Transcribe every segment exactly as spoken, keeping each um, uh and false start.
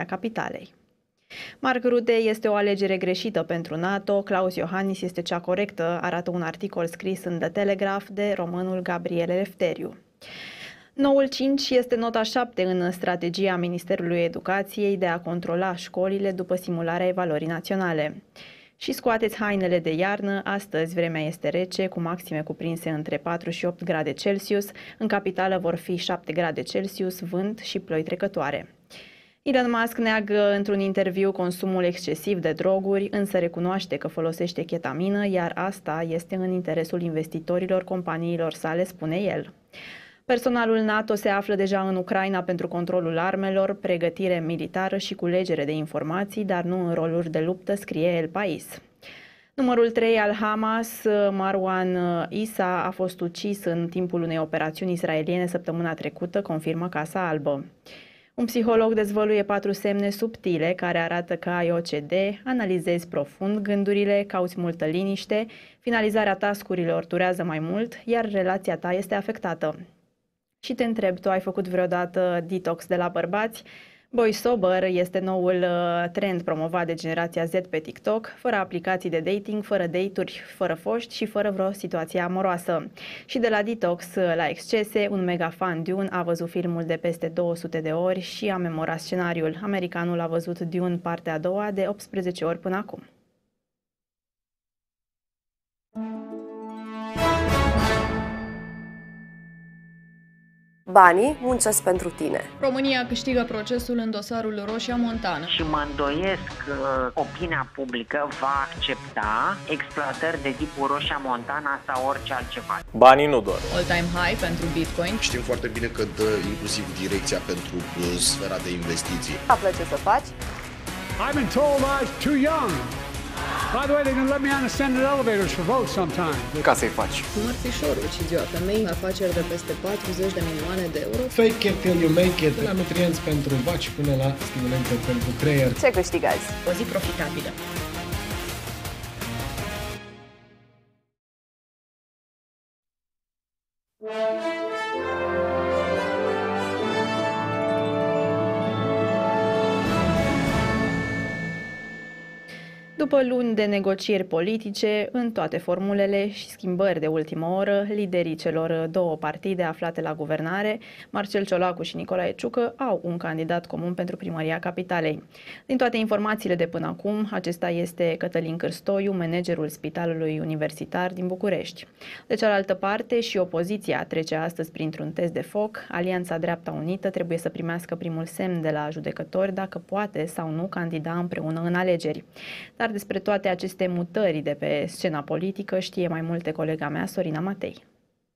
primăria capitalei. Mark Rutte este o alegere greșită pentru NATO, Klaus Iohannis este cea corectă, arată un articol scris în The Telegraph de românul Gabriel Eleftheriu. Noul cinci este nota șapte în strategia Ministerului Educației de a controla școlile după simularea evaluării naționale. Și scoateți hainele de iarnă, astăzi vremea este rece, cu maxime cuprinse între patru și opt grade Celsius, în capitală vor fi șapte grade Celsius, vânt și ploi trecătoare. Elon Musk neagă într-un interviu consumul excesiv de droguri, însă recunoaște că folosește chetamină, iar asta este în interesul investitorilor companiilor sale, spune el. Personalul NATO se află deja în Ucraina pentru controlul armelor, pregătire militară și culegere de informații, dar nu în roluri de luptă, scrie El País. Numărul trei al Hamas, Marwan Issa, a fost ucis în timpul unei operațiuni israeliene săptămâna trecută, confirmă Casa Albă. Un psiholog dezvăluie patru semne subtile care arată că ai O C D, analizezi profund gândurile, cauți multă liniște, finalizarea task-urilor durează mai mult, iar relația ta este afectată. Și te întreb, tu ai făcut vreodată detox de la bărbați? Boy Sober este noul trend promovat de generația Z pe TikTok, fără aplicații de dating, fără date-uri, fără foști și fără vreo situație amoroasă. Și de la detox la excese, un mega fan Dune a văzut filmul de peste două sute de ori și a memorat scenariul. Americanul a văzut Dune partea a doua de optsprezece ori până acum. Banii muncesc pentru tine. România câștigă procesul în dosarul Roșia Montană. Și mă îndoiesc că opinia publică va accepta exploatări de tipul Roșia Montana sau orice altceva. Banii nu doar. All-time high pentru Bitcoin. Știm foarte bine că dă inclusiv direcția pentru sfera de investiții. Află ce să faci. I've been told I was too young. By the way, they're going to let me on the Senate elevators for votes sometime. Ca să-i faci. Mărțișorul și ziua femei, afaceri de peste patruzeci de milioane de euro. Fake it till you make it. De la nutrienți pentru vaci până la stimulente pentru creier. Ce câștigi azi? O zi profitabilă. După luni de negocieri politice, în toate formulele și schimbări de ultimă oră, liderii celor două partide aflate la guvernare, Marcel Ciolacu și Nicolae Ciucă, au un candidat comun pentru primăria capitalei. Din toate informațiile de până acum, acesta este Cătălin Cârstoiu, managerul Spitalului Universitar din București. De cealaltă parte, și opoziția trece astăzi printr-un test de foc. Alianța Dreapta Unită trebuie să primească primul semn de la judecători dacă poate sau nu candida împreună în alegeri. Dar despre toate aceste mutări de pe scena politică știe mai multe colega mea, Sorina Matei.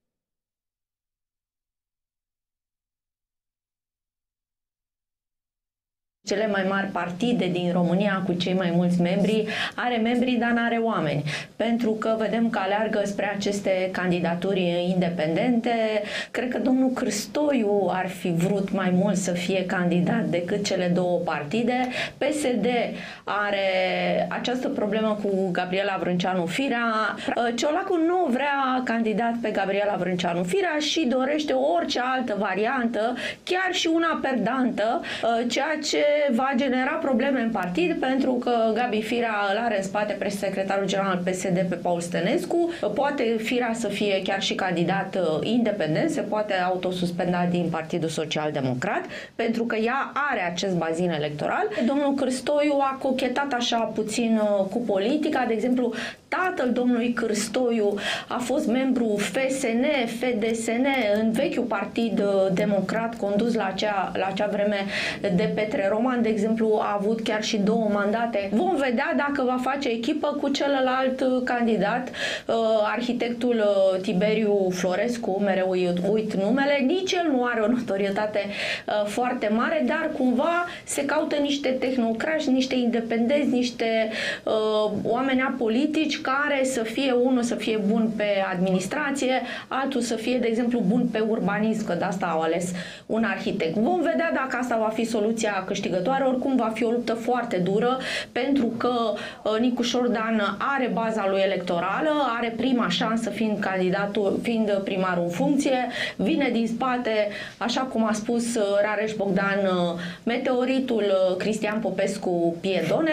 Cele mai mari partide din România cu cei mai mulți membri are membri, dar n-are oameni. Pentru că vedem că aleargă spre aceste candidaturi independente. Cred că domnul Cârstoiu ar fi vrut mai mult să fie candidat decât cele două partide. P S D are această problemă cu Gabriela Vrânceanu Firea. Ciolacu nu vrea candidat pe Gabriela Vrânceanu Firea și dorește orice altă variantă, chiar și una perdantă, ceea ce va genera probleme în partid, pentru că Gabi Firea îl are în spate presecretarul general al P S D pe Paul Stănescu. Poate Firea să fie chiar și candidat independent, se poate autosuspenda din Partidul Social Democrat, pentru că ea are acest bazin electoral. Domnul Cârstoiu a cochetat așa puțin cu politica, de exemplu, tatăl domnului Cârstoiu a fost membru F S N, F D S N, în vechiul partid democrat condus la acea, la acea vreme de Petre Roman, de exemplu, a avut chiar și două mandate. Vom vedea dacă va face echipă cu celălalt candidat, arhitectul Tiberiu Florescu, mereu uit numele, nici el nu are o notorietate foarte mare, dar cumva se caută niște tehnocrați, niște independenți, niște uh, oameni apolitici care să fie, unul să fie bun pe administrație, altul să fie, de exemplu, bun pe urbanism, că de asta au ales un arhitect. Vom vedea dacă asta va fi soluția câștigătoare câștigătoare. Oricum va fi o luptă foarte dură, pentru că Nicu Șordan are baza lui electorală, are prima șansă fiind candidatul, fiind primarul în funcție, vine din spate, așa cum a spus Rareș Bogdan, meteoritul Cristian Popescu Piedone.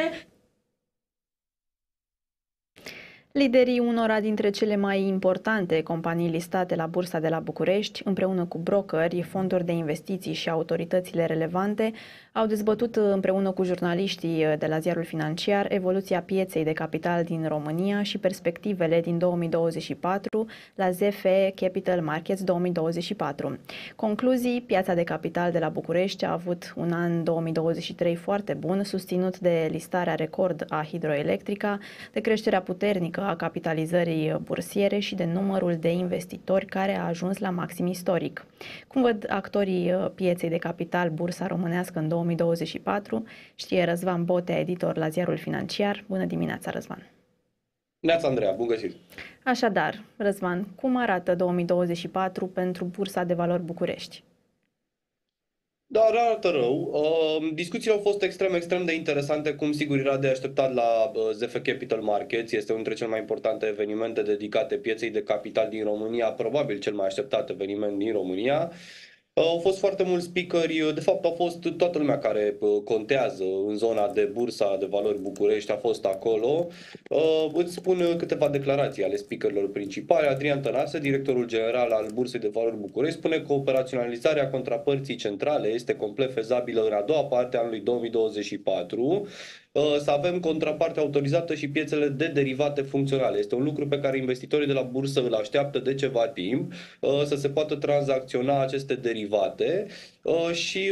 Liderii unora dintre cele mai importante companii listate la Bursa de la București, împreună cu brokeri, fonduri de investiții și autoritățile relevante, au dezbătut împreună cu jurnaliștii de la Ziarul Financiar evoluția pieței de capital din România și perspectivele din două mii douăzeci și patru la Z F Capital Markets două mii douăzeci și patru. Concluzii: piața de capital de la București a avut un an două mii douăzeci și trei foarte bun, susținut de listarea record a Hidroelectrica, de creșterea puternică a capitalizării bursiere și de numărul de investitori care a ajuns la maxim istoric. Cum văd actorii pieței de capital bursa românească în două mii douăzeci și patru, știe Răzvan Botea, editor la Ziarul Financiar. Bună dimineața, Răzvan! Neața, Andreea, bun găsit! Așadar, Răzvan, cum arată două mii douăzeci și patru pentru Bursa de Valori București? Dar arată rău. Uh, discuțiile au fost extrem, extrem de interesante, cum sigur era de așteptat la uh, Z F Capital Markets. Este unul dintre cele mai importante evenimente dedicate pieței de capital din România, probabil cel mai așteptat eveniment din România. Uh, au fost foarte mulți speakeri, de fapt au fost toată lumea care uh, contează în zona de Bursa de Valori București, a fost acolo. Uh, îți spun câteva declarații ale speakerilor principale. Adrian Tănase, directorul general al Bursei de Valori București, spune că operaționalizarea contrapărții centrale este complet fezabilă în a doua parte a anului două mii douăzeci și patru. Să avem contraparte autorizată și piețele de derivate funcționale. Este un lucru pe care investitorii de la bursă îl așteaptă de ceva timp, să se poată tranzacționa aceste derivate și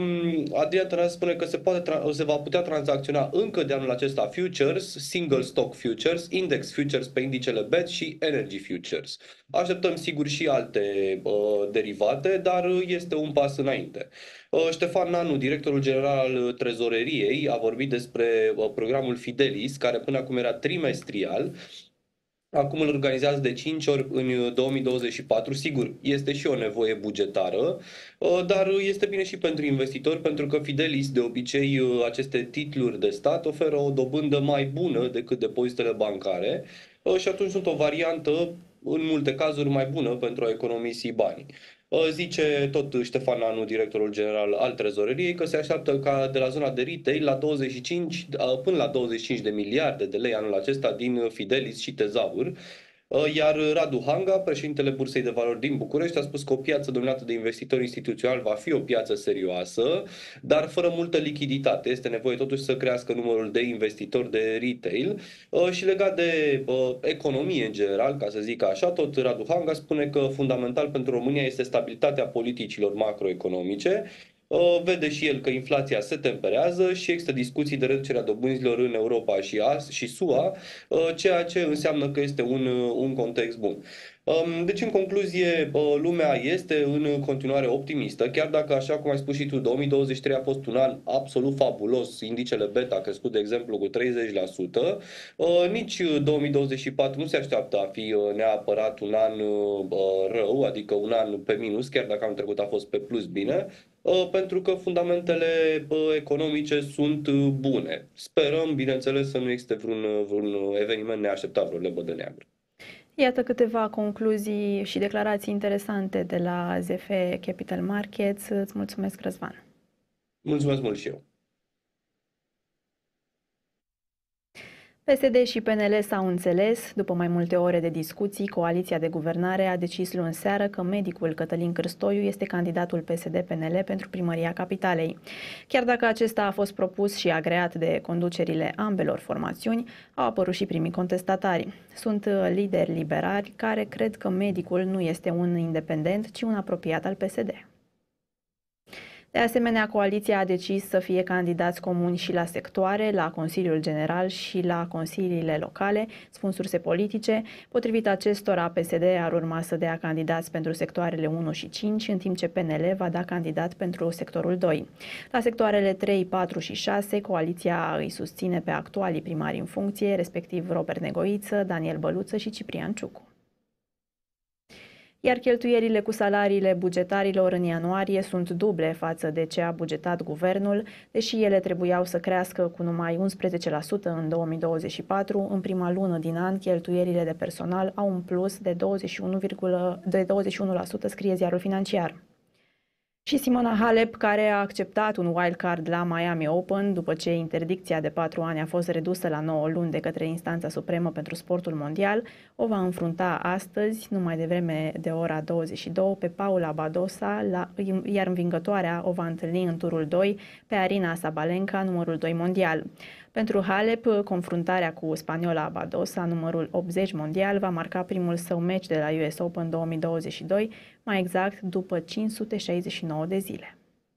Adrian Tănase spune că se, poate, se va putea tranzacționa încă de anul acesta futures, single stock futures, index futures pe indicele B E T și energy futures. Așteptăm sigur și alte uh, derivate, dar este un pas înainte. Uh, Ștefan Nanu, directorul general al Trezoreriei, a vorbit despre uh, programul Fidelis, care până acum era trimestrial. Acum îl organizează de cinci ori în două mii douăzeci și patru. Sigur, este și o nevoie bugetară, dar este bine și pentru investitori, pentru că Fidelis, de obicei, aceste titluri de stat oferă o dobândă mai bună decât depozitele bancare și atunci sunt o variantă, în multe cazuri, mai bună pentru a economisi banii. Zice tot Ștefan Nanu, directorul general al Trezoreriei, că se așteaptă ca de la zona de retail la douăzeci și cinci până la douăzeci și cinci de miliarde de lei anul acesta din Fidelis și Tezaur. Iar Radu Hanga, președintele Bursei de Valori din București, a spus că o piață dominată de investitori instituționali va fi o piață serioasă, dar fără multă lichiditate. Este nevoie totuși să crească numărul de investitori de retail. Și legat de economie în general, ca să zic așa, tot Radu Hanga spune că fundamental pentru România este stabilitatea politicilor macroeconomice. Vede și el că inflația se temperează și există discuții de reducerea dobânzilor în Europa și, A, și S U A, ceea ce înseamnă că este un, un context bun. Deci, în concluzie, lumea este în continuare optimistă, chiar dacă, așa cum ai spus și tu, două mii douăzeci și trei a fost un an absolut fabulos. Indicele beta a crescut, de exemplu, cu treizeci la sută. Nici două mii douăzeci și patru nu se așteaptă a fi neapărat un an rău, adică un an pe minus, chiar dacă anul trecut a fost pe plus bine, pentru că fundamentele economice sunt bune. Sperăm, bineînțeles, să nu existe vreun, vreun eveniment neașteptat, vreo lebă de neagră. Iată câteva concluzii și declarații interesante de la Z F Capital Markets. Îți mulțumesc, Răzvan. Mulțumesc mult și eu. P S D și P N L s-au înțeles. După mai multe ore de discuții, coaliția de guvernare a decis luni seară că medicul Cătălin Cârstoiu este candidatul P S D P N L pentru primăria Capitalei. Chiar dacă acesta a fost propus și agreat de conducerile ambelor formațiuni, au apărut și primii contestatari. Sunt lideri liberali care cred că medicul nu este un independent, ci un apropiat al P S D. De asemenea, coaliția a decis să fie candidați comuni și la sectoare, la Consiliul General și la consiliile locale, spun surse politice. Potrivit acestora, P S D ar urma să dea candidați pentru sectoarele unu și cinci, în timp ce P N L va da candidat pentru sectorul doi. La sectoarele trei, patru și șase, coaliția îi susține pe actualii primari în funcție, respectiv Robert Negoiță, Daniel Băluță și Ciprian Ciucu. Iar cheltuielile cu salariile bugetarilor în ianuarie sunt duble față de ce a bugetat guvernul, deși ele trebuiau să crească cu numai unsprezece la sută în două mii douăzeci și patru. În prima lună din an, cheltuielile de personal au un plus de douăzeci și unu, de douăzeci și unu la sută, scrie ziarul financiar. Și Simona Halep, care a acceptat un wildcard la Miami Open după ce interdicția de patru ani a fost redusă la nouă luni de către Instanța Supremă pentru Sportul Mondial, o va înfrunta astăzi, numai devreme de ora douăzeci și două, pe Paula Badosa, la, iar învingătoarea o va întâlni în turul doi pe Aryna Sabalenka, numărul doi mondial. Pentru Halep, confruntarea cu spaniola Badosa, numărul optzeci mondial, va marca primul său meci de la U S Open două mii douăzeci și doi, mai exact după cinci sute șaizeci și nouă de zile.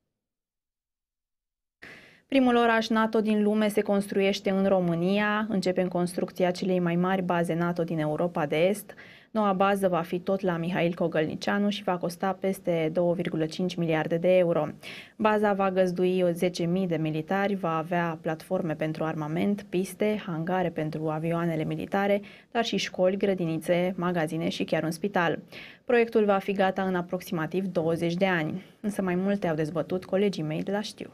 Primul oraș NATO din lume se construiește în România. Începem construcția celei mai mari baze NATO din Europa de Est. Noua bază va fi tot la Mihail Cogălnicianu și va costa peste două virgulă cinci miliarde de euro. Baza va găzdui zece mii de militari, va avea platforme pentru armament, piste, hangare pentru avioanele militare, dar și școli, grădinițe, magazine și chiar un spital. Proiectul va fi gata în aproximativ douăzeci de ani, însă mai multe au dezbătut colegii mei de la Știu.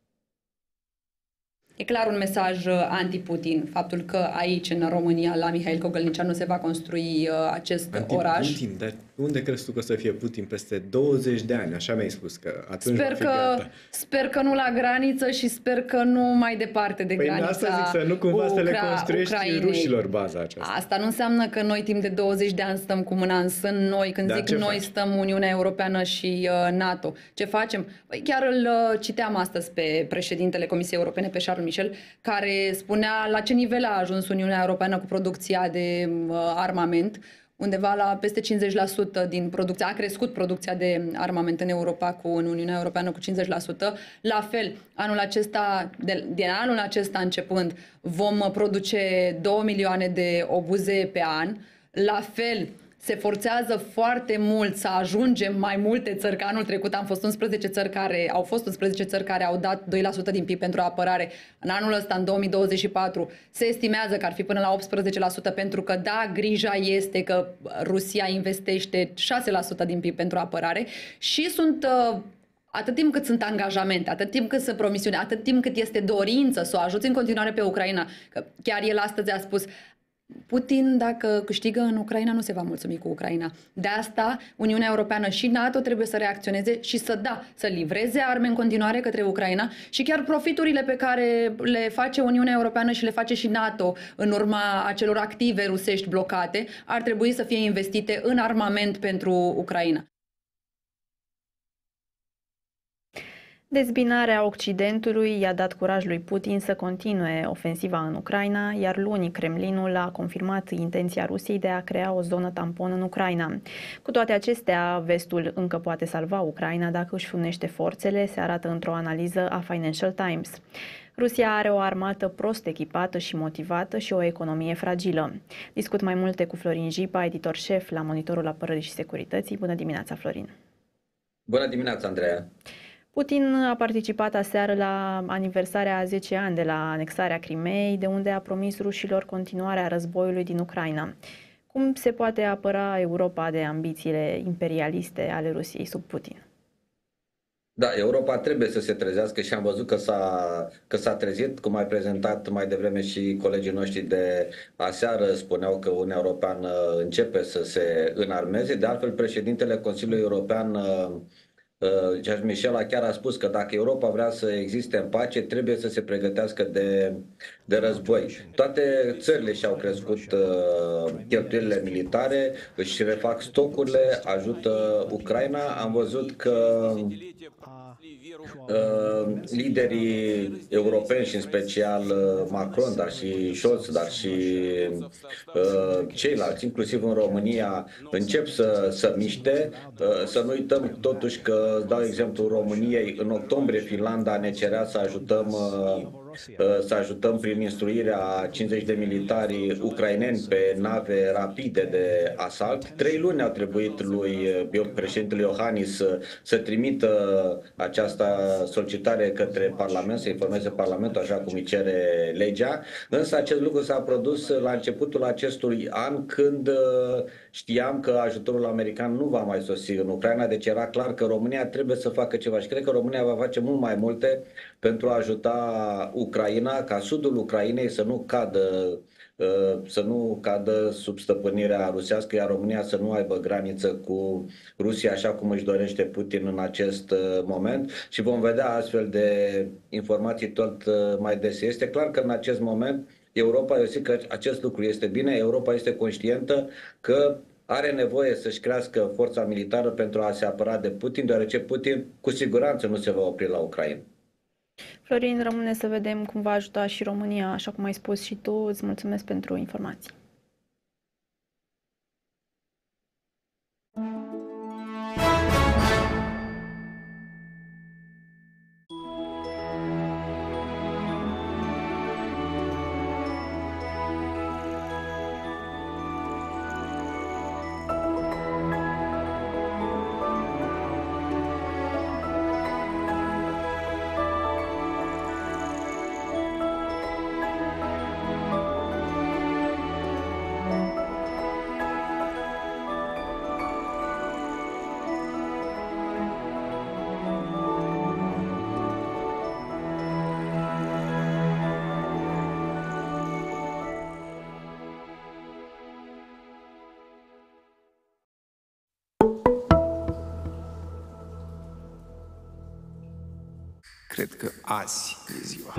E clar un mesaj anti-Putin, faptul că aici, în România, la Mihail Cogălnicianu, se va construi uh, acest anti-Putin, oraș. Dar unde crezi tu că o să fie Putin peste douăzeci de ani? Așa mi-ai spus, că atunci sper va fi că, gata. Sper că nu la graniță și sper că nu mai departe de păi granița asta zic, să nu cumva Ucra- să le construiești Ucrainei. rușilor baza aceasta. Asta nu înseamnă că noi timp de douăzeci de ani stăm cu mâna în sân. Noi, când Dar zic ce noi, faci? stăm Uniunea Europeană și uh, NATO. Ce facem? Păi chiar îl uh, citeam astăzi pe președintele Comisiei Europene, pe Charles Michel, care spunea la ce nivel a ajuns Uniunea Europeană cu producția de uh, armament. Undeva la peste cincizeci la sută din producția, a crescut producția de armament în Europa, cu, în Uniunea Europeană cu cincizeci la sută. La fel, anul acesta, de, din anul acesta începând, vom produce două milioane de obuze pe an. La fel, se forțează foarte mult să ajungem mai multe țări, că anul trecut am fost unsprezece țări care, au fost unsprezece țări care au dat doi la sută din P I B pentru apărare. În anul ăsta, în două mii douăzeci și patru, se estimează că ar fi până la optsprezece la sută, pentru că, da, grija este că Rusia investește șase la sută din P I B pentru apărare și sunt... Uh, Atât timp cât sunt angajamente, atât timp cât sunt promisiuni, atât timp cât este dorință să o ajuți în continuare pe Ucraina, că chiar el astăzi a spus, Putin, dacă câștigă în Ucraina, nu se va mulțumi cu Ucraina. De asta, Uniunea Europeană și NATO trebuie să reacționeze și să, da, să livreze arme în continuare către Ucraina și chiar profiturile pe care le face Uniunea Europeană și le face și NATO în urma acelor active rusești blocate, ar trebui să fie investite în armament pentru Ucraina. Dezbinarea Occidentului i-a dat curaj lui Putin să continue ofensiva în Ucraina, iar luni Kremlinul a confirmat intenția Rusiei de a crea o zonă tampon în Ucraina. Cu toate acestea, vestul încă poate salva Ucraina dacă își unește forțele, se arată într-o analiză a Financial Times. Rusia are o armată prost echipată și motivată și o economie fragilă. Discut mai multe cu Florin Jipa, editor șef la Monitorul Apărării și Securității. Bună dimineața, Florin! Bună dimineața, Andreea! Putin a participat aseară la aniversarea a zece ani de la anexarea Crimeei, de unde a promis rușilor continuarea războiului din Ucraina. Cum se poate apăra Europa de ambițiile imperialiste ale Rusiei sub Putin? Da, Europa trebuie să se trezească și am văzut că s-a, că s-a trezit, cum ai prezentat mai devreme și colegii noștri de aseară, spuneau că Uniunea Europeană începe să se înarmeze. De altfel, președintele Consiliului European, Charles Michel, chiar a spus că dacă Europa vrea să existe în pace, trebuie să se pregătească de, de război. Toate țările și-au crescut uh, cheltuielile militare, își refac stocurile, ajută Ucraina. Am văzut că uh, liderii europeni și în special uh, Macron, dar și Scholz, dar și uh, ceilalți, inclusiv în România, încep să, să miște. Uh, să nu uităm totuși că îți dau exemplu României, în octombrie Finlanda ne cerea să ajutăm, să ajutăm prin instruirea a cincizeci de militari ucraineni pe nave rapide de asalt. Trei luni au trebuit lui președintele Iohannis să, să trimită această solicitare către Parlament, să informeze Parlamentul așa cum îi cere legea, însă acest lucru s-a produs la începutul acestui an, când știam că ajutorul american nu va mai sosi în Ucraina, deci era clar că România trebuie să facă ceva și cred că România va face mult mai multe pentru a ajuta Ucraina, ca sudul Ucrainei să nu cadă să nu cadă sub stăpânirea rusească, iar România să nu aibă graniță cu Rusia, așa cum își dorește Putin în acest moment, și vom vedea astfel de informații tot mai des. Este clar că în acest moment Europa, eu zic că acest lucru este bine, Europa este conștientă că are nevoie să-și crească forța militară pentru a se apăra de Putin, deoarece Putin cu siguranță nu se va opri la Ucraina. Florin, rămâne să vedem cum va ajuta și România, așa cum ai spus și tu. Îți mulțumesc pentru informații. Cred că azi e ziua.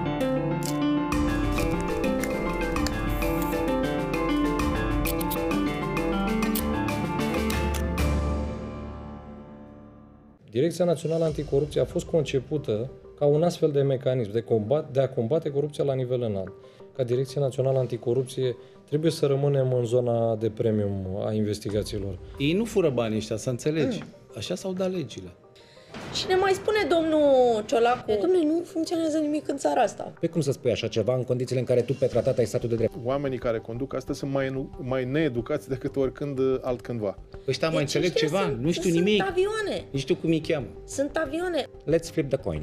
Direcția Națională Anticorupție a fost concepută ca un astfel de mecanism de, combat, de a combate corupția la nivel înalt. Ca Direcția Națională Anticorupție trebuie să rămânem în zona de premium a investigațiilor. Ei nu fură banii ăștia, să înțelegi. Mm. Așa s-au dat legile. Și ne mai spune domnul Ciolacu, domnule, nu funcționează nimic în țara asta. Pe cum să spui așa ceva în condițiile în care tu pe tratat ai statul de drept? Oamenii care conduc asta sunt mai, mai needucați decât oricând altcândva. Ăștia mai înțeleg ceva? Sunt, nu știu nimic. Sunt avioane. Nu știu cum îi cheamă. Sunt avioane. Let's flip the coin.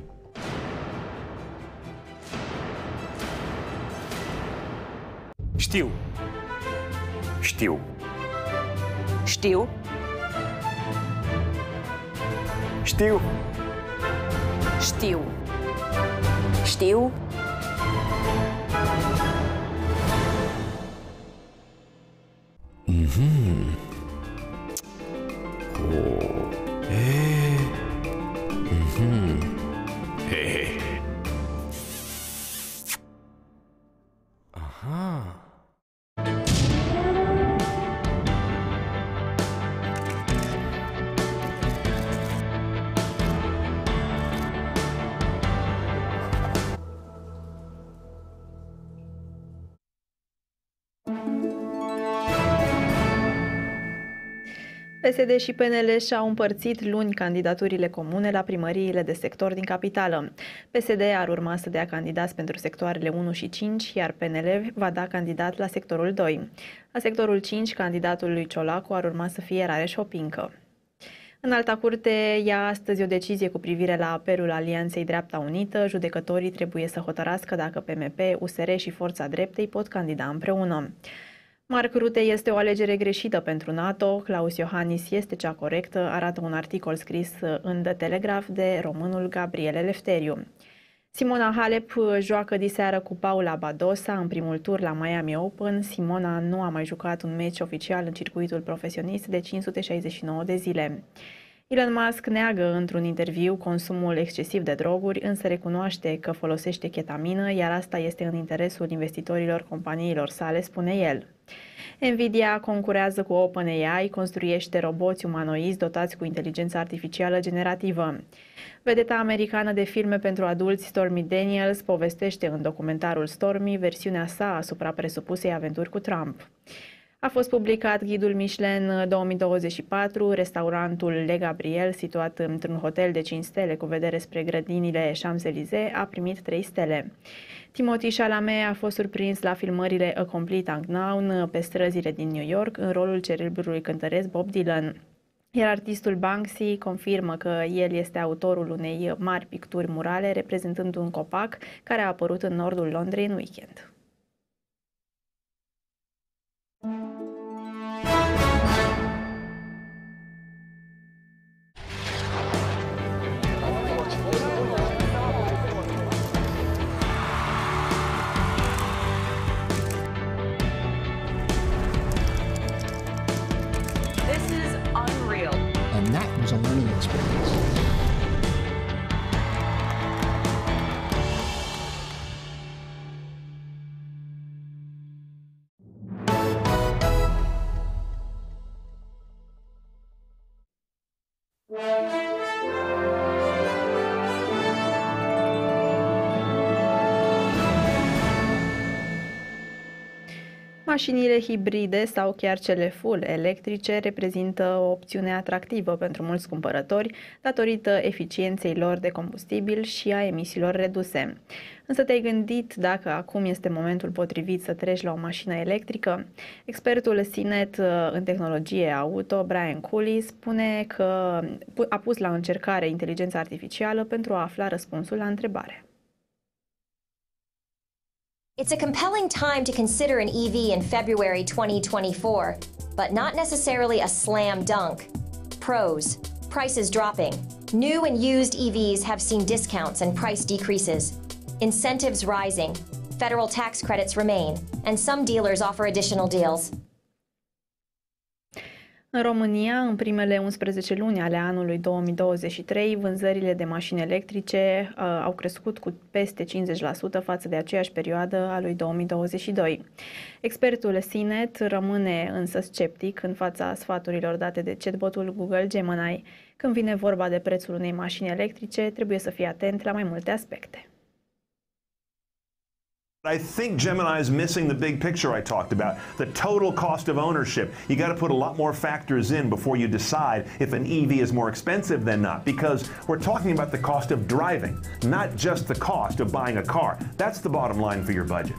Știu. Știu. Știu. Știu. Știu. Știu. Mhm. Oh. Eh. Mhm. He. Aha. P S D și P N L și-au împărțit luni candidaturile comune la primăriile de sector din capitală. P S D ar urma să dea candidați pentru sectoarele unu și cinci, iar P N L va da candidat la sectorul doi. La sectorul cinci, candidatul lui Ciolacu ar urma să fie Rareș Opincă. Înalta Curte ia astăzi o decizie cu privire la apelul Alianței Dreapta Unită. Judecătorii trebuie să hotărască dacă P M P, U S R și Forța Dreptei pot candida împreună. Mark Rutte este o alegere greșită pentru NATO, Klaus Iohannis este cea corectă, arată un articol scris în The Telegraph de românul Gabriel Eleftheriu. Simona Halep joacă diseară cu Paula Badosa în primul tur la Miami Open. Simona nu a mai jucat un meci oficial în circuitul profesionist de cinci sute șaizeci și nouă de zile. Elon Musk neagă într-un interviu consumul excesiv de droguri, însă recunoaște că folosește ketamină, iar asta este în interesul investitorilor companiilor sale, spune el. Nvidia concurează cu OpenAI, construiește roboți umanoizi dotați cu inteligență artificială generativă. Vedeta americană de filme pentru adulți Stormy Daniels povestește în documentarul Stormy versiunea sa asupra presupusei aventuri cu Trump. A fost publicat ghidul Michelin două mii douăzeci și patru. Restaurantul Le Gabriel, situat într-un hotel de cinci stele cu vedere spre grădinile Champs-Élysées, a primit trei stele. Timothée Chalamet a fost surprins la filmările A Complete Unknown pe străzile din New York în rolul celebrului cântăresc Bob Dylan. Iar artistul Banksy confirmă că el este autorul unei mari picturi murale reprezentând un copac care a apărut în nordul Londrei în weekend. And that was a learning experience. Mașinile hibride sau chiar cele full electrice reprezintă o opțiune atractivă pentru mulți cumpărători datorită eficienței lor de combustibil și a emisiilor reduse. Însă te-ai gândit dacă acum este momentul potrivit să treci la o mașină electrică? Expertul C net în tehnologie auto, Brian Cooley, spune că a pus la încercare inteligența artificială pentru a afla răspunsul la întrebare. It's a compelling time to consider an E V in February twenty twenty-four, but not necessarily a slam dunk. Pros: prices dropping. New and used E Vs have seen discounts and price decreases. Incentives rising. Federal tax credits remain, and some dealers offer additional deals. În România, în primele unsprezece luni ale anului două mii douăzeci și trei, vânzările de mașini electrice uh, au crescut cu peste cincizeci la sută față de aceeași perioadă a lui două mii douăzeci și doi. Expertul C net rămâne însă sceptic în fața sfaturilor date de chatbotul Google Gemini. Când vine vorba de prețul unei mașini electrice, trebuie să fii atent la mai multe aspecte. I think Gemini is missing the big picture I talked about, the total cost of ownership. You got to put a lot more factors in before you decide if an E V is more expensive than not, because we're talking about the cost of driving, not just the cost of buying a car. That's the bottom line for your budget.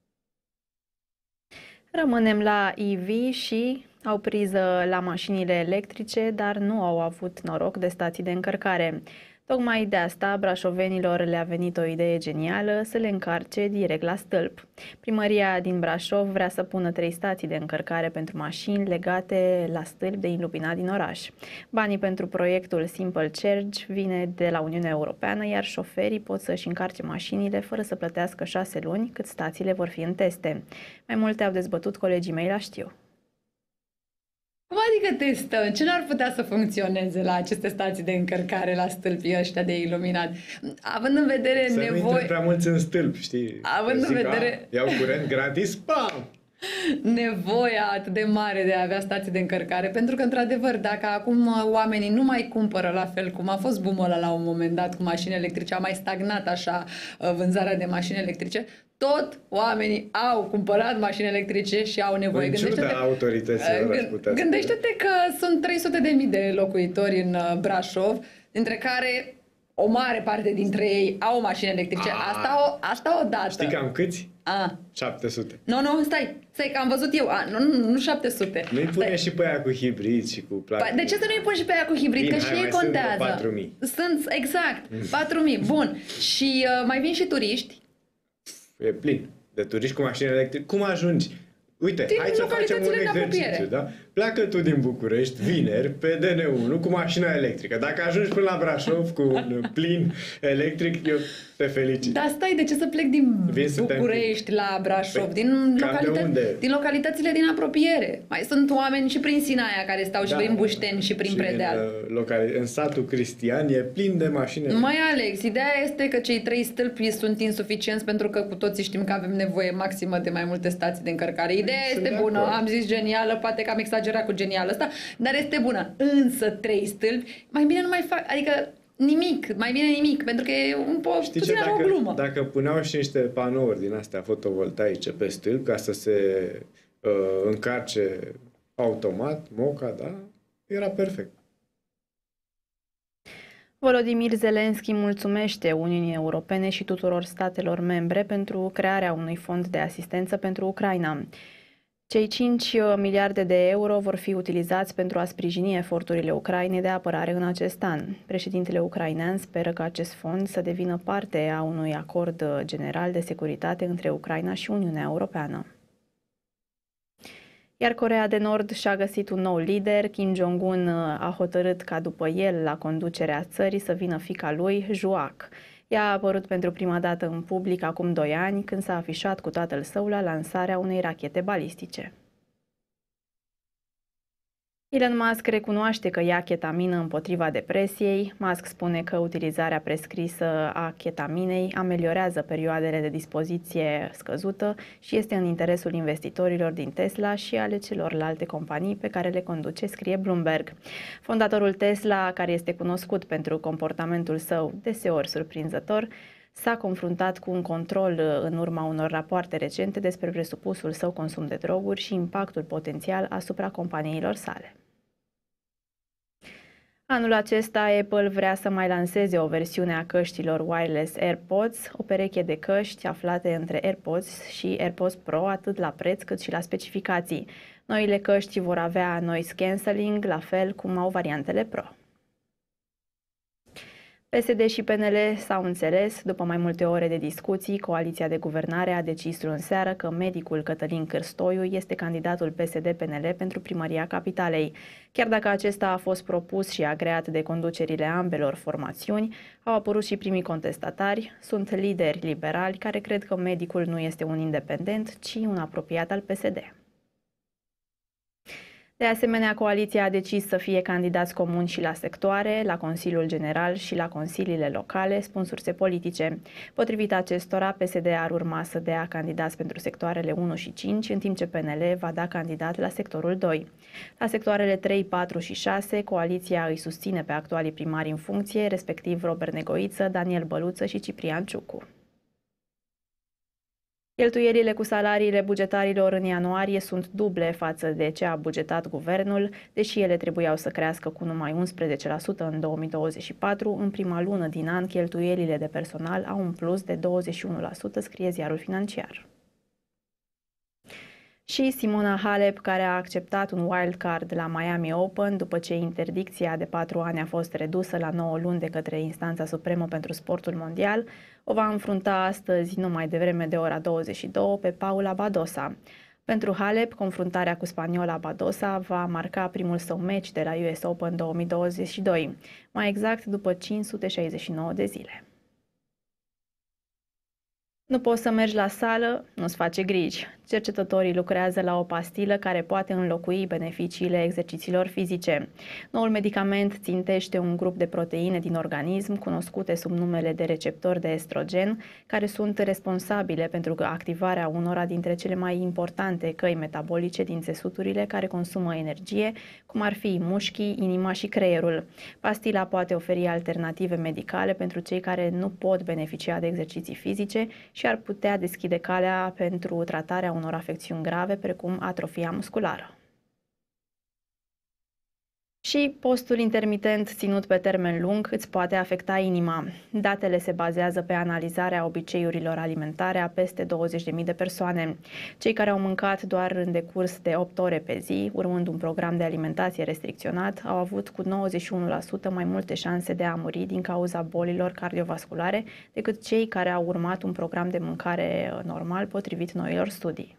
Rămânem la E V și au priză la mașinile electrice, dar nu au avut noroc de stații de încărcare. Tocmai de asta brașovenilor le-a venit o idee genială să le încarce direct la stâlp. Primăria din Brașov vrea să pună trei stații de încărcare pentru mașini legate la stâlp de iluminat din oraș. Banii pentru proiectul Simple Charge vine de la Uniunea Europeană, iar șoferii pot să-și încarce mașinile fără să plătească șase luni, cât stațiile vor fi în teste. Mai multe au dezbătut colegii mei la Știu. Cum adică testăm? Ce n-ar putea să funcționeze la aceste stații de încărcare, la stâlpii ăștia de iluminat? Având în vedere să nevoie... Să nu intre prea mulți în stâlp, știi? Având în vedere... Iau curent gratis, pam! Nevoia atât de mare de a avea stații de încărcare, pentru că, într-adevăr, dacă acum oamenii nu mai cumpără la fel cum a fost boom-ul ăla la un moment dat cu mașini electrice, a mai stagnat așa vânzarea de mașini electrice, tot oamenii au cumpărat mașini electrice și au nevoie. În ciuda autorităților, aș putea să Gândește-te că sunt trei sute de mii de locuitori în Brașov, dintre care o mare parte dintre ei au mașini electrice. Asta o, asta o dată. Știi cam câți? A. șapte sute. Nu, nu, stai, stai, că am văzut eu. A, nu, nu, nu șapte sute. Nu-i pune stai. Și pe aia cu hibrid și cu plug-in. De ce să nu-i pun și pe aia cu hibrid? Bine, că și ei contează. Sunt patru mii. Sunt, exact, patru mii. Bun. Și uh, mai vin și turiști. E plin de turiști cu mașini electrice. Cum ajungi? Uite, din hai să facem un exercițiu, da? Pleacă tu din București, vineri, pe D N unu, cu mașina electrică. Dacă ajungi până la Brașov cu un plin electric, eu te felicit. Dar stai, de ce să plec din Vin București la Brașov? Păi, din, localită- din localitățile din apropiere. Mai sunt oameni și prin Sinaia care stau da, și prin Bușteni și prin și Predeal. În, locali- în satul Cristian e plin de mașini. Mai Alex, ideea este că cei trei stâlpi sunt insuficienți pentru că cu toții știm că avem nevoie maximă de mai multe stații de încărcare. Ideea sunt este bună, acord. Am zis genială, poate că am exagerat cu genială ăsta, dar este bună. Însă trei stâlpi, mai bine nu mai fac, adică nimic, mai bine nimic, pentru că e un po' Știi puțin ce, dacă, o glumă. Dacă puneau și niște panouri din astea fotovoltaice pe stâlp ca să se încarce automat, moca, da? Era perfect. Volodymyr Zelensky mulțumește Uniunii Europene și tuturor statelor membre pentru crearea unui fond de asistență pentru Ucraina. Cei cinci miliarde de euro vor fi utilizați pentru a sprijini eforturile Ucrainei de apărare în acest an. Președintele ucrainean speră că acest fond să devină parte a unui acord general de securitate între Ucraina și Uniunea Europeană. Iar Coreea de Nord și-a găsit un nou lider. Kim Jong-un a hotărât ca după el la conducerea țării să vină fiica lui, Juak. Ea a apărut pentru prima dată în public acum doi ani, când s-a afișat cu tatăl său la lansarea unei rachete balistice. Elon Musk recunoaște că ia chetamină împotriva depresiei. Musk spune că utilizarea prescrisă a chetaminei ameliorează perioadele de dispoziție scăzută și este în interesul investitorilor din Tesla și ale celorlalte companii pe care le conduce, scrie Bloomberg. Fondatorul Tesla, care este cunoscut pentru comportamentul său deseori surprinzător, s-a confruntat cu un control în urma unor rapoarte recente despre presupusul său consum de droguri și impactul potențial asupra companiilor sale. Anul acesta, Apple vrea să mai lanseze o versiune a căștilor wireless AirPods, o pereche de căști aflate între AirPods și AirPods Pro, atât la preț cât și la specificații. Noile căști vor avea noise cancelling, la fel cum au variantele Pro. P S D și P N L s-au înțeles. După mai multe ore de discuții, coaliția de guvernare a decis luni seară că medicul Cătălin Cârstoiu este candidatul P S D-P N L pentru primăria capitalei. Chiar dacă acesta a fost propus și agreat de conducerile ambelor formațiuni, au apărut și primii contestatari. Sunt lideri liberali care cred că medicul nu este un independent, ci un apropiat al P S D. De asemenea, coaliția a decis să fie candidați comuni și la sectoare, la Consiliul General și la consiliile locale, spun surse politice. Potrivit acestora, P S D ar urma să dea candidați pentru sectoarele unu și cinci, în timp ce P N L va da candidat la sectorul doi. La sectoarele trei, patru și șase, coaliția îi susține pe actualii primari în funcție, respectiv Robert Negoiță, Daniel Băluță și Ciprian Ciucu. Cheltuielile cu salariile bugetarilor în ianuarie sunt duble față de ce a bugetat guvernul, deși ele trebuiau să crească cu numai unsprezece la sută în două mii douăzeci și patru. În prima lună din an, cheltuielile de personal au un plus de douăzeci și unu la sută, scrie Ziarul Financiar. Și Simona Halep, care a acceptat un wildcard la Miami Open după ce interdicția de patru ani a fost redusă la nouă luni de către Instanța Supremă pentru Sportul Mondial, o va înfrunta astăzi, nu mai devreme de ora douăzeci și două, pe Paula Badosa. Pentru Halep, confruntarea cu spaniola Badosa va marca primul său meci de la U S Open două mii douăzeci și doi, mai exact după cinci sute șaizeci și nouă de zile. Nu poți să mergi la sală, nu-ți face griji. Cercetătorii lucrează la o pastilă care poate înlocui beneficiile exercițiilor fizice. Noul medicament țintește un grup de proteine din organism, cunoscute sub numele de receptori de estrogen, care sunt responsabile pentru activarea unora dintre cele mai importante căi metabolice din țesuturile care consumă energie, cum ar fi mușchii, inima și creierul. Pastila poate oferi alternative medicale pentru cei care nu pot beneficia de exerciții fizice și ar putea deschide calea pentru tratarea unor afecțiuni grave, precum atrofia musculară. Și postul intermitent ținut pe termen lung îți poate afecta inima. Datele se bazează pe analizarea obiceiurilor alimentare a peste douăzeci de mii de persoane. Cei care au mâncat doar în decurs de opt ore pe zi, urmând un program de alimentație restricționat, au avut cu nouăzeci și unu la sută mai multe șanse de a muri din cauza bolilor cardiovasculare decât cei care au urmat un program de mâncare normal, potrivit noilor studii.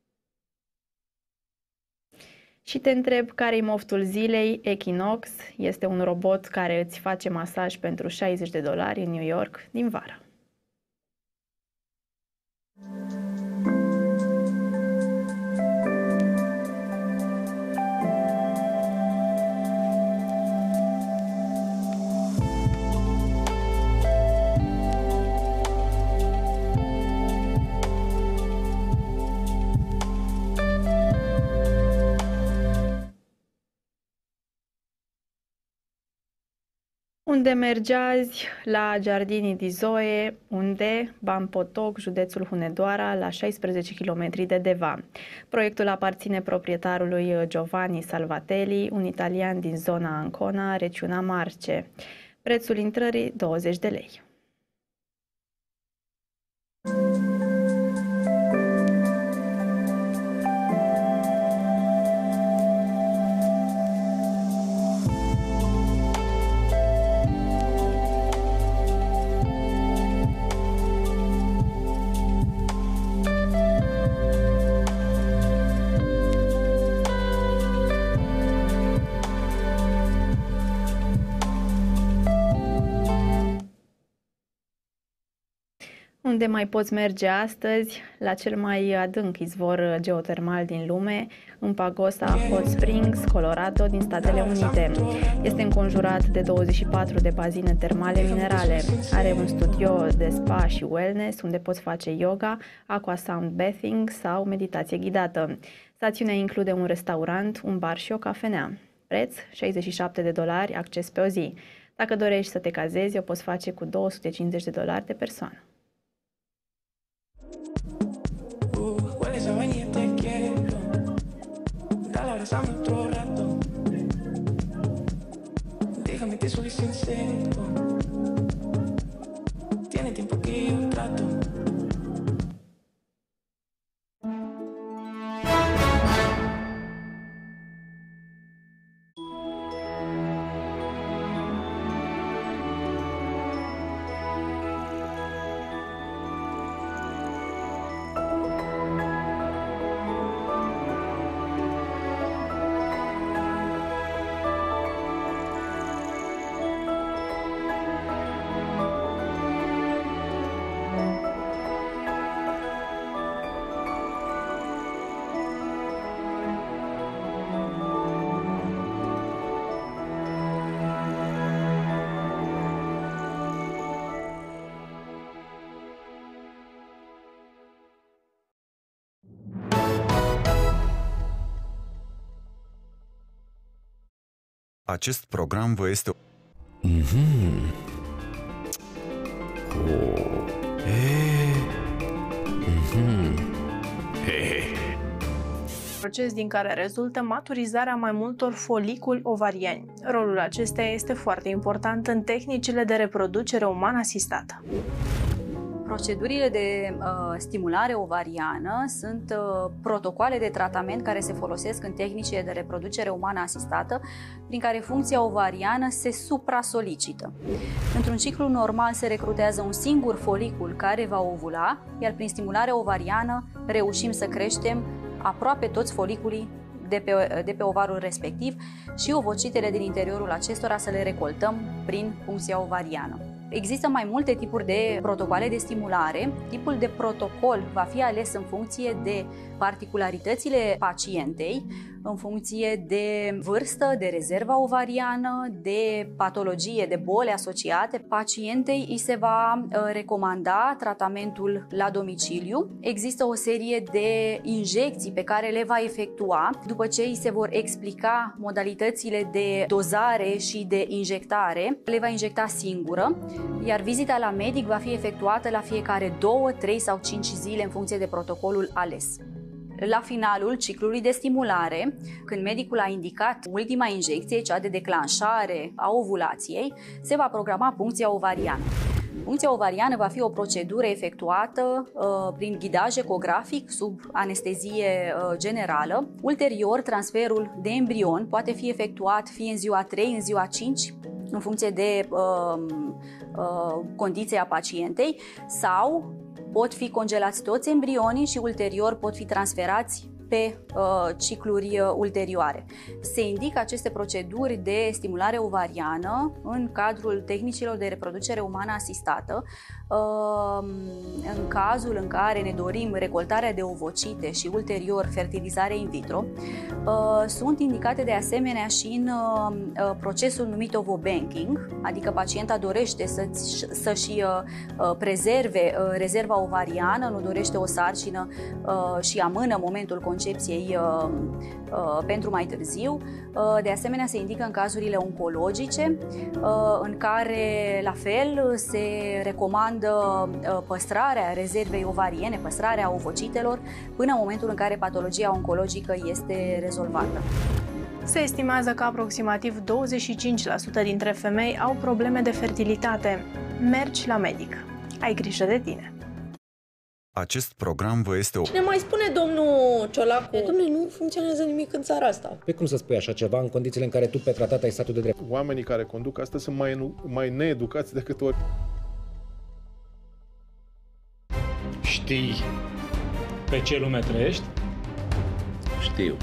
Și te întreb care-i moftul zilei. Equinox este un robot care îți face masaj pentru șaizeci de dolari în New York din vară. Unde mergi azi? La Giardini di Zoe, unde? Bampotoc, județul Hunedoara, la șaisprezece kilometri de Deva. Proiectul aparține proprietarului Giovanni Salvatelli, un italian din zona Ancona, regiunea Marche. Prețul intrării douăzeci de lei. Unde mai poți merge astăzi? La cel mai adânc izvor geotermal din lume, în Pagosa Hot Springs, Colorado, din Statele Unite. Este înconjurat de douăzeci și patru de bazine termale minerale. Are un studio de spa și wellness, unde poți face yoga, aqua sound bathing sau meditație ghidată. Stațiunea include un restaurant, un bar și o cafenea. Preț șaizeci și șapte de dolari, acces pe o zi. Dacă dorești să te cazezi, o poți face cu două sute cincizeci de dolari de persoană. Abrazame otro rato, déjame que soy sincero, tiene tiempo que yo trato. Acest program vă este... Mm-hmm. Oh. Hey. Mm-hmm. Hey. Proces din care rezultă maturizarea mai multor foliculi ovarieni. Rolul acesteia este foarte important în tehnicile de reproducere umană asistată. Procedurile de uh, stimulare ovariană sunt uh, protocoale de tratament care se folosesc în tehnicile de reproducere umană asistată, prin care funcția ovariană se supra-solicită. Într-un ciclu normal se recrutează un singur folicul care va ovula, iar prin stimulare ovariană reușim să creștem aproape toți foliculii de pe, de pe ovarul respectiv și ovocitele din interiorul acestora să le recoltăm prin funcția ovariană. Există mai multe tipuri de protocoale de stimulare. Tipul de protocol va fi ales în funcție de particularitățile pacientei, în funcție de vârstă, de rezerva ovariană, de patologie, de boli asociate. Pacientei îi se va recomanda tratamentul la domiciliu. Există o serie de injecții pe care le va efectua după ce îi se vor explica modalitățile de dozare și de injectare. Le va injecta singură, iar vizita la medic va fi efectuată la fiecare două, trei sau cinci zile în funcție de protocolul ales. La finalul ciclului de stimulare, când medicul a indicat ultima injecție, cea de declanșare a ovulației, se va programa puncția ovariană. Puncția ovariană va fi o procedură efectuată uh, prin ghidaj ecografic sub anestezie uh, generală. Ulterior, transferul de embrion poate fi efectuat fie în ziua trei, în ziua cinci, în funcție de uh, uh, condiția pacientei, sau pot fi congelați toți embrionii și ulterior pot fi transferați pe uh, cicluri uh, ulterioare. Se indică aceste proceduri de stimulare ovariană în cadrul tehnicilor de reproducere umană asistată, uh, în cazul în care ne dorim recoltarea de ovocite și ulterior fertilizare in vitro. Uh, sunt indicate de asemenea și în uh, procesul numit ovobanking, adică pacienta dorește să, să-și uh, prezerve uh, rezerva ovariană, nu dorește o sarcină uh, și amână momentul concepției pentru mai târziu. De asemenea, se indică în cazurile oncologice, în care, la fel, se recomandă păstrarea rezervei ovariene, păstrarea ovocitelor, până în momentul în care patologia oncologică este rezolvată. Se estimează că aproximativ douăzeci și cinci la sută dintre femei au probleme de fertilitate. Mergi la medic. Ai grijă de tine. Acest program vă este o... Ne mai spune domnul Ciolacu, domnule, nu funcționează nimic în țara asta. Pe cum să spui așa ceva în condițiile în care tu pe tratat ai statul de drept? Oamenii care conduc asta sunt mai, mai needucați decât ori. Știi pe ce lume trăiești? Știu.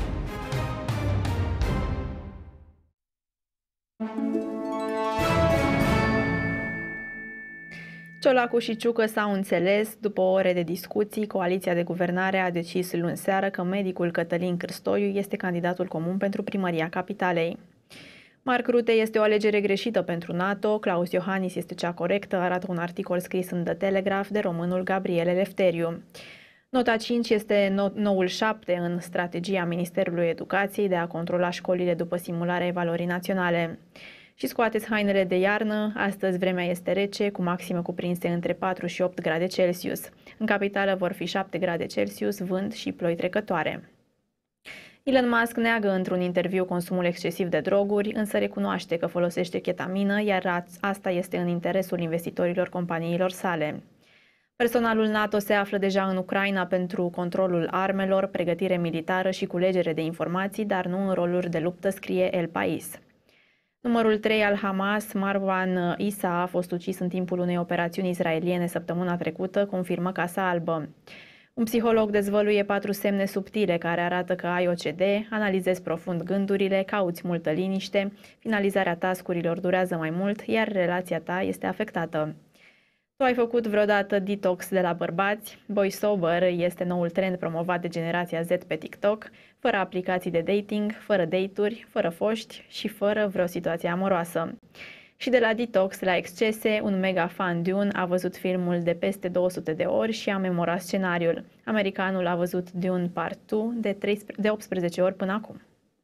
Ciolacu și Ciucă s-au înțeles. După ore de discuții, coaliția de guvernare a decis luni seară că medicul Cătălin Cârstoiu este candidatul comun pentru primăria capitalei. Mark Rutte este o alegere greșită pentru NATO, Claus Iohannis este cea corectă, arată un articol scris în The Telegraph de românul Gabriel Eleftheriu. Nota cinci este noul șapte în strategia Ministerului Educației de a controla școlile după simularea evaluării naționale. Și scoateți hainele de iarnă, astăzi vremea este rece, cu maxime cuprinse între patru și opt grade Celsius. În capitală vor fi șapte grade Celsius, vânt și ploi trecătoare. Elon Musk neagă într-un interviu consumul excesiv de droguri, însă recunoaște că folosește chetamină, iar asta este în interesul investitorilor companiilor sale. Personalul NATO se află deja în Ucraina pentru controlul armelor, pregătire militară și culegere de informații, dar nu în roluri de luptă, scrie El País. Numărul trei al Hamas, Marwan Issa, a fost ucis în timpul unei operațiuni israeliene săptămâna trecută, confirmă Casa Albă. Un psiholog dezvăluie patru semne subtile care arată că ai O C D, analizezi profund gândurile, cauți multă liniște, finalizarea tascurilor durează mai mult, iar relația ta este afectată. Tu ai făcut vreodată detox de la bărbați? Boy Sober este noul trend promovat de generația Z pe TikTok, fără aplicații de dating, fără date-uri, fără foști și fără vreo situație amoroasă. Și de la detox la excese, un mega fan Dune a văzut filmul de peste două sute de ori și a memorat scenariul. Americanul a văzut Dune Part doi de, de optsprezece ori până acum.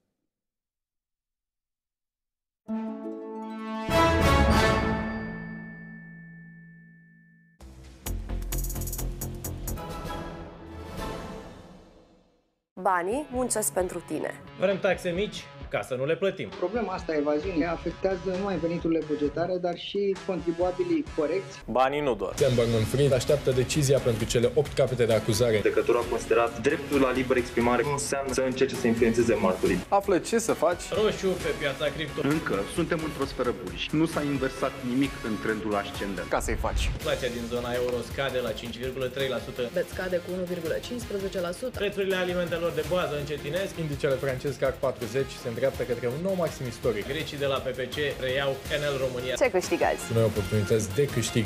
Banii muncesc pentru tine. Vrem taxe mici ca să nu le plătim. Problema asta, evaziunea, afectează nu numai veniturile bugetare, dar și contribuabilii corecți. Banii nu doar. Sam Bankman-Fried așteaptă decizia pentru cele opt capete de acuzare. Judecătorul a considerat dreptul la liberă exprimare înseamnă să încerce să influențeze martorii. Află ce să faci. Roșu pe piața cripto. Încă suntem într-o sferă bullish. Nu s-a inversat nimic în trendul ascendent. Ca să-i faci. Inflația din zona euro scade la cinci virgulă trei la sută. Veți scade cu unu virgulă cincisprezece la sută. Prețurile alimentelor de bază încetinesc. Indicele francez C A C patruzeci se îndreaptă către un nou maxim istoric. Grecii de la P P C reiau Enel România. Ce câștigați? Noi oportunități de câștig.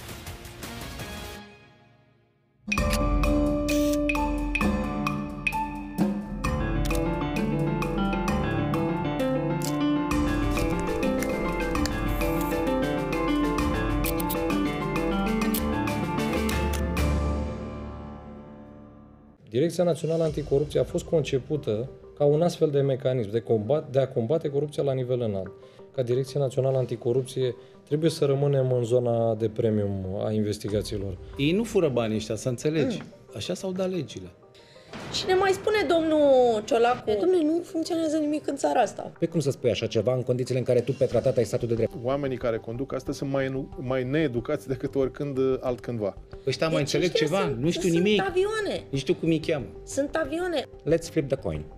Direcția Națională Anticorupție a fost concepută ca un astfel de mecanism de, combat, de a combate corupția la nivel înalt. Ca Direcția Națională Anticorupție trebuie să rămânem în zona de premium a investigațiilor. Ei nu fură banii ăștia, să înțelegi. Așa s-au dat legile. Și ne mai spune domnul Ciolacu, domnule, nu funcționează nimic în țara asta. Pe cum să spui așa ceva în condițiile în care tu pe tratat ai statul de drept? Oamenii care conduc asta sunt mai, mai needucați decât oricând altcândva. Ăștia mai înțeleg ceva? Sunt, nu știu nimic. Sunt avioane. Nu știu cum îi cheamă. Sunt avioane. Let's flip the coin.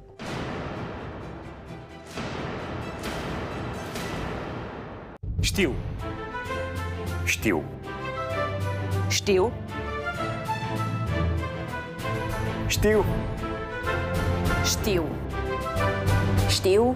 Știu. Știu. Știu. Știu. Știu. Știu.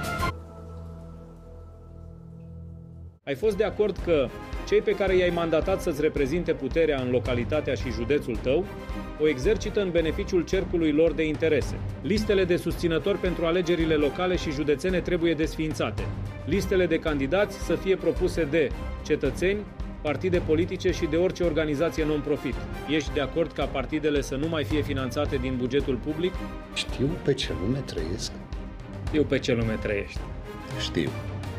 Ai fost de acord că cei pe care i-ai mandatat să-ți reprezinte puterea în localitatea și județul tău o exercită în beneficiul cercului lor de interese. Listele de susținători pentru alegerile locale și județene trebuie desființate. Listele de candidați să fie propuse de cetățeni, partide politice și de orice organizație non-profit. Ești de acord ca partidele să nu mai fie finanțate din bugetul public? Știu pe ce lume trăiesc. Știu pe ce lume trăiești. Știu.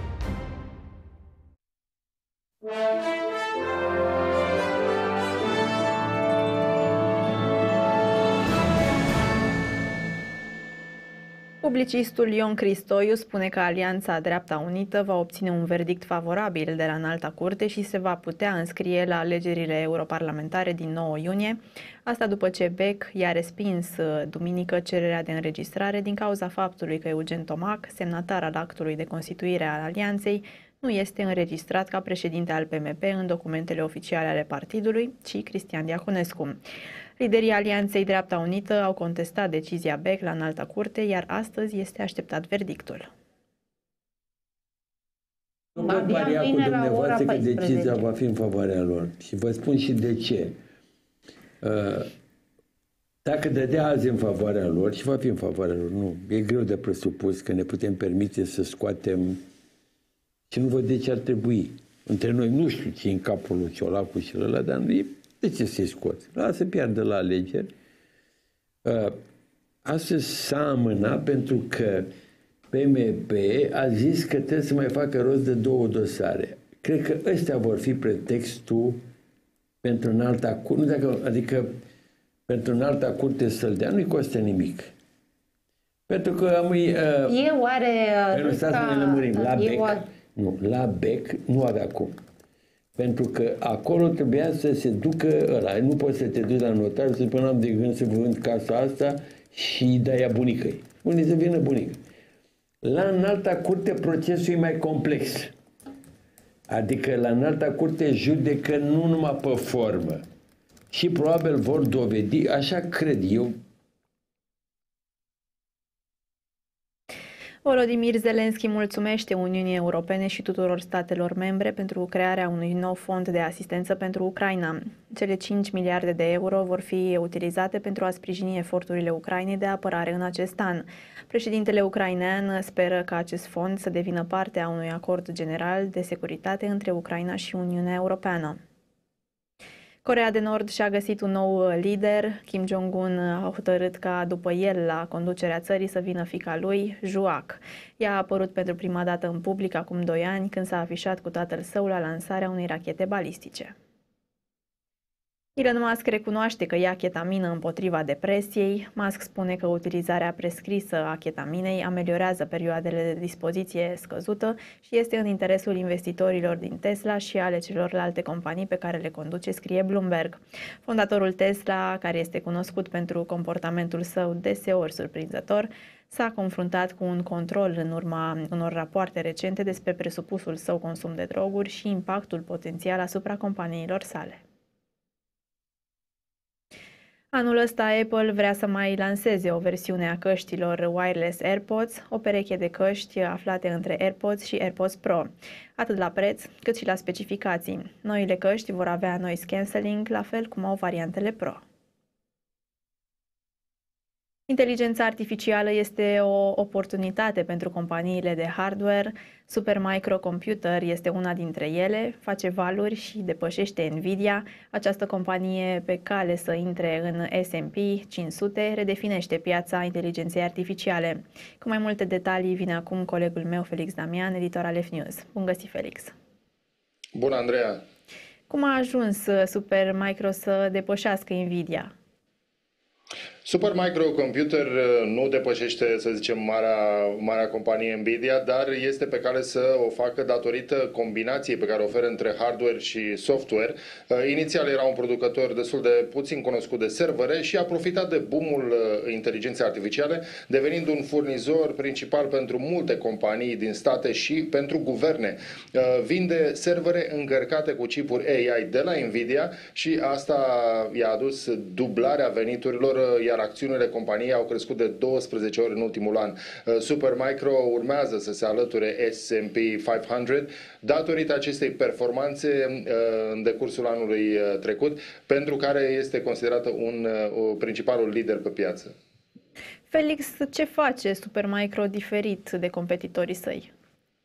Publicistul Ion Cristoiu spune că Alianța Dreapta Unită va obține un verdict favorabil de la Înalta Curte și se va putea înscrie la alegerile europarlamentare din nouă iunie, asta după ce B E C i-a respins duminică cererea de înregistrare din cauza faptului că Eugen Tomac, semnatar al actului de constituire al Alianței, nu este înregistrat ca președinte al P M P în documentele oficiale ale partidului, ci Cristian Diaconescu. Liderii Alianței Dreapta Unită au contestat decizia B E C la Înalta Curte, iar astăzi este așteptat verdictul. Nu pot paria cu dumneavoastră că decizia va fi în favoarea lor. Și vă spun și de ce. Dacă dădea azi în favoarea lor, și va fi în favoarea lor, nu, e greu de presupus că ne putem permite să scoatem, și nu văd de ce ar trebui. Între noi nu știu ce în capul lui Ciolacu și ăla, dar nu e. De ce să-i scoți? Lasă să piardă la alegeri. Astăzi s-a amânat pentru că P M P a zis că trebuie să mai facă rost de două dosare. Cred că ăstea vor fi pretextul pentru Înalta Curte, nu dacă, adică pentru Înalta Curte să-l dea, nu-i costă nimic. Pentru că am... Uh, e oare... Pentru stați să ne lămurim. La B E C, oare... nu, la B E C nu avea cum. Pentru că acolo trebuia să se ducă ăla. Nu poți să te duci la notar să spui am de gând să vând casa asta și dai a bunicăi. Unde să vină bunica? La Înalta Curte procesul e mai complex. Adică la Înalta Curte judecă nu numai pe formă. Și probabil vor dovedi, așa cred eu. Volodymyr Zelensky mulțumește Uniunii Europene și tuturor statelor membre pentru crearea unui nou fond de asistență pentru Ucraina. Cele cinci miliarde de euro vor fi utilizate pentru a sprijini eforturile Ucrainei de apărare în acest an. Președintele ucrainean speră ca acest fond să devină parte a unui acord general de securitate între Ucraina și Uniunea Europeană. Coreea de Nord și-a găsit un nou lider. Kim Jong-un a hotărât ca după el la conducerea țării să vină fiica lui, Juak. Ea a apărut pentru prima dată în public acum doi ani, când s-a afișat cu tatăl său la lansarea unei rachete balistice. Elon Musk recunoaște că ia chetamină împotriva depresiei. Musk spune că utilizarea prescrisă a chetaminei ameliorează perioadele de dispoziție scăzută și este în interesul investitorilor din Tesla și ale celorlalte companii pe care le conduce, scrie Bloomberg. Fondatorul Tesla, care este cunoscut pentru comportamentul său deseori surprinzător, s-a confruntat cu un control în urma unor rapoarte recente despre presupusul său consum de droguri și impactul potențial asupra companiilor sale. Anul ăsta Apple vrea să mai lanseze o versiune a căștilor wireless AirPods, o pereche de căști aflate între AirPods și AirPods Pro, atât la preț cât și la specificații. Noile căști vor avea noise cancelling, la fel cum au variantele Pro. Inteligența artificială este o oportunitate pentru companiile de hardware. Supermicro Computer este una dintre ele, face valuri și depășește Nvidia. Această companie, pe cale să intre în S and P cinci sute, redefinește piața inteligenței artificiale. Cu mai multe detalii vine acum colegul meu Felix Damian, editor al F News. Bun găsit, Felix! Bună, Andreea! Cum a ajuns Supermicro să depășească Nvidia? Supermicro Computer nu depășește, să zicem, marea, marea companie Nvidia, dar este pe cale să o facă datorită combinației pe care o oferă între hardware și software. Inițial era un producător destul de puțin cunoscut de servere și a profitat de boomul inteligenței artificiale, devenind un furnizor principal pentru multe companii din state și pentru guverne. Vinde servere încărcate cu chipuri A I de la Nvidia și asta i-a adus dublarea veniturilor, iar acțiunile companiei au crescut de douăsprezece ori în ultimul an. Supermicro urmează să se alăture S and P cinci sute datorită acestei performanțe în decursul anului trecut, pentru care este considerată un, un principalul lider pe piață. Felix, ce face Supermicro diferit de competitorii săi?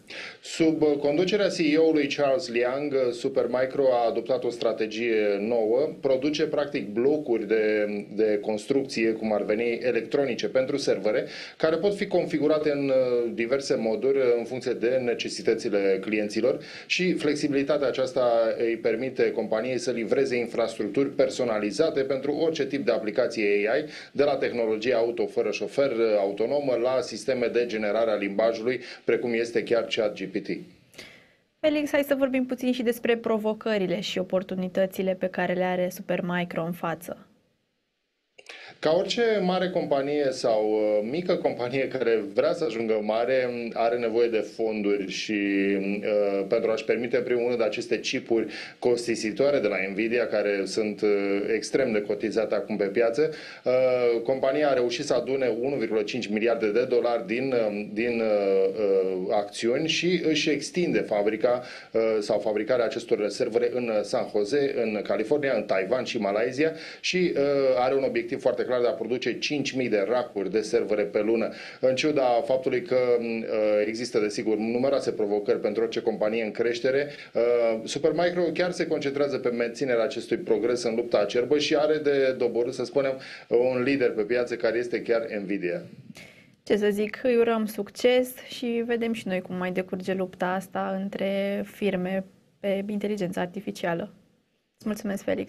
Sub conducerea C E O-ului Charles Liang, Supermicro a adoptat o strategie nouă, produce practic blocuri de, de construcție, cum ar veni electronice pentru servere, care pot fi configurate în diverse moduri în funcție de necesitățile clienților și flexibilitatea aceasta îi permite companiei să livreze infrastructuri personalizate pentru orice tip de aplicație A I, de la tehnologie auto fără șofer autonomă la sisteme de generare a limbajului, precum este chiar ChatGPT. Felix, hai să vorbim puțin și despre provocările și oportunitățile pe care le are Supermicro în față. Ca orice mare companie sau uh, mică companie care vrea să ajungă mare, are nevoie de fonduri și uh, pentru a-și permite în primul rând aceste chipuri costisitoare de la Nvidia, care sunt uh, extrem de cotizate acum pe piață, uh, compania a reușit să adune unu virgulă cinci miliarde de dolari din, uh, din uh, acțiuni și își extinde fabrica uh, sau fabricarea acestor servere în San Jose, în California, în Taiwan și Malaysia și uh, are un obiectiv foarte clar de a produce cinci mii de rackuri de servere pe lună. În ciuda faptului că uh, există, desigur, numeroase provocări pentru orice companie în creștere, uh, Supermicro chiar se concentrează pe menținerea acestui progres în lupta acerbă și are de doborât, să spunem, un lider pe piață care este chiar Nvidia. Ce să zic, îi urăm succes și vedem și noi cum mai decurge lupta asta între firme pe inteligență artificială. Îți mulțumesc, Felix!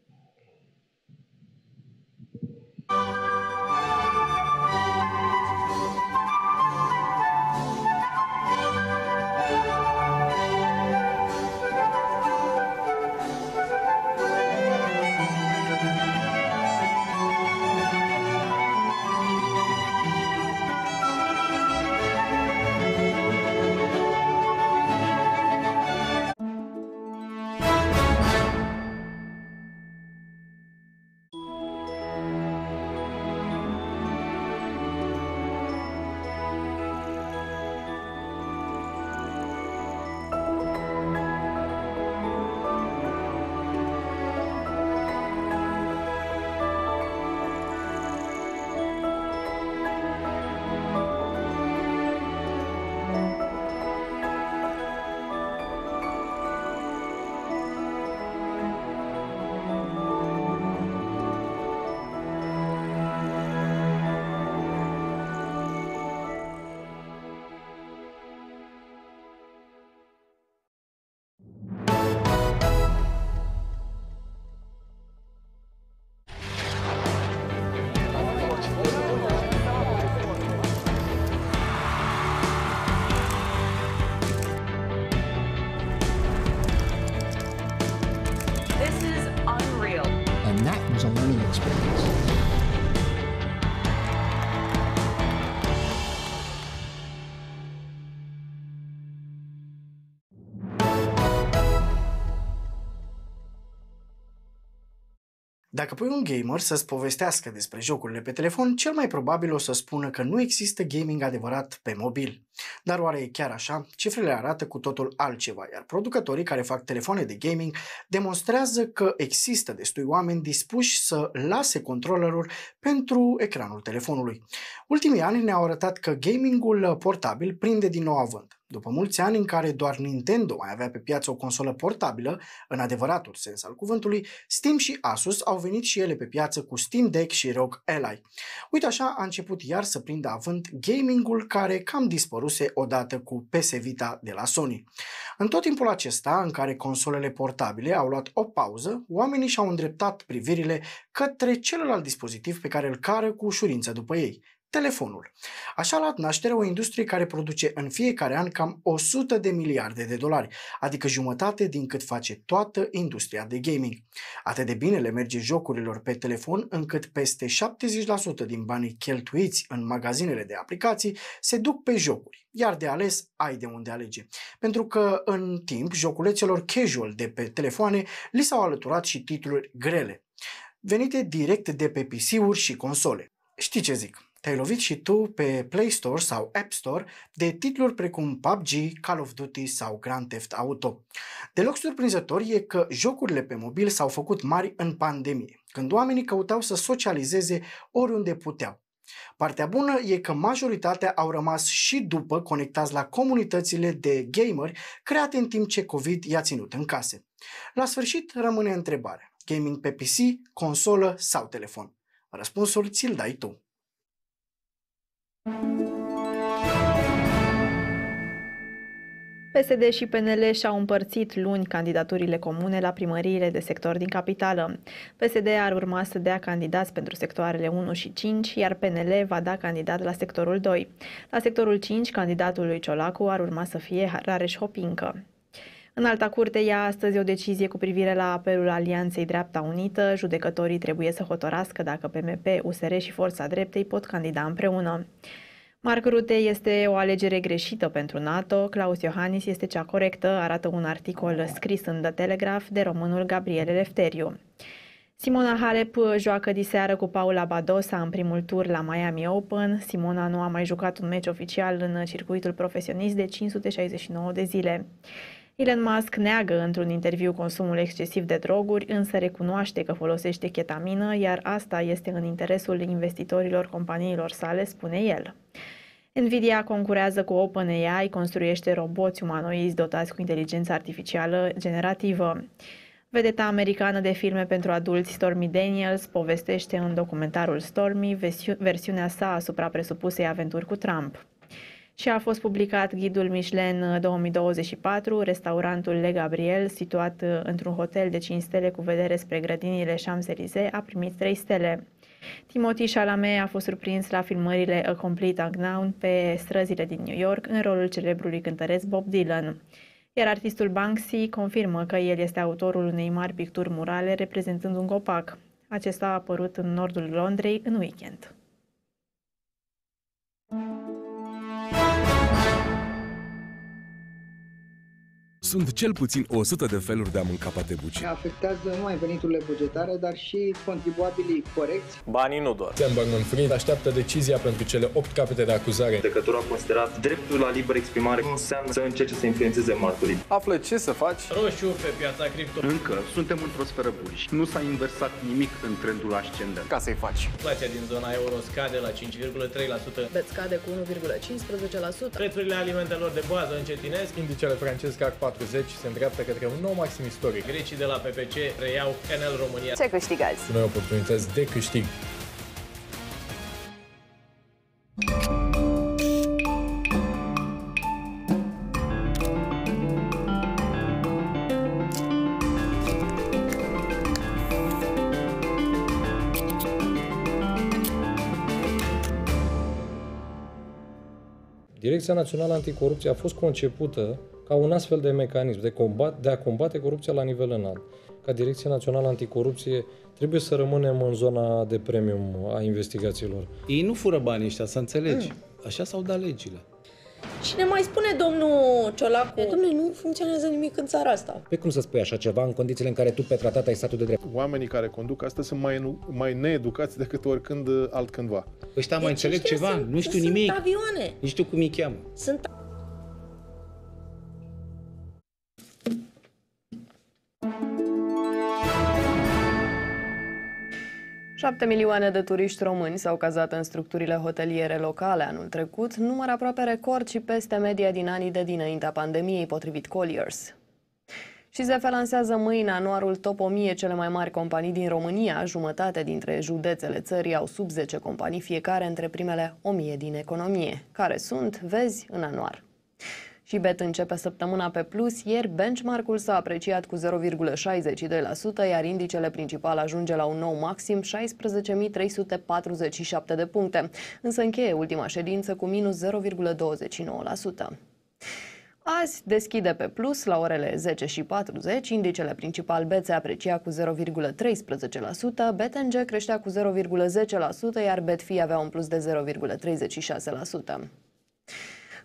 Dacă pui un gamer să-ți povestească despre jocurile pe telefon, cel mai probabil o să spună că nu există gaming adevărat pe mobil. Dar oare e chiar așa? Cifrele arată cu totul altceva, iar producătorii care fac telefoane de gaming demonstrează că există destui oameni dispuși să lase controllerul pentru ecranul telefonului. Ultimii ani ne-au arătat că gamingul portabil prinde din nou avânt. După mulți ani în care doar Nintendo mai avea pe piață o consolă portabilă, în adevăratul sens al cuvântului, Steam și Asus au venit și ele pe piață cu Steam Deck și R O G Ally. Uite așa a început iar să prindă avânt gamingul care cam dispăruse odată cu P S Vita de la Sony. În tot timpul acesta, în care consolele portabile au luat o pauză, oamenii și-au îndreptat privirile către celălalt dispozitiv pe care îl cară cu ușurință după ei: telefonul. Așa a luat naștere o industrie care produce în fiecare an cam o sută de miliarde de dolari, adică jumătate din cât face toată industria de gaming. Atât de bine le merge jocurilor pe telefon, încât peste șaptezeci la sută din banii cheltuiți în magazinele de aplicații se duc pe jocuri, iar de ales ai de unde alege. Pentru că în timp joculețelor casual de pe telefoane li s-au alăturat și titluri grele, venite direct de pe P C-uri și console. Știi ce zic? Te-ai lovit și tu pe Play Store sau App Store de titluri precum P U B G, Call of Duty sau Grand Theft Auto. Deloc surprinzător e că jocurile pe mobil s-au făcut mari în pandemie, când oamenii căutau să socializeze oriunde puteau. Partea bună e că majoritatea au rămas și după conectați la comunitățile de gameri create în timp ce COVID i-a ținut în case. La sfârșit rămâne întrebarea: gaming pe P C, consolă sau telefon? Răspunsul ți-l dai tu. P S D și P N L și-au împărțit luni candidaturile comune la primăriile de sector din capitală. P S D ar urma să dea candidați pentru sectoarele unu și cinci, iar P N L va da candidat la sectorul doi. La sectorul cinci, candidatul lui Ciolacu ar urma să fie Rareș Hopincă. Înalta Curte ia astăzi o decizie cu privire la apelul Alianței Dreapta Unită. Judecătorii trebuie să hotărască dacă P M P, U S R și Forța Dreptei pot candida împreună. Mark Rutte este o alegere greșită pentru NATO, Klaus Iohannis este cea corectă, arată un articol scris în The Telegraph de românul Gabriel Eleftheriu. Simona Halep joacă diseară cu Paula Badosa în primul tur la Miami Open. Simona nu a mai jucat un meci oficial în circuitul profesionist de cinci sute șaizeci și nouă de zile. Elon Musk neagă într-un interviu consumul excesiv de droguri, însă recunoaște că folosește chetamină, iar asta este în interesul investitorilor companiilor sale, spune el. Nvidia concurează cu OpenAI, construiește roboți umanoizi dotați cu inteligență artificială generativă. Vedeta americană de filme pentru adulți Stormy Daniels povestește în documentarul Stormy versiunea sa asupra presupusei aventuri cu Trump. Și a fost publicat ghidul Michelin două mii douăzeci și patru, restaurantul Le Gabriel, situat într-un hotel de cinci stele cu vedere spre grădinile Champs-Élysées, a primit trei stele. Timothée Chalamet a fost surprins la filmările A Complete Unknown pe străzile din New York în rolul celebrului cântăresc Bob Dylan. Iar artistul Banksy confirmă că el este autorul unei mari picturi murale reprezentând un copac. Acesta a apărut în nordul Londrei în weekend. Sunt cel puțin o sută de feluri de a mânca patebuci. Afectează nu numai veniturile bugetare, dar și contribuabilii corecți. Banii nu doar. Sam Bankman-Fried așteaptă decizia pentru cele opt capete de acuzare. Judecătorul a considerat dreptul la liberă exprimare nu înseamnă să încerce să influențeze martorii. Află ce să faci. Roșu pe piața cripto. Încă suntem într-o sferă bullish. Nu s-a inversat nimic în trendul ascendent. Ca să-i faci. Inflația din zona euro scade la cinci virgulă trei la sută. Bet scade cu unu virgulă cincisprezece la sută. Prețurile alimentelor de bază încetinesc. Indicele francez C A C patruzeci se îndreaptă către un nou maxim istoric. Grecii de la P P C reiau Enel România. Ce câștigați? Noi oportunități de câștig. Direcția Națională Anticorupție a fost concepută ca un astfel de mecanism de, combat, de a combate corupția la nivel înalt. Ca Direcția Națională Anticorupție trebuie să rămânem în zona de premium a investigațiilor. Ei nu fură banii ăștia, să înțelegi. Mm. Așa s-au dat legile. Și ne mai spune domnul Ciolacu, domnule, nu funcționează nimic în țara asta. Pe cum să spui așa ceva în condițiile în care tu pe tratat ai statul de drept? Oamenii care conduc asta sunt mai, mai needucați decât oricând altcândva. Ăștia mai înțeleg ceva? Sunt, nu știu sunt nimic. avioane. Nu știu cum îi cheamă. Sunt Șapte milioane de turiști români s-au cazat în structurile hoteliere locale anul trecut, număr aproape record și peste media din anii de dinaintea pandemiei, potrivit Colliers. Și Z F lansează mâine anuarul Top o mie cele mai mari companii din România. Jumătate dintre județele țării au sub zece companii, fiecare între primele o mie din economie. Care sunt? Vezi în anuar. Și Bet începe săptămâna pe plus. Ieri benchmark-ul s-a apreciat cu zero virgulă șaizeci și doi la sută, iar indicele principal ajunge la un nou maxim, șaisprezece mii trei sute patruzeci și șapte de puncte, însă încheie ultima ședință cu minus zero virgulă douăzeci și nouă la sută. Azi deschide pe plus la orele zece și patruzeci, indicele principal B se aprecia cu zero virgulă treisprezece la sută, B T N G creștea cu zero virgulă zece la sută, iar Betfi avea un plus de zero virgulă treizeci și șase la sută.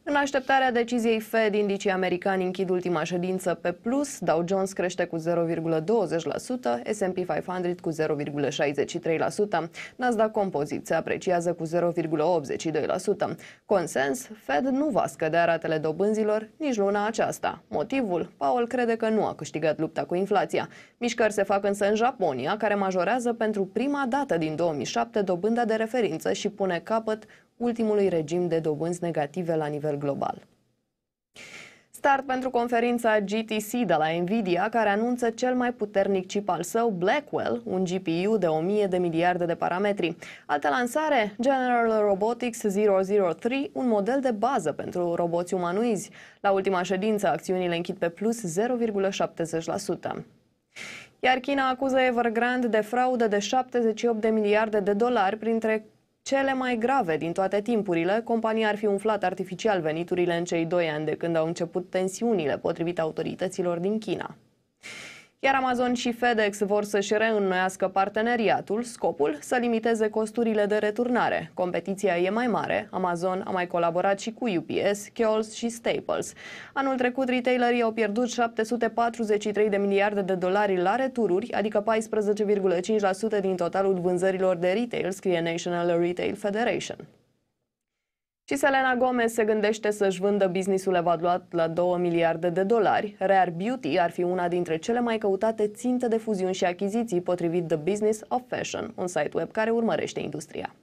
În așteptarea deciziei Fed, indicii americani închid ultima ședință pe plus, Dow Jones crește cu zero virgulă douăzeci la sută, S and P cinci sute cu zero virgulă șaizeci și trei la sută, Nasdaq Composite se apreciază cu zero virgulă optzeci și doi la sută. Consens, Fed nu va scădea ratele dobânzilor nici luna aceasta. Motivul? Powell crede că nu a câștigat lupta cu inflația. Mișcări se fac însă în Japonia, care majorează pentru prima dată din două mii șapte dobânda de referință și pune capăt ultimului regim de dobânzi negative la nivel global. Start pentru conferința G T C de la Nvidia, care anunță cel mai puternic chip al său, Blackwell, un G P U de o mie de miliarde de parametri. Altă lansare, General Robotics zero zero trei, un model de bază pentru roboți umanoizi. La ultima ședință, acțiunile închid pe plus zero virgulă șaptezeci la sută. Iar China acuză Evergrande de fraudă de șaptezeci și opt de miliarde de dolari, printre cele mai grave din toate timpurile. Compania ar fi umflat artificial veniturile în cei doi ani de când au început tensiunile, potrivit autorităților din China. Iar Amazon și FedEx vor să-și reînnoiască parteneriatul, scopul să limiteze costurile de returnare. Competiția e mai mare, Amazon a mai colaborat și cu U P S, Kohl's și Staples. Anul trecut, retailerii au pierdut șapte sute patruzeci și trei de miliarde de dolari la retururi, adică paisprezece virgulă cinci la sută din totalul vânzărilor de retail, scrie National Retail Federation. Și Selena Gomez se gândește să-și vândă businessul evaluat la două miliarde de dolari. Rare Beauty ar fi una dintre cele mai căutate ținte de fuziuni și achiziții, potrivit The Business of Fashion, un site web care urmărește industria.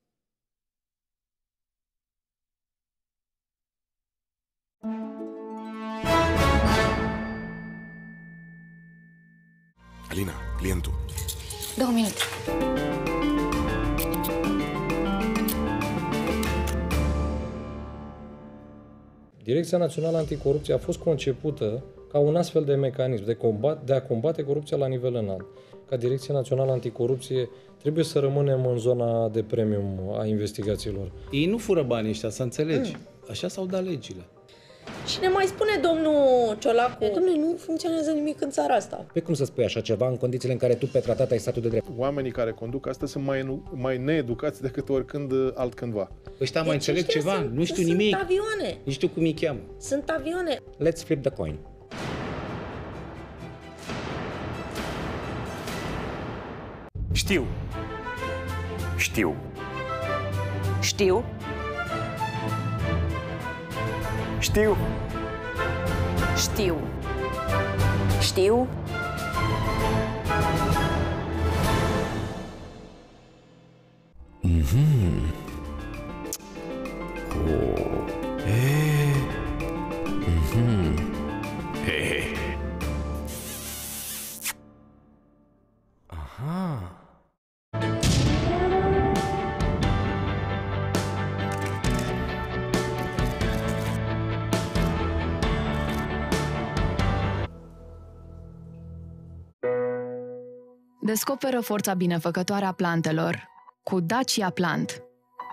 Alina, clientul. Două minute. Direcția Națională Anticorupție a fost concepută ca un astfel de mecanism de, combat, de a combate corupția la nivel înalt. Ca Direcția Națională Anticorupție trebuie să rămânem în zona de premium a investigațiilor. Ei nu fură banii ăștia, să înțelegi. Mm. Așa s-au dat legile. Și ne mai spune domnul Ciolacu, domnule, nu funcționează nimic în țara asta. Pe cum să spui așa ceva în condițiile în care tu pe tratat ai statul de drept? Oamenii care conduc asta sunt mai, mai needucați decât oricând altcândva. Ăștia mai înțeleg ceva, sunt, nu știu nimic. Sunt avioane. Nu știu cum îi cheamă. Sunt avioane. Let's flip the coin. Știu. Știu. Știu. Știu. Știu. Știu. Mhm. Oh. Eh. Mhm. Eh. Aha. Descoperă forța binefăcătoare a plantelor cu Dacia Plant.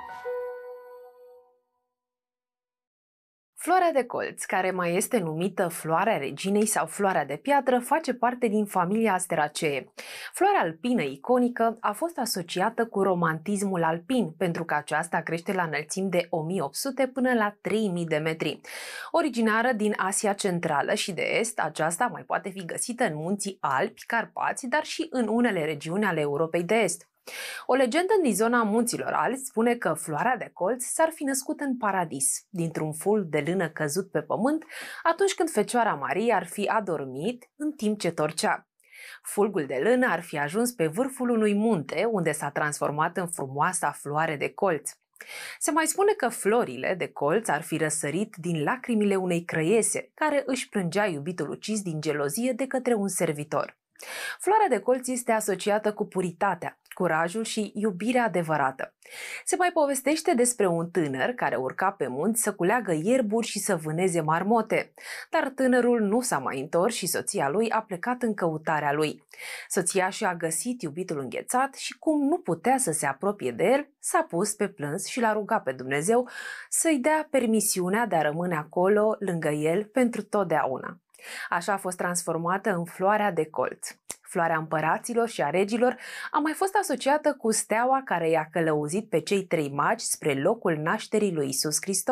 Floarea de colț, care mai este numită floarea reginei sau floarea de piatră, face parte din familia Asteraceae. Floarea alpină iconică a fost asociată cu romantismul alpin, pentru că aceasta crește la înălțimi de o mie opt sute până la trei mii de metri. Originară din Asia Centrală și de Est, aceasta mai poate fi găsită în munții Alpi, Carpați, dar și în unele regiuni ale Europei de Est. O legendă din zona munților Alpi spune că floarea de colț s-ar fi născut în paradis, dintr-un ful de lână căzut pe pământ, atunci când Fecioara Marie ar fi adormit în timp ce torcea. Fulgul de lână ar fi ajuns pe vârful unui munte, unde s-a transformat în frumoasa floare de colț. Se mai spune că florile de colț ar fi răsărit din lacrimile unei crăiese, care își plângea iubitul ucis din gelozie de către un servitor. Floarea de colț este asociată cu puritatea, curajul și iubirea adevărată. Se mai povestește despre un tânăr care urca pe munți să culeagă ierburi și să vâneze marmote, dar tânărul nu s-a mai întors și soția lui a plecat în căutarea lui. Soția și-a găsit iubitul înghețat și, cum nu putea să se apropie de el, s-a pus pe plâns și l-a rugat pe Dumnezeu să-i dea permisiunea de a rămâne acolo lângă el pentru totdeauna. Așa a fost transformată în floarea de colț. Floarea împăraților și a regilor a mai fost asociată cu steaua care i-a călăuzit pe cei trei magi spre locul nașterii lui Iisus Hristos.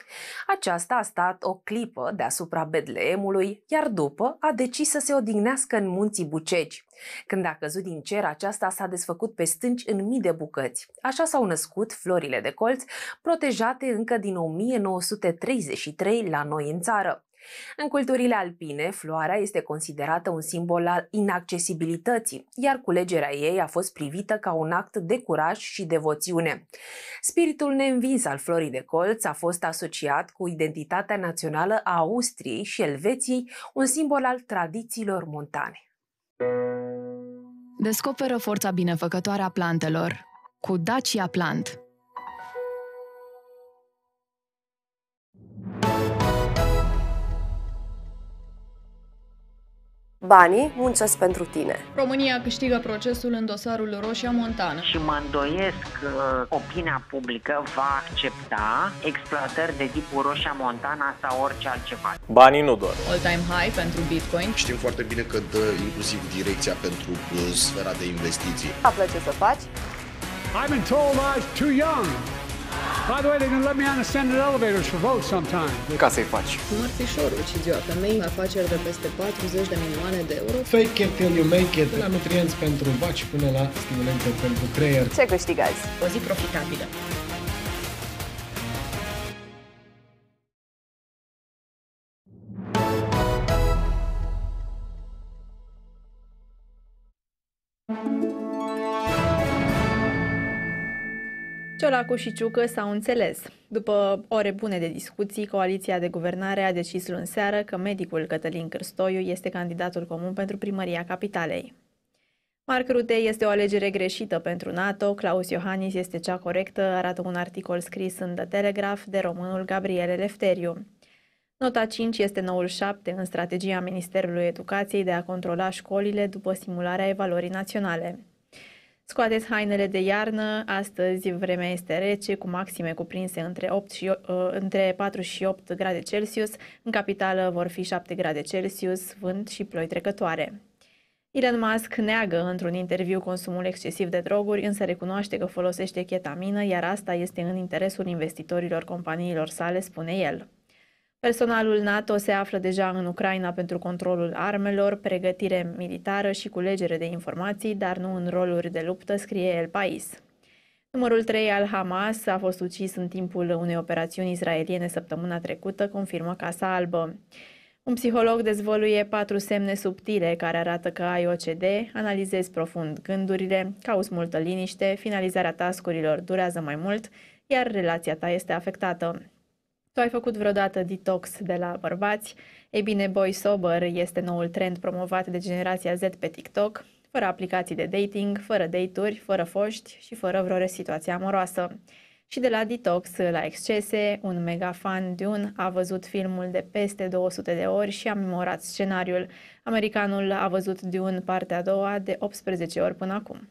Aceasta a stat o clipă deasupra Betleemului, iar după a decis să se odihnească în munții Bucegi. Când a căzut din cer, aceasta s-a desfăcut pe stânci în mii de bucăți. Așa s-au născut florile de colț, protejate încă din o mie nouă sute treizeci și trei la noi în țară. În culturile alpine, floarea este considerată un simbol al inaccesibilității, iar culegerea ei a fost privită ca un act de curaj și devoțiune. Spiritul neînvins al florii de colț a fost asociat cu identitatea națională a Austriei și Elveției, un simbol al tradițiilor montane. Descoperă forța binefăcătoare a plantelor cu Dacia Plant. Banii muncesc pentru tine. România câștigă procesul în dosarul Roșia Montană. Și mă îndoiesc că opinia publică va accepta exploatări de tipul Roșia Montana sau orice altceva. Banii nu doar. All-time high pentru Bitcoin. Știm foarte bine că dă inclusiv direcția pentru sfera de investiții. Îmi place să faci? I've been told I was too young. By the way, they're going to let me on ascended elevators for votes sometime. Ca să-i faci. Mărțișorul și ziua femei, afaceri de peste patruzeci de milioane de euro. Fake it till you make it. De la nutrienți pentru vaci până la stimulente pentru creier. Ce câștigi azi? O zi profitabilă. Ciolacu și Ciucă s-au înțeles. După ore bune de discuții, coaliția de guvernare a decis luni seară că medicul Cătălin Cârstoiu este candidatul comun pentru primăria capitalei. Marc Rutte este o alegere greșită pentru NATO, Claus Iohannis este cea corectă, arată un articol scris în The Telegraph de românul Gabriel Eleftheriu. Nota cinci este noul șapte în strategia Ministerului Educației de a controla școlile după simularea evaluării naționale. Scoateți hainele de iarnă, astăzi vremea este rece, cu maxime cuprinse între, opt și, uh, între patru și opt grade Celsius, în capitală vor fi șapte grade Celsius, vânt și ploi trecătoare. Elon Musk neagă într-un interviu consumul excesiv de droguri, însă recunoaște că folosește chetamină, iar asta este în interesul investitorilor companiilor sale, spune el. Personalul NATO se află deja în Ucraina pentru controlul armelor, pregătire militară și culegere de informații, dar nu în roluri de luptă, scrie El País. Numărul trei al Hamas a fost ucis în timpul unei operațiuni israeliene săptămâna trecută, confirmă Casa Albă. Un psiholog dezvăluie patru semne subtile care arată că ai O C D, analizezi profund gândurile, cauți multă liniște, finalizarea task-urilor durează mai mult, iar relația ta este afectată. Tu ai făcut vreodată detox de la bărbați? Ei bine, Boy Sober este noul trend promovat de generația Z pe TikTok, fără aplicații de dating, fără date-uri, fără foști și fără vreo situație amoroasă. Și de la detox la excese, un mega fan Dune a văzut filmul de peste două sute de ori și a memorat scenariul. Americanul a văzut Dune partea a doua de optsprezece ori până acum.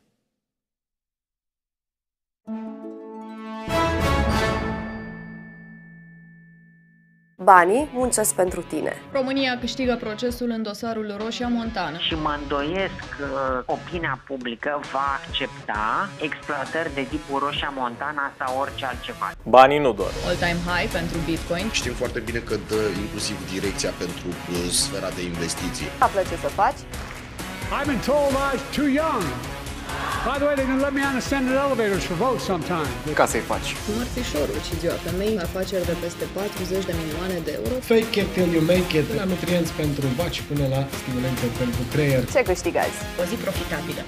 Banii muncesc pentru tine. România câștigă procesul în dosarul Roșia Montană. Și mă îndoiesc că opinia publică va accepta exploatări de tipul Roșia Montana sau orice altceva. Banii nu doar. All-time high pentru Bitcoin. Știm foarte bine că dă inclusiv direcția pentru sfera de investiții. Îmi place să faci? I've been told I was too young. By the way, they're going to let me on ascended elevators for votes sometime. Ca să-i faci. Mărțișorul și ziua femei, afaceri de peste patruzeci de milioane de euro. Fake it till you make it. De la nutrienți pentru vaci până la stimulente pentru creier. Ce câștigi azi? O zi profitabilă.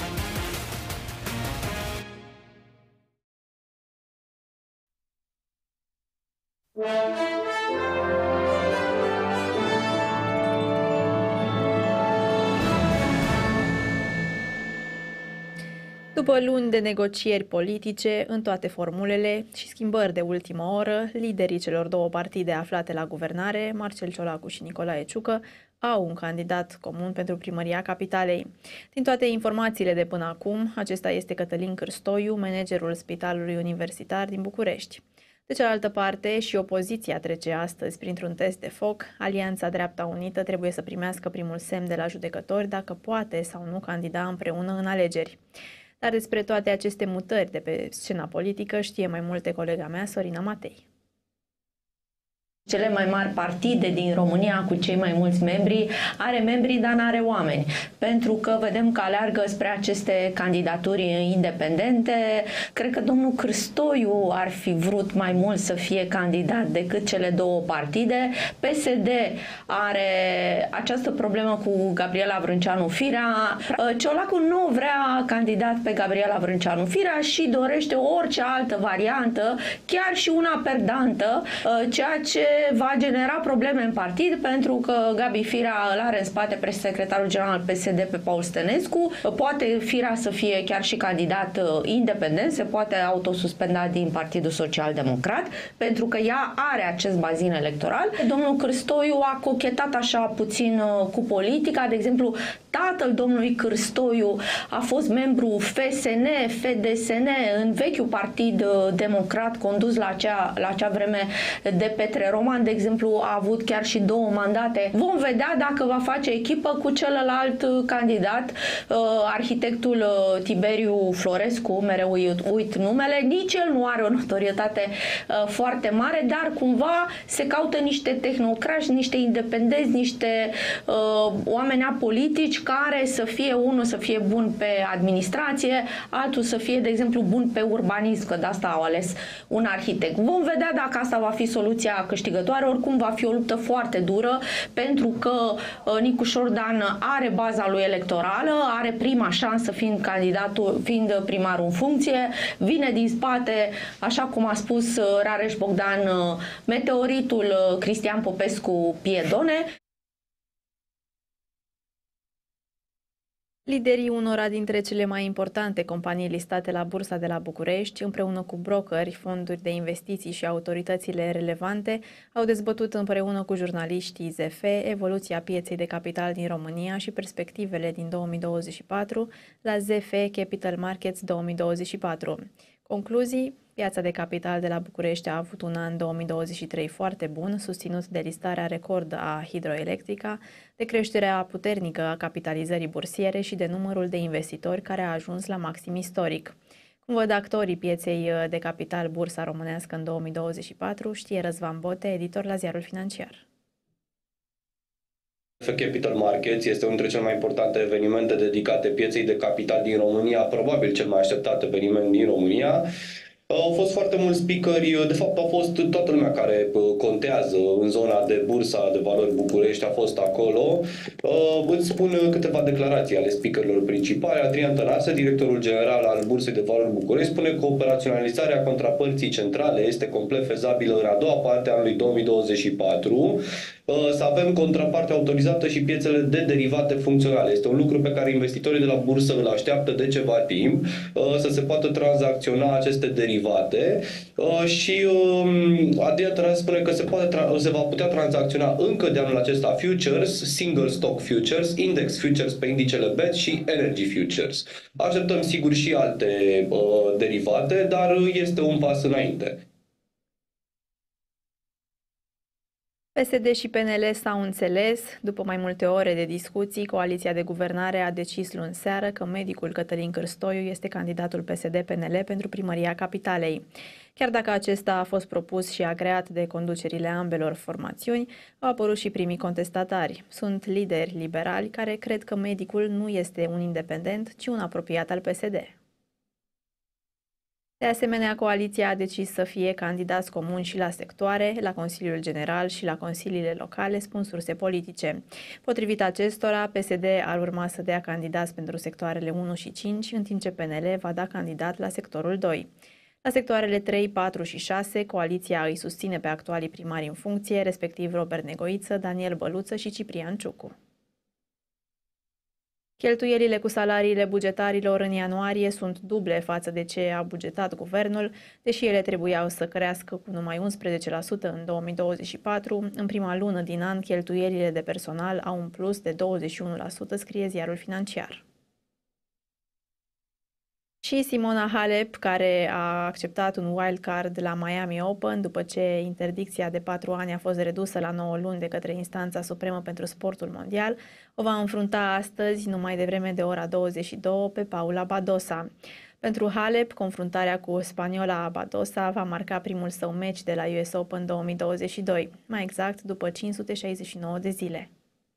După luni de negocieri politice în toate formulele și schimbări de ultimă oră, liderii celor două partide aflate la guvernare, Marcel Ciolacu și Nicolae Ciucă, au un candidat comun pentru primăria capitalei. Din toate informațiile de până acum, acesta este Cătălin Cârstoiu, managerul Spitalului Universitar din București. De cealaltă parte, și opoziția trece astăzi printr-un test de foc. Alianța Dreapta Unită trebuie să primească primul semn de la judecători dacă poate sau nu candida împreună în alegeri. Dar despre toate aceste mutări de pe scena politică știe mai multe colega mea, Sorina Matei. Cele mai mari partide din România cu cei mai mulți membri are membri, dar n-are oameni. Pentru că vedem că aleargă spre aceste candidaturi independente. Cred că domnul Cârstoiu ar fi vrut mai mult să fie candidat decât cele două partide. P S D are această problemă cu Gabriela Vrânceanu Firea. Ciolacu nu vrea candidat pe Gabriela Vrânceanu Firea și dorește orice altă variantă, chiar și una perdantă, ceea ce va genera probleme în partid, pentru că Gabi Firea îl are în spate presecretarul general al P S D pe Paul Stănescu. Poate Firea să fie chiar și candidat independent, se poate autosuspenda din Partidul Social Democrat, pentru că ea are acest bazin electoral. Domnul Cârstoiu a cochetat așa puțin cu politica, de exemplu, tatăl domnului Cârstoiu a fost membru F S N, F D S N, în vechiul Partid Democrat condus la acea, la acea vreme de Petre Roman, de exemplu, a avut chiar și două mandate. Vom vedea dacă va face echipă cu celălalt candidat, arhitectul Tiberiu Florescu, mereu uit, uit numele, nici el nu are o notorietate foarte mare, dar cumva se caută niște tehnocrați, niște independenți, niște uh, oameni apolitici care să fie, unul să fie bun pe administrație, altul să fie, de exemplu, bun pe urbanism, că de asta au ales un arhitect. Vom vedea dacă asta va fi soluția câștigătoare, oricum va fi o luptă foarte dură, pentru că uh, Nicu Șordan are baza lui electorală, are prima șansă fiind candidatul, fiind primarul în funcție, vine din spate, așa cum a spus uh, Rareș Bogdan, uh, meteoritul uh, Cristian Popescu Piedone. Liderii unora dintre cele mai importante companii listate la Bursa de la București, împreună cu brokeri, fonduri de investiții și autoritățile relevante, au dezbătut împreună cu jurnaliștii Z F evoluția pieței de capital din România și perspectivele din două mii douăzeci și patru la Z F Capital Markets două mii douăzeci și patru. Concluzii: piața de capital de la București a avut un an două mii douăzeci și trei foarte bun, susținut de listarea record a Hidroelectrica, de creșterea puternică a capitalizării bursiere și de numărul de investitori care a ajuns la maxim istoric. Cum văd actorii pieței de capital bursa românească în două mii douăzeci și patru, știe Răzvan Bote, editor la Ziarul Financiar. F Capital Markets este unul dintre cele mai importante evenimente dedicate pieței de capital din România, probabil cel mai așteptat eveniment din România. Au fost foarte mulți speakeri, de fapt au fost toată lumea care contează în zona de Bursa de Valori București, a fost acolo. Îți spun câteva declarații ale speakerilor principale. Adrian Tănase, directorul general al Bursei de Valori București, spune că operaționalizarea contrapărții centrale este complet fezabilă în a doua parte a anului două mii douăzeci și patru. Să avem contraparte autorizată și piețele de derivate funcționale. Este un lucru pe care investitorii de la bursă îl așteaptă de ceva timp, să se poată tranzacționa aceste derivate și Adrian Tănase spune că se, poate, se va putea tranzacționa încă de anul acesta futures, single stock futures, index futures pe indicele B E T și energy futures. Așteptăm sigur și alte uh, derivate, dar este un pas înainte. P S D și P N L s-au înțeles. După mai multe ore de discuții, coaliția de guvernare a decis luni seară că medicul Cătălin Cârstoiu este candidatul P S D P N L pentru primăria capitalei. Chiar dacă acesta a fost propus și agreat de conducerile ambelor formațiuni, au apărut și primii contestatari. Sunt lideri liberali care cred că medicul nu este un independent, ci un apropiat al P S D. De asemenea, coaliția a decis să fie candidați comuni și la sectoare, la Consiliul General și la consiliile locale, spun surse politice. Potrivit acestora, P S D ar urma să dea candidați pentru sectoarele unu și cinci, în timp ce P N L va da candidat la sectorul doi. La sectoarele trei, patru și șase, coaliția îi susține pe actualii primari în funcție, respectiv Robert Negoiță, Daniel Băluță și Ciprian Ciucu. Cheltuielile cu salariile bugetarilor în ianuarie sunt duble față de ce a bugetat guvernul, deși ele trebuiau să crească cu numai unsprezece la sută în două mii douăzeci și patru. În prima lună din an, cheltuielile de personal au un plus de douăzeci și unu la sută, scrie Ziarul Financiar. Și Simona Halep, care a acceptat un wildcard la Miami Open după ce interdicția de patru ani a fost redusă la nouă luni de către Instanța Supremă pentru Sportul Mondial, o va înfrunta astăzi, numai devreme de ora douăzeci și două, pe Paula Badosa. Pentru Halep, confruntarea cu spaniola Badosa va marca primul său meci de la U S Open două mii douăzeci și doi, mai exact după cinci sute șaizeci și nouă de zile.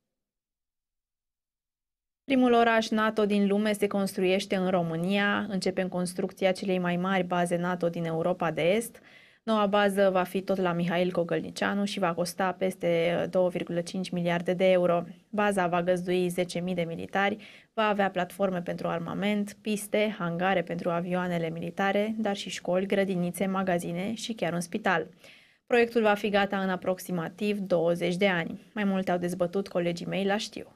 Primul oraș NATO din lume se construiește în România. Începem construcția celei mai mari baze NATO din Europa de Est. Noua bază va fi tot la Mihail Gogălnicianu și va costa peste două virgulă cinci miliarde de euro. Baza va găzdui zece mii de militari, va avea platforme pentru armament, piste, hangare pentru avioanele militare, dar și școli, grădinițe, magazine și chiar un spital. Proiectul va fi gata în aproximativ douăzeci de ani. Mai multe au dezbătut colegii mei la Știu.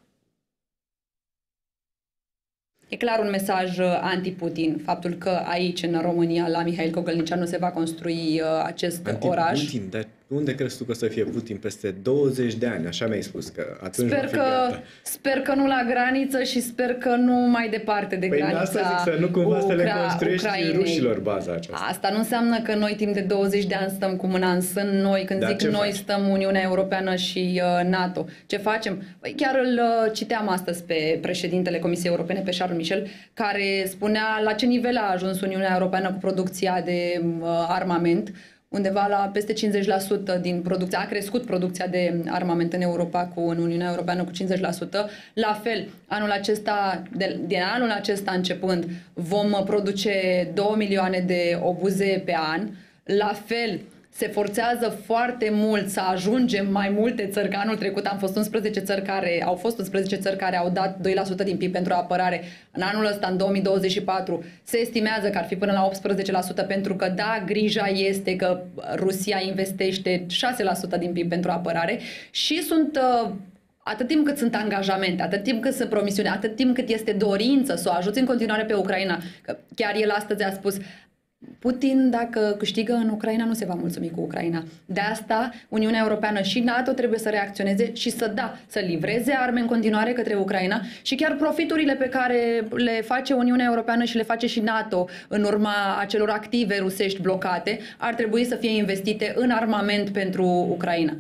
E clar un mesaj anti-Putin, faptul că aici, în România, la Mihail Gogălnicianu, se va construi uh, acest anti-Putin, oraș. Dar unde crezi tu că o să fie Putin peste douăzeci de ani? Așa mi-ai spus, că atunci Sper va fi că, gata. sper că nu la graniță și sper că nu mai departe de păi granița asta zic, să nu cumva Ucra- să le construiești Ucrainei. rușilor baza aceasta. Asta nu înseamnă că noi timp de douăzeci de ani stăm cu mâna în sân. Noi, când Dar zic ce noi, faci? stăm Uniunea Europeană și uh, NATO. Ce facem? Păi chiar îl uh, citeam astăzi pe președintele Comisiei Europene, pe Charles Michel, care spunea la ce nivel a ajuns Uniunea Europeană cu producția de uh, armament. Undeva la peste cincizeci la sută din producția, a crescut producția de armament în Europa, cu, în Uniunea Europeană cu cincizeci la sută. La fel, anul acesta, de, din anul acesta începând, vom produce două milioane de obuze pe an. La fel, se forțează foarte mult să ajungem mai multe țări, că anul trecut am fost unsprezece țări care, au fost unsprezece țări care au dat doi la sută din P I B pentru apărare. În anul ăsta, în două mii douăzeci și patru, se estimează că ar fi până la optsprezece la sută, pentru că, da, grija este că Rusia investește șase la sută din P I B pentru apărare și sunt... Uh, Atât timp cât sunt angajamente, atât timp cât sunt promisiuni, atât timp cât este dorință să o ajuți în continuare pe Ucraina, că chiar el astăzi a spus, Putin, dacă câștigă în Ucraina, nu se va mulțumi cu Ucraina. De asta, Uniunea Europeană și NATO trebuie să reacționeze și să, da, să livreze arme în continuare către Ucraina și chiar profiturile pe care le face Uniunea Europeană și le face și NATO în urma acelor active rusești blocate, ar trebui să fie investite în armament pentru Ucraina.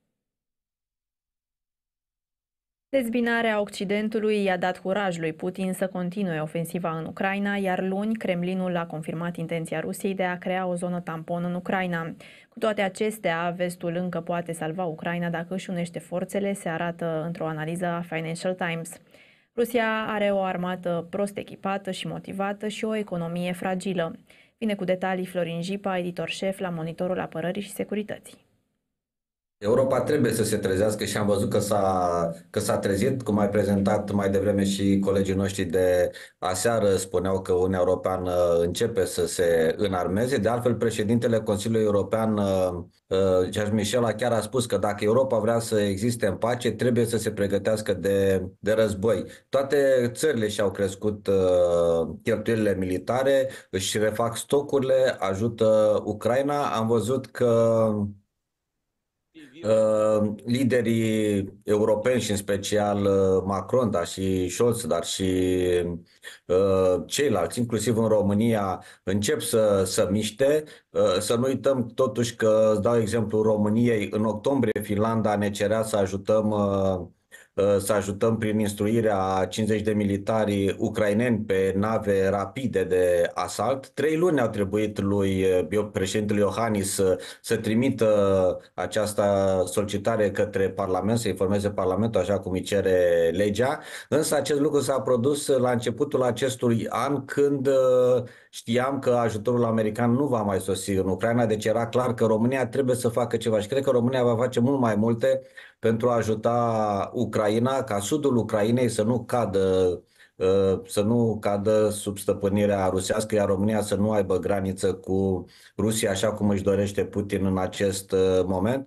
Dezbinarea Occidentului i-a dat curaj lui Putin să continue ofensiva în Ucraina, iar luni Kremlinul a confirmat intenția Rusiei de a crea o zonă tampon în Ucraina. Cu toate acestea, vestul încă poate salva Ucraina dacă își unește forțele, se arată într-o analiză a Financial Times. Rusia are o armată prost echipată și motivată și o economie fragilă. Vine cu detalii Florin Jipa, editor șef la Monitorul Apărării și Securității. Europa trebuie să se trezească și am văzut că s-a, că s-a trezit, cum ai prezentat mai devreme și colegii noștri de aseară, spuneau că Uniunea Europeană începe să se înarmeze. De altfel, președintele Consiliului European, Charles Michel, chiar a spus că dacă Europa vrea să existe în pace, trebuie să se pregătească de, de război. Toate țările și-au crescut uh, cheltuielile militare, își refac stocurile, ajută Ucraina. Am văzut că Uh, liderii europeni și în special uh, Macron, dar și Scholz, dar și uh, ceilalți, inclusiv în România, încep să, să miște. Uh, să nu uităm totuși că, îți dau exemplu României, în octombrie Finlanda ne cerea să ajutăm uh, să ajutăm prin instruirea cincizeci de militari ucraineni pe nave rapide de asalt. Trei luni au trebuit lui președintele Iohannis să, să trimită această solicitare către Parlament, să informeze Parlamentul așa cum îi cere legea. Însă acest lucru s-a produs la începutul acestui an, când știam că ajutorul american nu va mai sosi în Ucraina, deci era clar că România trebuie să facă ceva și cred că România va face mult mai multe pentru a ajuta Ucraina, ca sudul Ucrainei să nu cadă, să nu cadă sub stăpânirea rusească, iar România să nu aibă graniță cu Rusia, așa cum își dorește Putin în acest moment.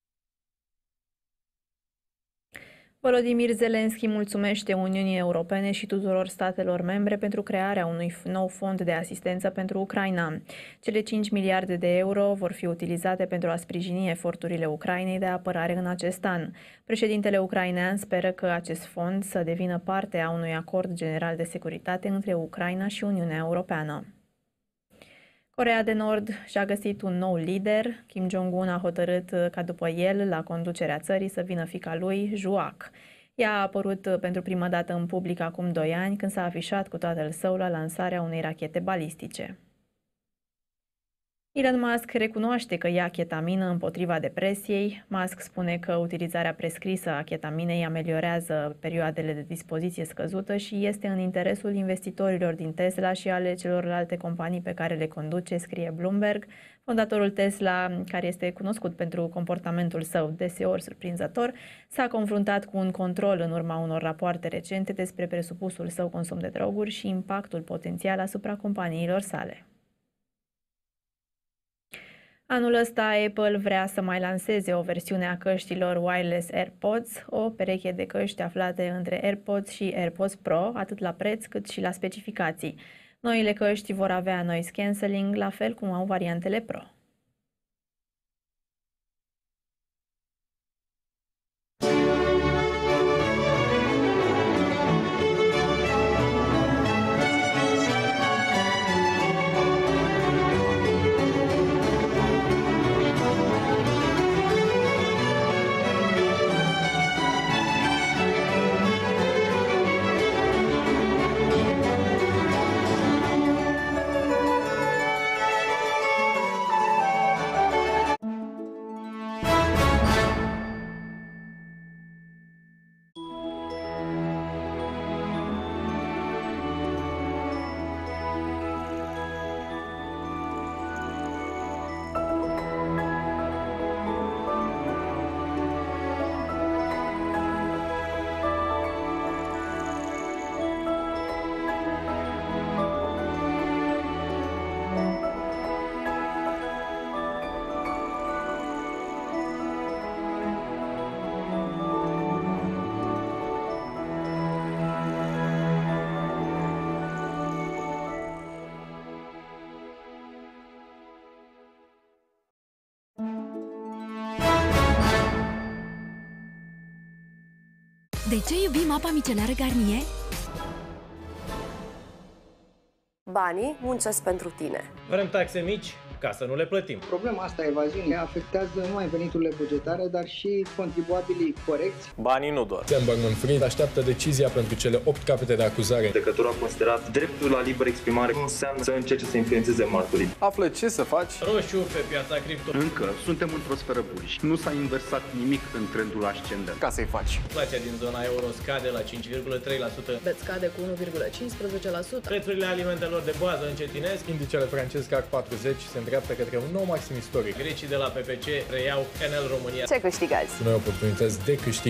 Volodymyr Zelensky mulțumește Uniunii Europene și tuturor statelor membre pentru crearea unui nou fond de asistență pentru Ucraina. Cele cinci miliarde de euro vor fi utilizate pentru a sprijini eforturile Ucrainei de apărare în acest an. Președintele ucrainean speră că acest fond să devină parte a unui acord general de securitate între Ucraina și Uniunea Europeană. Coreea de Nord și-a găsit un nou lider. Kim Jong-un a hotărât ca după el, la conducerea țării, să vină fiica lui, Juak. Ea a apărut pentru prima dată în public acum doi ani, când s-a afișat cu tatăl său la lansarea unei rachete balistice. Elon Musk recunoaște că ia chetamină împotriva depresiei. Musk spune că utilizarea prescrisă a chetaminei ameliorează perioadele de dispoziție scăzută și este în interesul investitorilor din Tesla și ale celorlalte companii pe care le conduce, scrie Bloomberg. Fondatorul Tesla, care este cunoscut pentru comportamentul său deseori surprinzător, s-a confruntat cu un control în urma unor rapoarte recente despre presupusul său consum de droguri și impactul potențial asupra companiilor sale. Anul ăsta Apple vrea să mai lanseze o versiune a căștilor wireless AirPods, o pereche de căști aflate între AirPods și AirPods Pro, atât la preț cât și la specificații. Noile căști vor avea noise cancelling, la fel cum au variantele Pro. De ce iubim apa micelară Garnier? Banii muncesc pentru tine. Vrem taxe mici ca să nu le plătim. Problema asta a evaziunii afectează nu numai veniturile bugetare, dar și contribuabilii corecți. Banii nu doar. Sam Bankman-Fried așteaptă decizia pentru cele opt capete de acuzare. Judecătorul a considerat dreptul la liberă exprimare înseamnă să încerce să influențeze martorii. Află ce să faci. Roșu pe piața cripto. Încă suntem într-o sferă bullish. Nu s-a inversat nimic în trendul ascendent. Ca să-i faci. Inflația din zona euro scade la cinci virgulă trei la sută. Bet scade cu unu virgulă cincisprezece la sută. Prețurile alimentelor de bază încetinesc. Indicele francez C A C patruzeci se îndreaptă către un nou maxim istoric. Grecii de la P P C reiau Enel România. Ce câștigați? Noi oportunități de câștig.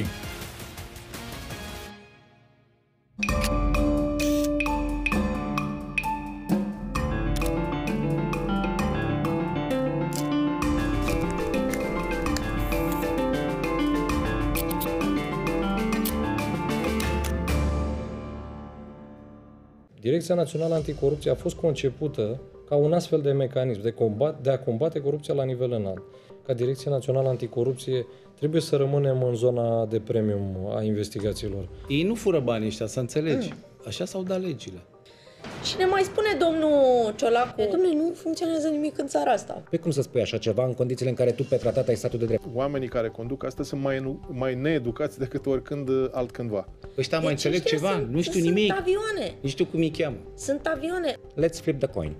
Direcția Națională Anticorupție a fost concepută ca un astfel de mecanism de, combat, de a combate corupția la nivel înalt. Ca Direcția Națională Anticorupție trebuie să rămânem în zona de premium a investigațiilor. Ei nu fură banii ăștia, să înțelegi. Așa s-au dat legile. Și ne mai spune domnul Ciolacu, domnule, nu funcționează nimic în țara asta. Pe cum să spui așa ceva în condițiile în care tu pe tratat ai statul de drept? Oamenii care conduc astăzi sunt mai, mai needucați decât oricând altcândva. Ăștia mai înțeleg ceva? Sunt, nu știu sunt nimic. Sunt avioane. Nu știu cum îi cheamă. Sunt avioane. Let's flip the coin.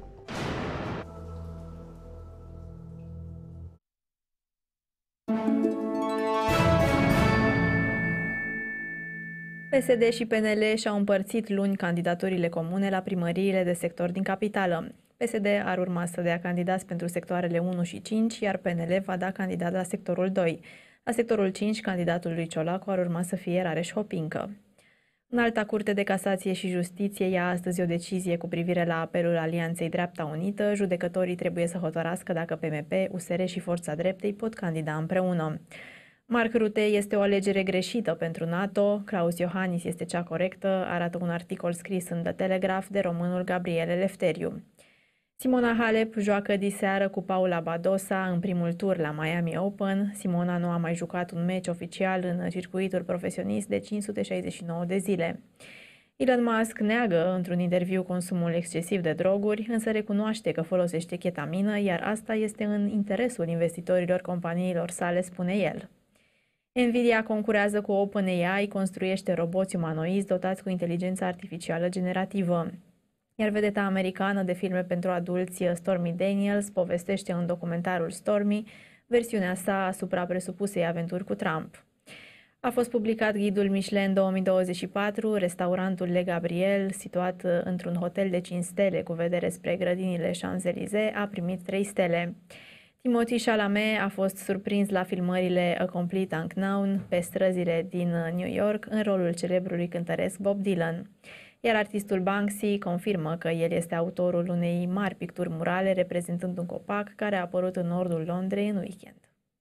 P S D și P N L și-au împărțit luni candidaturile comune la primăriile de sector din capitală. P S D ar urma să dea candidați pentru sectoarele unu și cinci, iar P N L va da candidat la sectorul doi. La sectorul cinci, candidatul lui Ciolacu ar urma să fie Rareș Hopincă. Înalta Curte de Casație și Justiție ia astăzi o decizie cu privire la apelul Alianței Dreapta Unită. Judecătorii trebuie să hotărască dacă P M P, U S R și Forța Dreptei pot candida împreună. Mark Rutte este o alegere greșită pentru NATO, Claus Iohannis este cea corectă, arată un articol scris în The Telegraph de românul Gabriel Eleftheriu. Simona Halep joacă diseară cu Paula Badosa în primul tur la Miami Open. Simona nu a mai jucat un meci oficial în circuitul profesionist de cinci sute șaizeci și nouă de zile. Elon Musk neagă într-un interviu consumul excesiv de droguri, însă recunoaște că folosește chetamină, iar asta este în interesul investitorilor companiilor sale, spune el. Nvidia concurează cu OpenAI, construiește roboți umanoizi dotați cu inteligență artificială generativă. Iar vedeta americană de filme pentru adulți Stormy Daniels povestește în documentarul Stormy versiunea sa asupra presupusei aventuri cu Trump. A fost publicat ghidul Michelin două mii douăzeci și patru, restaurantul Le Gabriel, situat într-un hotel de cinci stele cu vedere spre grădinile Champs-Élysées, a primit trei stele. Timothée Chalamet a fost surprins la filmările A Complete Unknown pe străzile din New York în rolul celebrului cântăresc Bob Dylan. Iar artistul Banksy confirmă că el este autorul unei mari picturi murale reprezentând un copac care a apărut în nordul Londrei în weekend.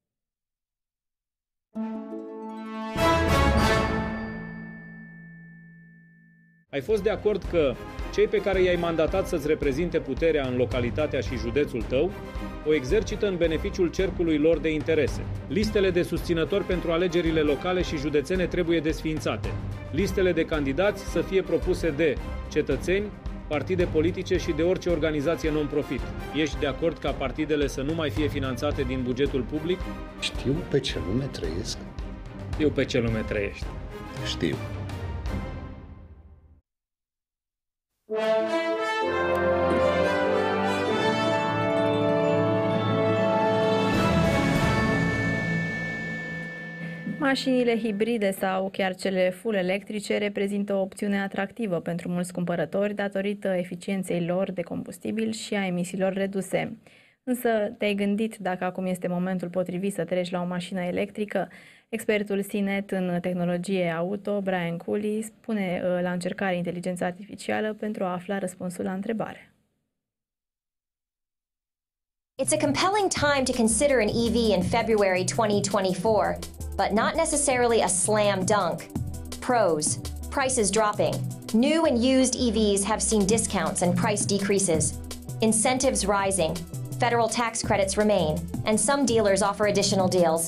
Ai fost de acord că cei pe care i-ai mandatat să-ți reprezinte puterea în localitatea și județul tău o exercită în beneficiul cercului lor de interese. Listele de susținători pentru alegerile locale și județene trebuie desființate. Listele de candidați să fie propuse de cetățeni, partide politice și de orice organizație non-profit. Ești de acord ca partidele să nu mai fie finanțate din bugetul public? Știu pe ce lume trăiesc. Știu pe ce lume trăiești. Știu. Mașinile hibride sau chiar cele full electrice reprezintă o opțiune atractivă pentru mulți cumpărători datorită eficienței lor de combustibil și a emisiilor reduse. Însă, te-ai gândit dacă acum este momentul potrivit să treci la o mașină electrică? Expertul C net în tehnologie auto, Brian Cooley, spune la încercare inteligența artificială pentru a afla răspunsul la întrebare. It's a compelling time to consider an E V in February twenty twenty-four, but not necessarily a slam dunk. Pros: prices dropping. New and used E Vs have seen discounts and price decreases. Incentives rising. Federal tax credits remain, and some dealers offer additional deals.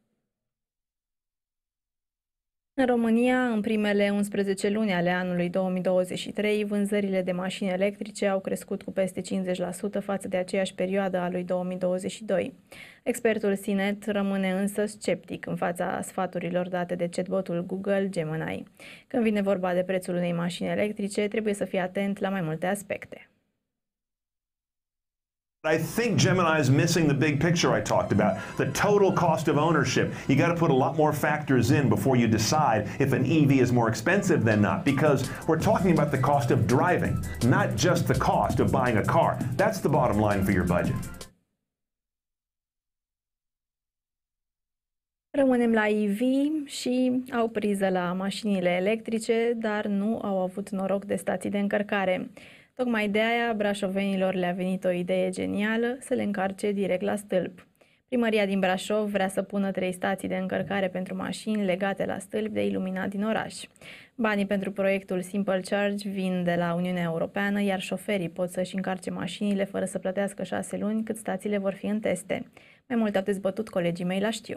În România, în primele unsprezece luni ale anului două mii douăzeci și trei, vânzările de mașini electrice au crescut cu peste cincizeci la sută față de aceeași perioadă a lui două mii douăzeci și doi. Expertul C net rămâne însă sceptic în fața sfaturilor date de chatbotul Google Gemini. Când vine vorba de prețul unei mașini electrice, trebuie să fii atent la mai multe aspecte. I think Gemini is missing the big picture I talked about, the total cost of ownership. You got to put a lot more factors in before you decide if an E V is more expensive than not, because we're talking about the cost of driving, not just the cost of buying a car. That's the bottom line for your budget. Rămânem la E V și au priză la mașinile electrice, dar nu au avut noroc de stații de încărcare. Tocmai de aia brașovenilor le-a venit o idee genială să le încarce direct la stâlp. Primăria din Brașov vrea să pună trei stații de încărcare pentru mașini legate la stâlp de iluminat din oraș. Banii pentru proiectul Simple Charge vin de la Uniunea Europeană, iar șoferii pot să-și încarce mașinile fără să plătească șase luni cât stațiile vor fi în teste. Mai mult au dezbătut colegii mei la Știu.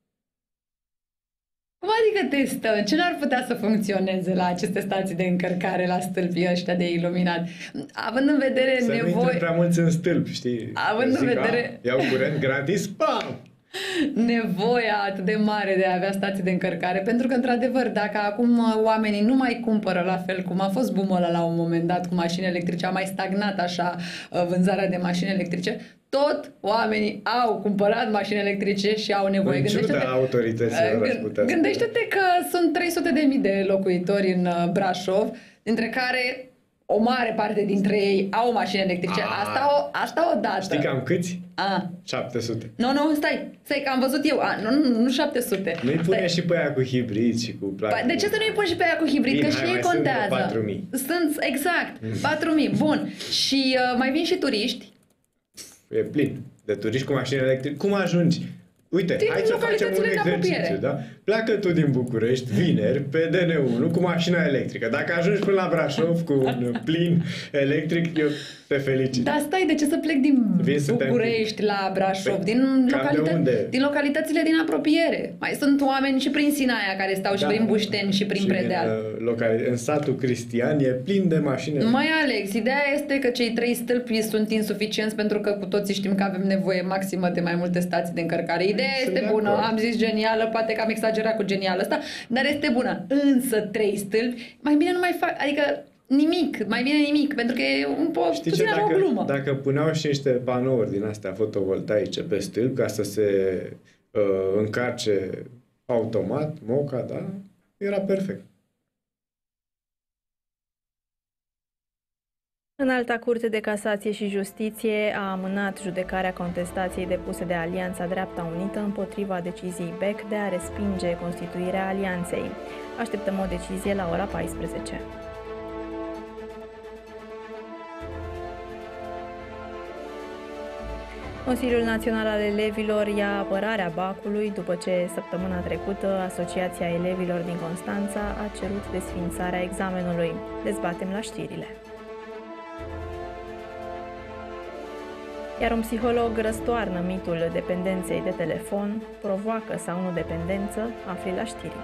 Cum adică testăm? Ce n-ar putea să funcționeze la aceste stații de încărcare, la stâlpii ăștia de iluminat? Având în vedere să nevoie... Să nu intre prea mulți în stâlp, știi? Având în vedere... A, iau curent gratis, pam! Nevoia atât de mare de a avea stații de încărcare, pentru că, într-adevăr, dacă acum oamenii nu mai cumpără la fel cum a fost boom-ul ăla la un moment dat cu mașini electrice, a mai stagnat așa vânzarea de mașini electrice, tot oamenii au cumpărat mașini electrice și au nevoie. În ciuda autorităților, aș putea să Gândește-te că sunt trei sute de mii de locuitori în Brașov, dintre care o mare parte dintre ei au mașini electrice. A, asta, o, asta odată. Știi cam câți? A. șapte sute. Nu, nu, stai. Stai că am văzut eu. A, nu, nu, nu șapte sute. Nu-i pune și pe aia cu hibrid și cu plug-in. De ce să nu-i pun și pe aia cu hibrid? Bine, că și ei contează. Sunt patru mii. Sunt, exact. patru mii. Bun. Și uh, mai vin și turiști. E plin de turiști cu mașini electrice. Cum ajungi? Uite, din hai să facem un exercițiu, da? Pleacă tu din București, vineri, pe D N unu, cu mașina electrică. Dacă ajungi până la Brașov cu un plin electric, eu te felicit. Dar stai, de ce să plec din Vin București la Brașov? Pe, din, localită- din localitățile din apropiere. Mai sunt oameni și prin Sinaia care stau da, și prin Bușteni și prin și Predeal. În, locali- în satul Cristian e plin de mașini. Mai Alex, ideea este că cei trei stâlpi sunt insuficienți pentru că cu toții știm că avem nevoie maximă de mai multe stații de încărcare. Ideea Ideea este bună, am zis genială, poate că am exagerat cu genială asta, dar este bună. Însă trei stâlpi, mai bine nu mai fac, adică nimic, mai bine nimic, pentru că e un po' Știi puțin ce, o dacă, glumă. dacă puneau și niște panouri din astea fotovoltaice pe stâlp ca să se uh, încarce automat, moca, da? Era perfect. Înalta Curte de Casație și Justiție a amânat judecarea contestației depuse de Alianța Dreapta Unită împotriva deciziei B E C de a respinge constituirea alianței. Așteptăm o decizie la ora paisprezece. Consiliul Național al Elevilor ia apărarea Bacului după ce săptămâna trecută Asociația Elevilor din Constanța a cerut desființarea examenului. Dezbatem la știrile. Iar un psiholog răstoarnă mitul dependenței de telefon, provoacă sau nu dependență, afli la știrile.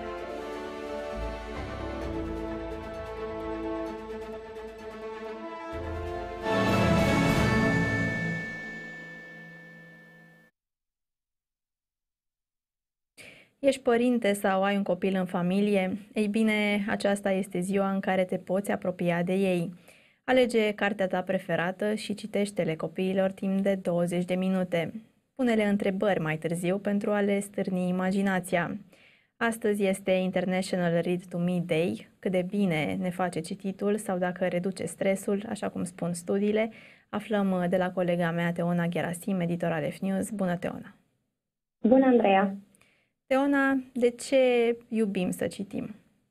Ești părinte sau ai un copil în familie? Ei bine, aceasta este ziua în care te poți apropia de ei. Alege cartea ta preferată și citește-le copiilor timp de douăzeci de minute. Pune-le întrebări mai târziu pentru a le stârni imaginația. Astăzi este International Read to Me Day. Cât de bine ne face cititul sau dacă reduce stresul, așa cum spun studiile, aflăm de la colega mea Teona Gherasim, editor al F News. Bună, Teona! Bună, Andreea! Teona, de ce iubim să citim?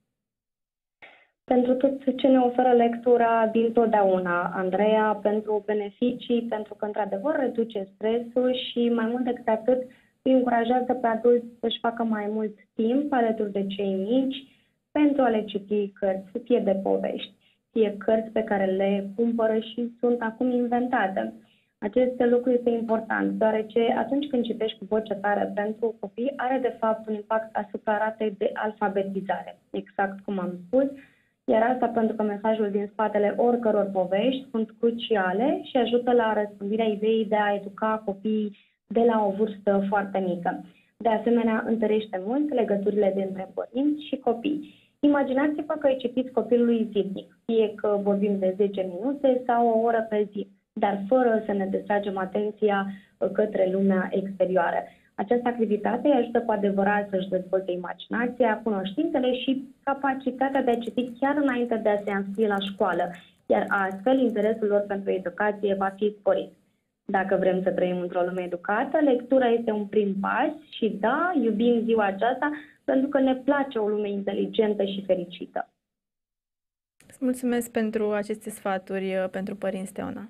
Pentru tot ce ne oferă lectura dintotdeauna, Andreea, pentru beneficii, pentru că într-adevăr reduce stresul și mai mult decât atât îi încurajează pe adulți să-și facă mai mult timp alături de cei mici pentru a le citi cărți, fie de povești, fie cărți pe care le cumpără și sunt acum inventate. Acest lucru este important, deoarece atunci când citești cu voce tare pentru copii, are de fapt un impact asupra ratei de alfabetizare, exact cum am spus, iar asta pentru că mesajul din spatele oricăror povești sunt cruciale și ajută la răspândirea ideii de a educa copiii de la o vârstă foarte mică. De asemenea, întărește mult legăturile dintre părinți și copii. Imaginați-vă că îi citiți copilului zilnic, fie că vorbim de zece minute sau o oră pe zi, dar fără să ne distragem atenția către lumea exterioară. Această activitate îi ajută cu adevărat să-și dezvolte imaginația, cunoștințele și capacitatea de a citi chiar înainte de a se înscrie la școală, iar astfel interesul lor pentru educație va fi sporit. Dacă vrem să trăim într-o lume educată, lectura este un prim pas și da, iubim ziua aceasta pentru că ne place o lume inteligentă și fericită. Îți mulțumesc pentru aceste sfaturi pentru părinți, Teona.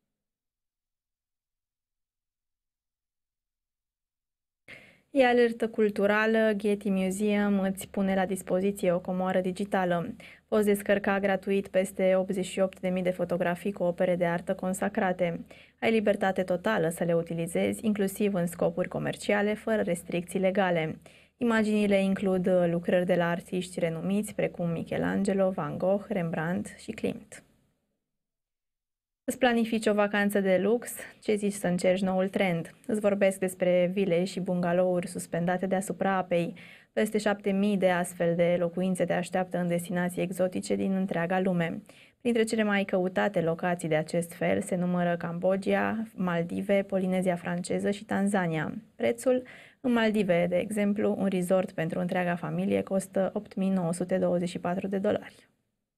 E alertă culturală, Getty Museum îți pune la dispoziție o comoară digitală. Poți descărca gratuit peste optzeci și opt de mii de fotografii cu opere de artă consacrate. Ai libertate totală să le utilizezi, inclusiv în scopuri comerciale, fără restricții legale. Imaginile includ lucrări de la artiști renumiți precum Michelangelo, Van Gogh, Rembrandt și Klimt. Îți planifici o vacanță de lux? Ce zici să încerci noul trend? Îți vorbesc despre vile și bungalouri suspendate deasupra apei. Peste șapte mii de astfel de locuințe te așteaptă în destinații exotice din întreaga lume. Printre cele mai căutate locații de acest fel se numără Cambodgia, Maldive, Polinezia franceză și Tanzania. Prețul? În Maldive, de exemplu, un resort pentru întreaga familie costă opt mii nouă sute douăzeci și patru de dolari.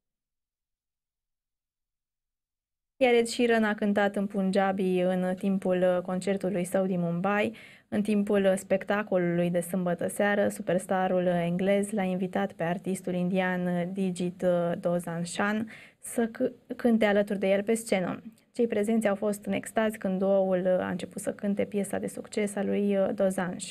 Iar Ed Sheeran a cântat în Punjabi în timpul concertului său din Mumbai. În timpul spectacolului de sâmbătă seară, superstarul englez l-a invitat pe artistul indian Digit Dosanjh să cânte alături de el pe scenă. Cei prezenți au fost în extaz când duoul a început să cânte piesa de succes a lui Dosanjh.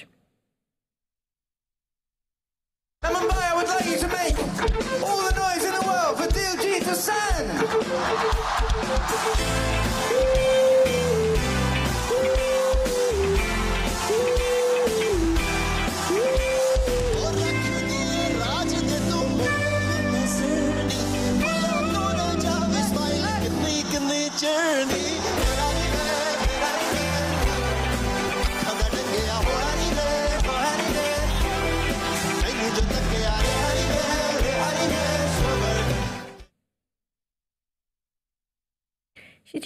journey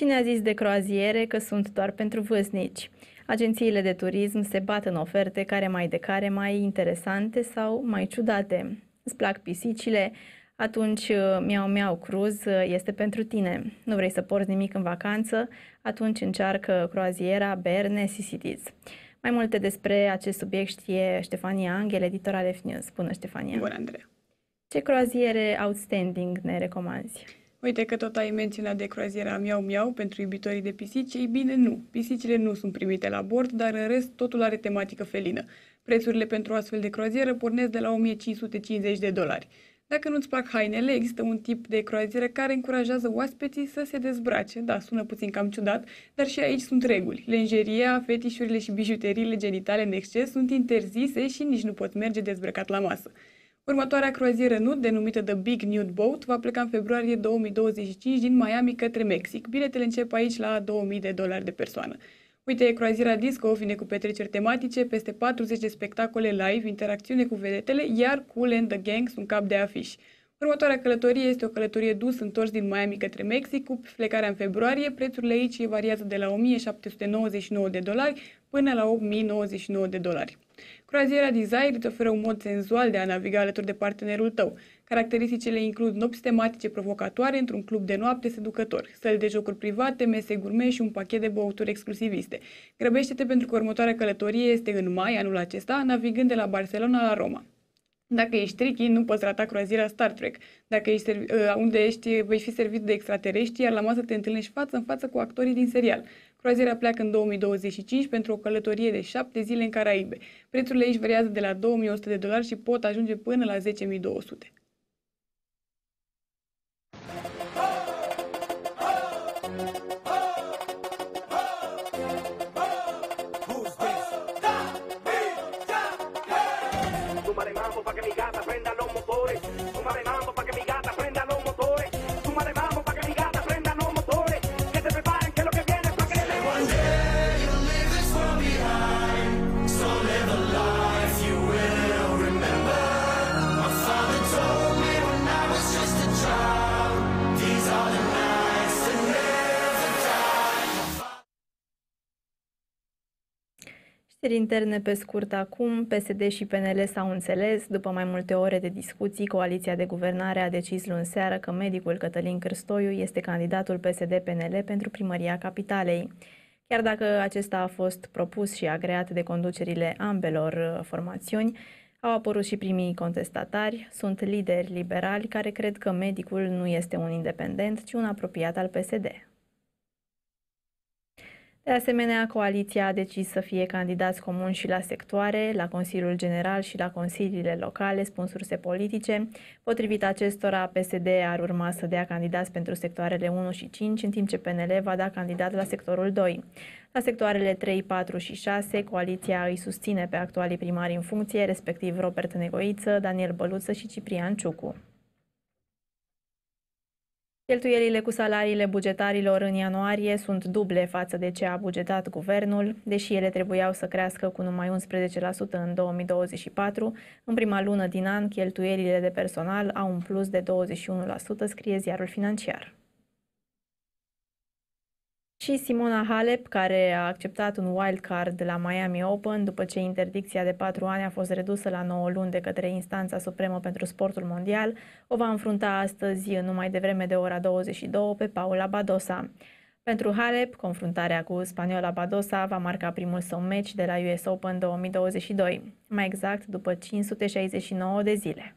Cine a zis de croaziere că sunt doar pentru vârstnici? Agențiile de turism se bat în oferte care mai de care mai interesante sau mai ciudate. Îți plac pisicile? Atunci Miau Miau Cruise este pentru tine. Nu vrei să porți nimic în vacanță? Atunci încearcă croaziera Berne Sisidiz. Mai multe despre acest subiect știe Ștefania Angel, editora F News. Bună, Ștefania! Bună, Andreea! Ce croaziere outstanding ne recomanzi? Uite că tot ai menționat de croaziera Miau Miau pentru iubitorii de pisici. Ei bine, nu. Pisicile nu sunt primite la bord, dar în rest totul are tematică felină. Prețurile pentru astfel de croazieră pornesc de la o mie cinci sute cincizeci de dolari. Dacă nu-ți plac hainele, există un tip de croazieră care încurajează oaspeții să se dezbrace. Da, sună puțin cam ciudat, dar și aici sunt reguli. Lenjeria, fetișurile și bijuteriile genitale în exces sunt interzise și nici nu poți merge dezbrăcat la masă. Următoarea croazieră nude, denumită The Big Nude Boat, va pleca în februarie două mii douăzeci și cinci din Miami către Mexic. Biletele încep aici la două mii de dolari de persoană. Uite, croaziera Disco vine cu petreceri tematice, peste patruzeci de spectacole live, interacțiune cu vedetele, iar Kool and the Gang sunt cap de afiș. Următoarea călătorie este o călătorie dus-întors din Miami către Mexic, cu plecarea în februarie. Prețurile aici variază de la o mie șapte sute nouăzeci și nouă de dolari până la opt mii nouăzeci și nouă de dolari. Croaziera Desire îți oferă un mod senzual de a naviga alături de partenerul tău. Caracteristicile includ nopți tematice provocatoare într-un club de noapte seducător, săli de jocuri private, mese gourmet și un pachet de băuturi exclusiviste. Grăbește-te pentru că următoarea călătorie este în mai anul acesta, navigând de la Barcelona la Roma. Dacă ești tricky, nu poți rata croaziera Star Trek, dacă ești, unde ești, vei fi servit de extraterestri, iar la masă te întâlnești față în față cu actorii din serial. Croaziera pleacă în două mii douăzeci și cinci pentru o călătorie de șapte zile în Caraibe. Prețurile aici variază de la două mii o sută de dolari și pot ajunge până la zece mii două sute. Știri interne pe scurt acum, P S D și P N L s-au înțeles. După mai multe ore de discuții, coaliția de guvernare a decis luni seară că medicul Cătălin Cârstoiu este candidatul P S D P N L pentru primăria capitalei. Chiar dacă acesta a fost propus și agreat de conducerile ambelor formațiuni, au apărut și primii contestatari. Sunt lideri liberali care cred că medicul nu este un independent, ci un apropiat al P S D. De asemenea, coaliția a decis să fie candidați comuni și la sectoare, la Consiliul General și la consiliile locale, spun surse politice. Potrivit acestora, P S D ar urma să dea candidați pentru sectoarele unu și cinci, în timp ce P N L va da candidat la sectorul doi. La sectoarele trei, patru și șase, coaliția îi susține pe actualii primari în funcție, respectiv Robert Negoiță, Daniel Băluță și Ciprian Ciucu. Cheltuielile cu salariile bugetarilor în ianuarie sunt duble față de ce a bugetat guvernul, deși ele trebuiau să crească cu numai unsprezece la sută în două mii douăzeci și patru. În prima lună din an, cheltuielile de personal au un plus de douăzeci și unu la sută, scrie ziarul Financiar. Și Simona Halep, care a acceptat un wildcard la Miami Open după ce interdicția de patru ani a fost redusă la nouă luni de către Instanța Supremă pentru Sportul Mondial, o va înfrunta astăzi, numai devreme de ora douăzeci și două, pe Paula Badosa. Pentru Halep, confruntarea cu spaniola Badosa va marca primul său meci de la U S Open două mii douăzeci și doi, mai exact după cinci sute șaizeci și nouă de zile.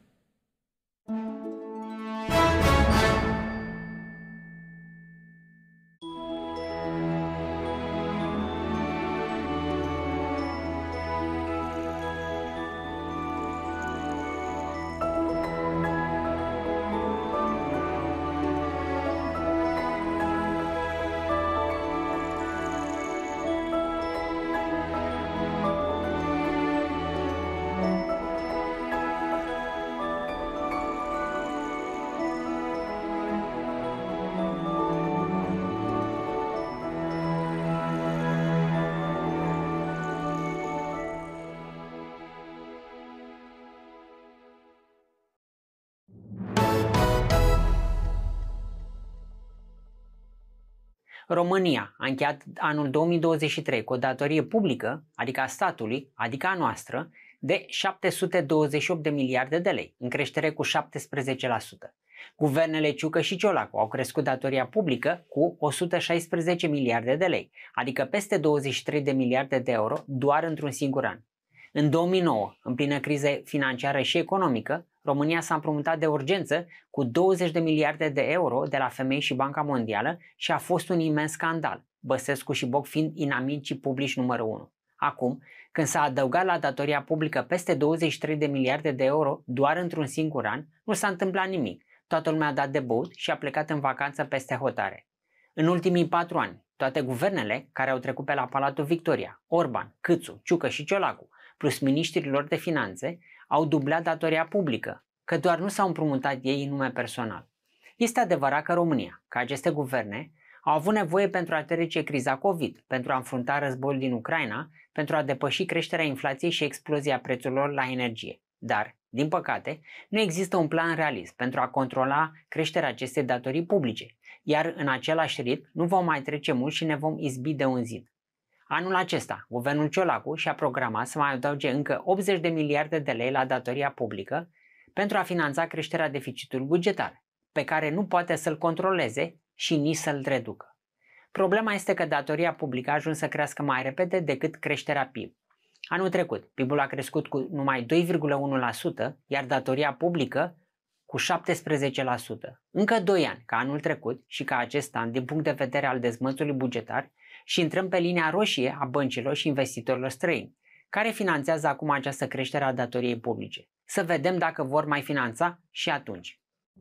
România a încheiat anul două mii douăzeci și trei cu o datorie publică, adică a statului, adică a noastră, de șapte sute douăzeci și opt de miliarde de lei, în creștere cu șaptesprezece la sută. Guvernele Ciucă și Ciolacu au crescut datoria publică cu o sută șaisprezece miliarde de lei, adică peste douăzeci și trei de miliarde de euro doar într-un singur an. În două mii nouă, în plină criză financiară și economică, România s-a împrumutat de urgență cu douăzeci de miliarde de euro de la F M I și Banca Mondială și a fost un imens scandal, Băsescu și Boc fiind inamicii publici numărul unu. Acum, când s-a adăugat la datoria publică peste douăzeci și trei de miliarde de euro doar într-un singur an, nu s-a întâmplat nimic. Toată lumea a dat de băut și a plecat în vacanță peste hotare. În ultimii patru ani, toate guvernele care au trecut pe la Palatul Victoria, Orban, Câțu, Ciucă și Ciolacu, plus miniștrii lor de finanțe, au dublat datoria publică, că doar nu s-au împrumutat ei în nume personal. Este adevărat că România, ca aceste guverne, au avut nevoie pentru a trece criza COVID, pentru a înfrunta războiul din Ucraina, pentru a depăși creșterea inflației și explozia prețurilor la energie. Dar, din păcate, nu există un plan realist pentru a controla creșterea acestei datorii publice, iar în același ritm nu vom mai trece mult și ne vom izbi de un zid. Anul acesta, guvernul Ciolacu și-a programat să mai adauge încă optzeci de miliarde de lei la datoria publică pentru a finanța creșterea deficitului bugetar, pe care nu poate să-l controleze și nici să-l reducă. Problema este că datoria publică a ajuns să crească mai repede decât creșterea P I B. Anul trecut, P I B-ul a crescut cu numai doi virgulă unu la sută, iar datoria publică cu șaptesprezece la sută. Încă doi ani, ca anul trecut și ca acest an, din punct de vedere al dezmățului bugetar, și intrăm pe linia roșie a băncilor și investitorilor străini, care finanțează acum această creștere a datoriei publice. Să vedem dacă vor mai finanța și atunci.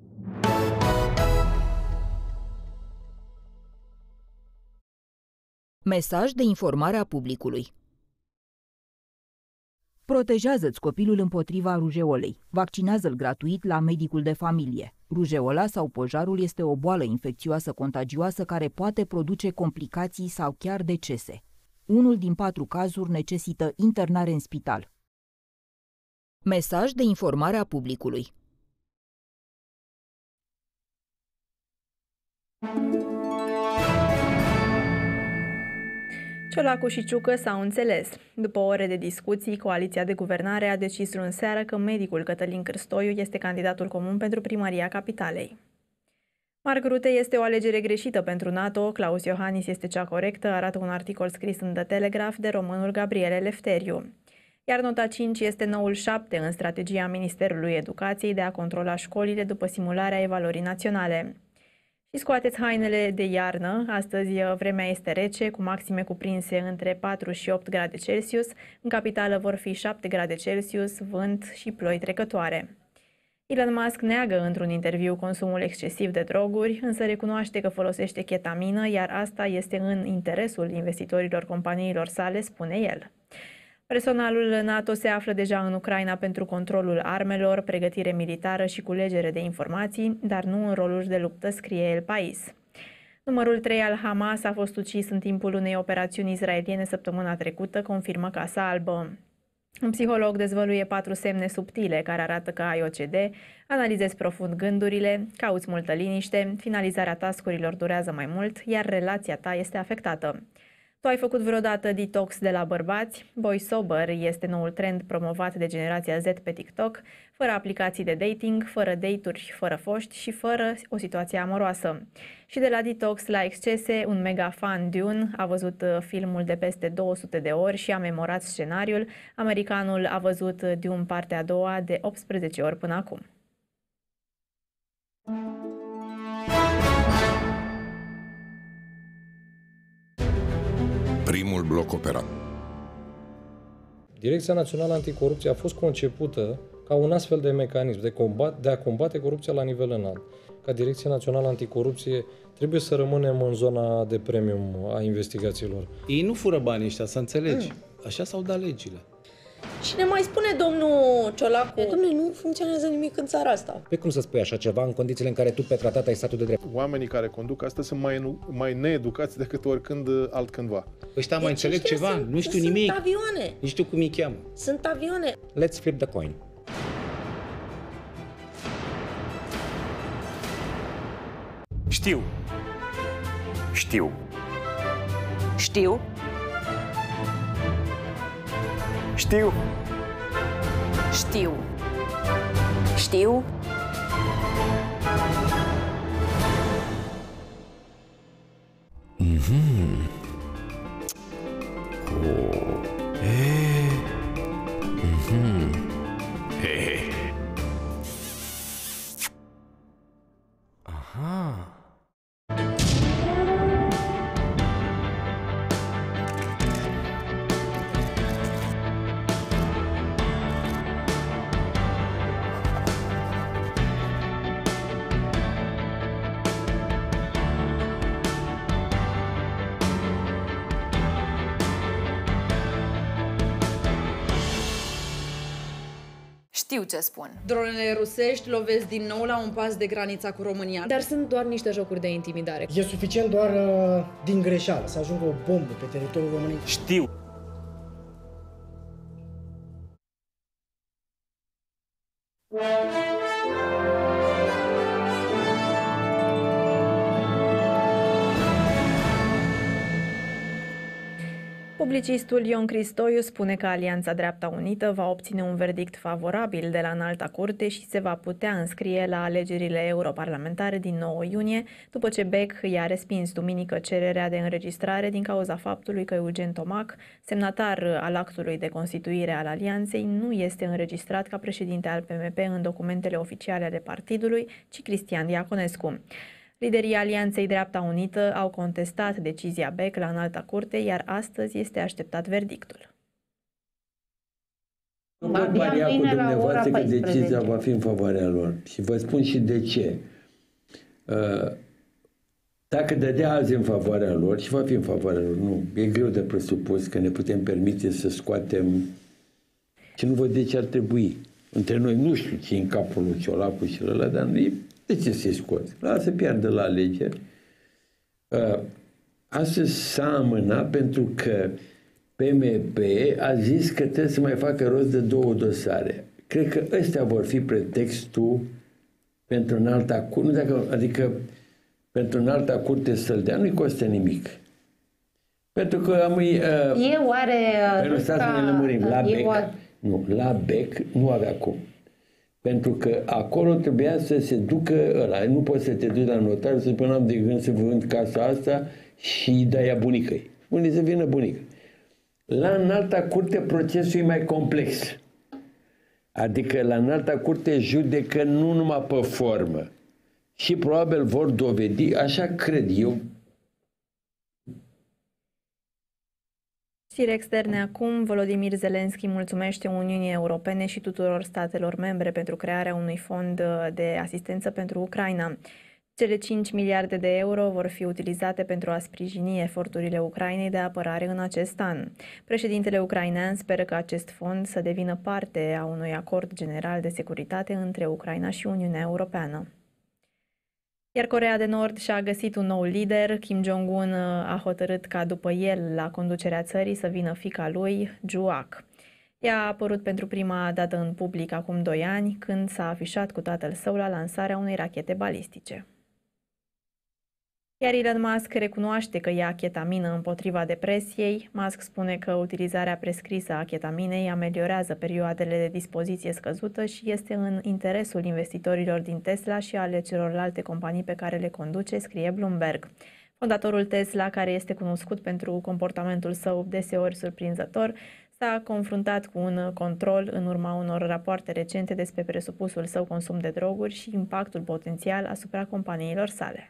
Mesaj de informare a publicului. Protejează-ți copilul împotriva rujeolei. Vaccinează-l gratuit la medicul de familie. Rujeola sau pojarul este o boală infecțioasă contagioasă care poate produce complicații sau chiar decese. Unul din patru cazuri necesită internare în spital. Mesaj de informare a publicului. Ciolacu și Ciucă s-au înțeles. După ore de discuții, coaliția de guvernare a decis luni seară că medicul Cătălin Cârstoiu este candidatul comun pentru primăria capitalei. Mark Rutte este o alegere greșită pentru NATO, Claus Iohannis este cea corectă, arată un articol scris în The Telegraph de românul Gabriel Eleftheriu. Iar nota cinci este noul șapte în strategia Ministerului Educației de a controla școlile după simularea evaluării naționale. Și scoateți hainele de iarnă, astăzi vremea este rece, cu maxime cuprinse între patru și opt grade Celsius, în capitală vor fi șapte grade Celsius, vânt și ploi trecătoare. Elon Musk neagă într-un interviu consumul excesiv de droguri, însă recunoaște că folosește chetamină, iar asta este în interesul investitorilor companiilor sale, spune el. Personalul NATO se află deja în Ucraina pentru controlul armelor, pregătire militară și culegere de informații, dar nu în roluri de luptă, scrie El País. Numărul trei al Hamas a fost ucis în timpul unei operațiuni israeliene săptămâna trecută, confirmă Casa Albă. Un psiholog dezvăluie patru semne subtile care arată că ai O C D, analizezi profund gândurile, cauți multă liniște, finalizarea task-urilor durează mai mult, iar relația ta este afectată. Tu ai făcut vreodată detox de la bărbați? Boy Sober este noul trend promovat de generația Z pe TikTok, fără aplicații de dating, fără date-uri, fără foști și fără o situație amoroasă. Și de la detox la excese, un mega fan Dune a văzut filmul de peste două sute de ori și a memorat scenariul. Americanul a văzut Dune partea a doua de optsprezece ori până acum. Primul bloc operat. Direcția Națională Anticorupție a fost concepută ca un astfel de mecanism de, combat, de a combate corupția la nivel înalt. Ca Direcția Națională Anticorupție trebuie să rămânem în zona de premium a investigațiilor. Ei nu fură banii ăștia, să înțelegi. Mm. Așa s-au dat legile. Și ne mai spune domnul Ciolacu, domnule, nu funcționează nimic în țara asta. Pe cum să spui așa ceva în condițiile în care tu pe tratat ai statul de drept? Oamenii care conduc astăzi sunt mai, mai needucați decât oricând altcândva. Ăștia mai înțeleg ceva? Sunt, nu știu sunt nimic. Sunt avioane. Nu știu cum îi cheamă. Sunt avioane. Let's flip the coin. Știu. Știu. Știu. Știu. Știu. Știu. Mhm. Oh. Eh. Mhm. He. Aha. Știu ce spun. Dronele rusești lovesc din nou la un pas de granița cu România. Dar sunt doar niște jocuri de intimidare. E suficient doar uh, din greșeală să ajungă o bombă pe teritoriul României. Știu. Publicistul Ion Cristoiu spune că Alianța Dreapta Unită va obține un verdict favorabil de la Înalta Curte și se va putea înscrie la alegerile europarlamentare din nouă iunie, după ce B E C i-a respins duminică cererea de înregistrare din cauza faptului că Eugen Tomac, semnatar al actului de constituire al Alianței, nu este înregistrat ca președinte al P M P în documentele oficiale ale partidului, ci Cristian Diaconescu. Liderii Alianței Dreapta Unită au contestat decizia B E C la Înalta Curte, iar astăzi este așteptat verdictul. Nu pot paria cu dumneavoastră că decizia va fi în favoarea lor. Și vă spun și de ce. Dacă dădea azi în favoarea lor, și va fi în favoarea lor, nu, e greu de presupus că ne putem permite să scoatem, și nu văd de ce ar trebui. Între noi nu știu ce în capul lui Ciolacu și ăla, dar nu e. De ce să-i scoți? Lasă să piardă la alegeri. Uh, astăzi s-a amânat pentru că P M P a zis că trebuie să mai facă rost de două dosare. Cred că ăstea vor fi pretextul pentru Înalta Curte, dacă, adică pentru Înalta Curte să-l dea, nu-i costă nimic. Pentru că am... Uh, e oare... Pentru stați să ne lămurim. La B E C, oare... nu, la B E C nu avea cum. Pentru că acolo trebuia să se ducă ăla. Nu poți să te duci la notar să spui n-am de gând să vând casa asta și dai ea bunicăi. Unde să vină bunică. La Înalta Curte procesul e mai complex. Adică la Înalta Curte judecă nu numai pe formă. Și probabil vor dovedi, așa cred eu. Știri externe acum, Volodymyr Zelensky mulțumește Uniunii Europene și tuturor statelor membre pentru crearea unui fond de asistență pentru Ucraina. Cele cinci miliarde de euro vor fi utilizate pentru a sprijini eforturile Ucrainei de apărare în acest an. Președintele ucrainean speră că acest fond să devină parte a unui acord general de securitate între Ucraina și Uniunea Europeană. Iar Coreea de Nord și-a găsit un nou lider. Kim Jong-un a hotărât ca după el la conducerea țării să vină fiica lui, Juak. Ea a apărut pentru prima dată în public acum doi ani, când s-a afișat cu tatăl său la lansarea unei rachete balistice. Iar Elon Musk recunoaște că ia chetamină împotriva depresiei. Musk spune că utilizarea prescrisă a chetaminei ameliorează perioadele de dispoziție scăzută și este în interesul investitorilor din Tesla și ale celorlalte companii pe care le conduce, scrie Bloomberg. Fondatorul Tesla, care este cunoscut pentru comportamentul său deseori surprinzător, s-a confruntat cu un control în urma unor rapoarte recente despre presupusul său consum de droguri și impactul potențial asupra companiilor sale.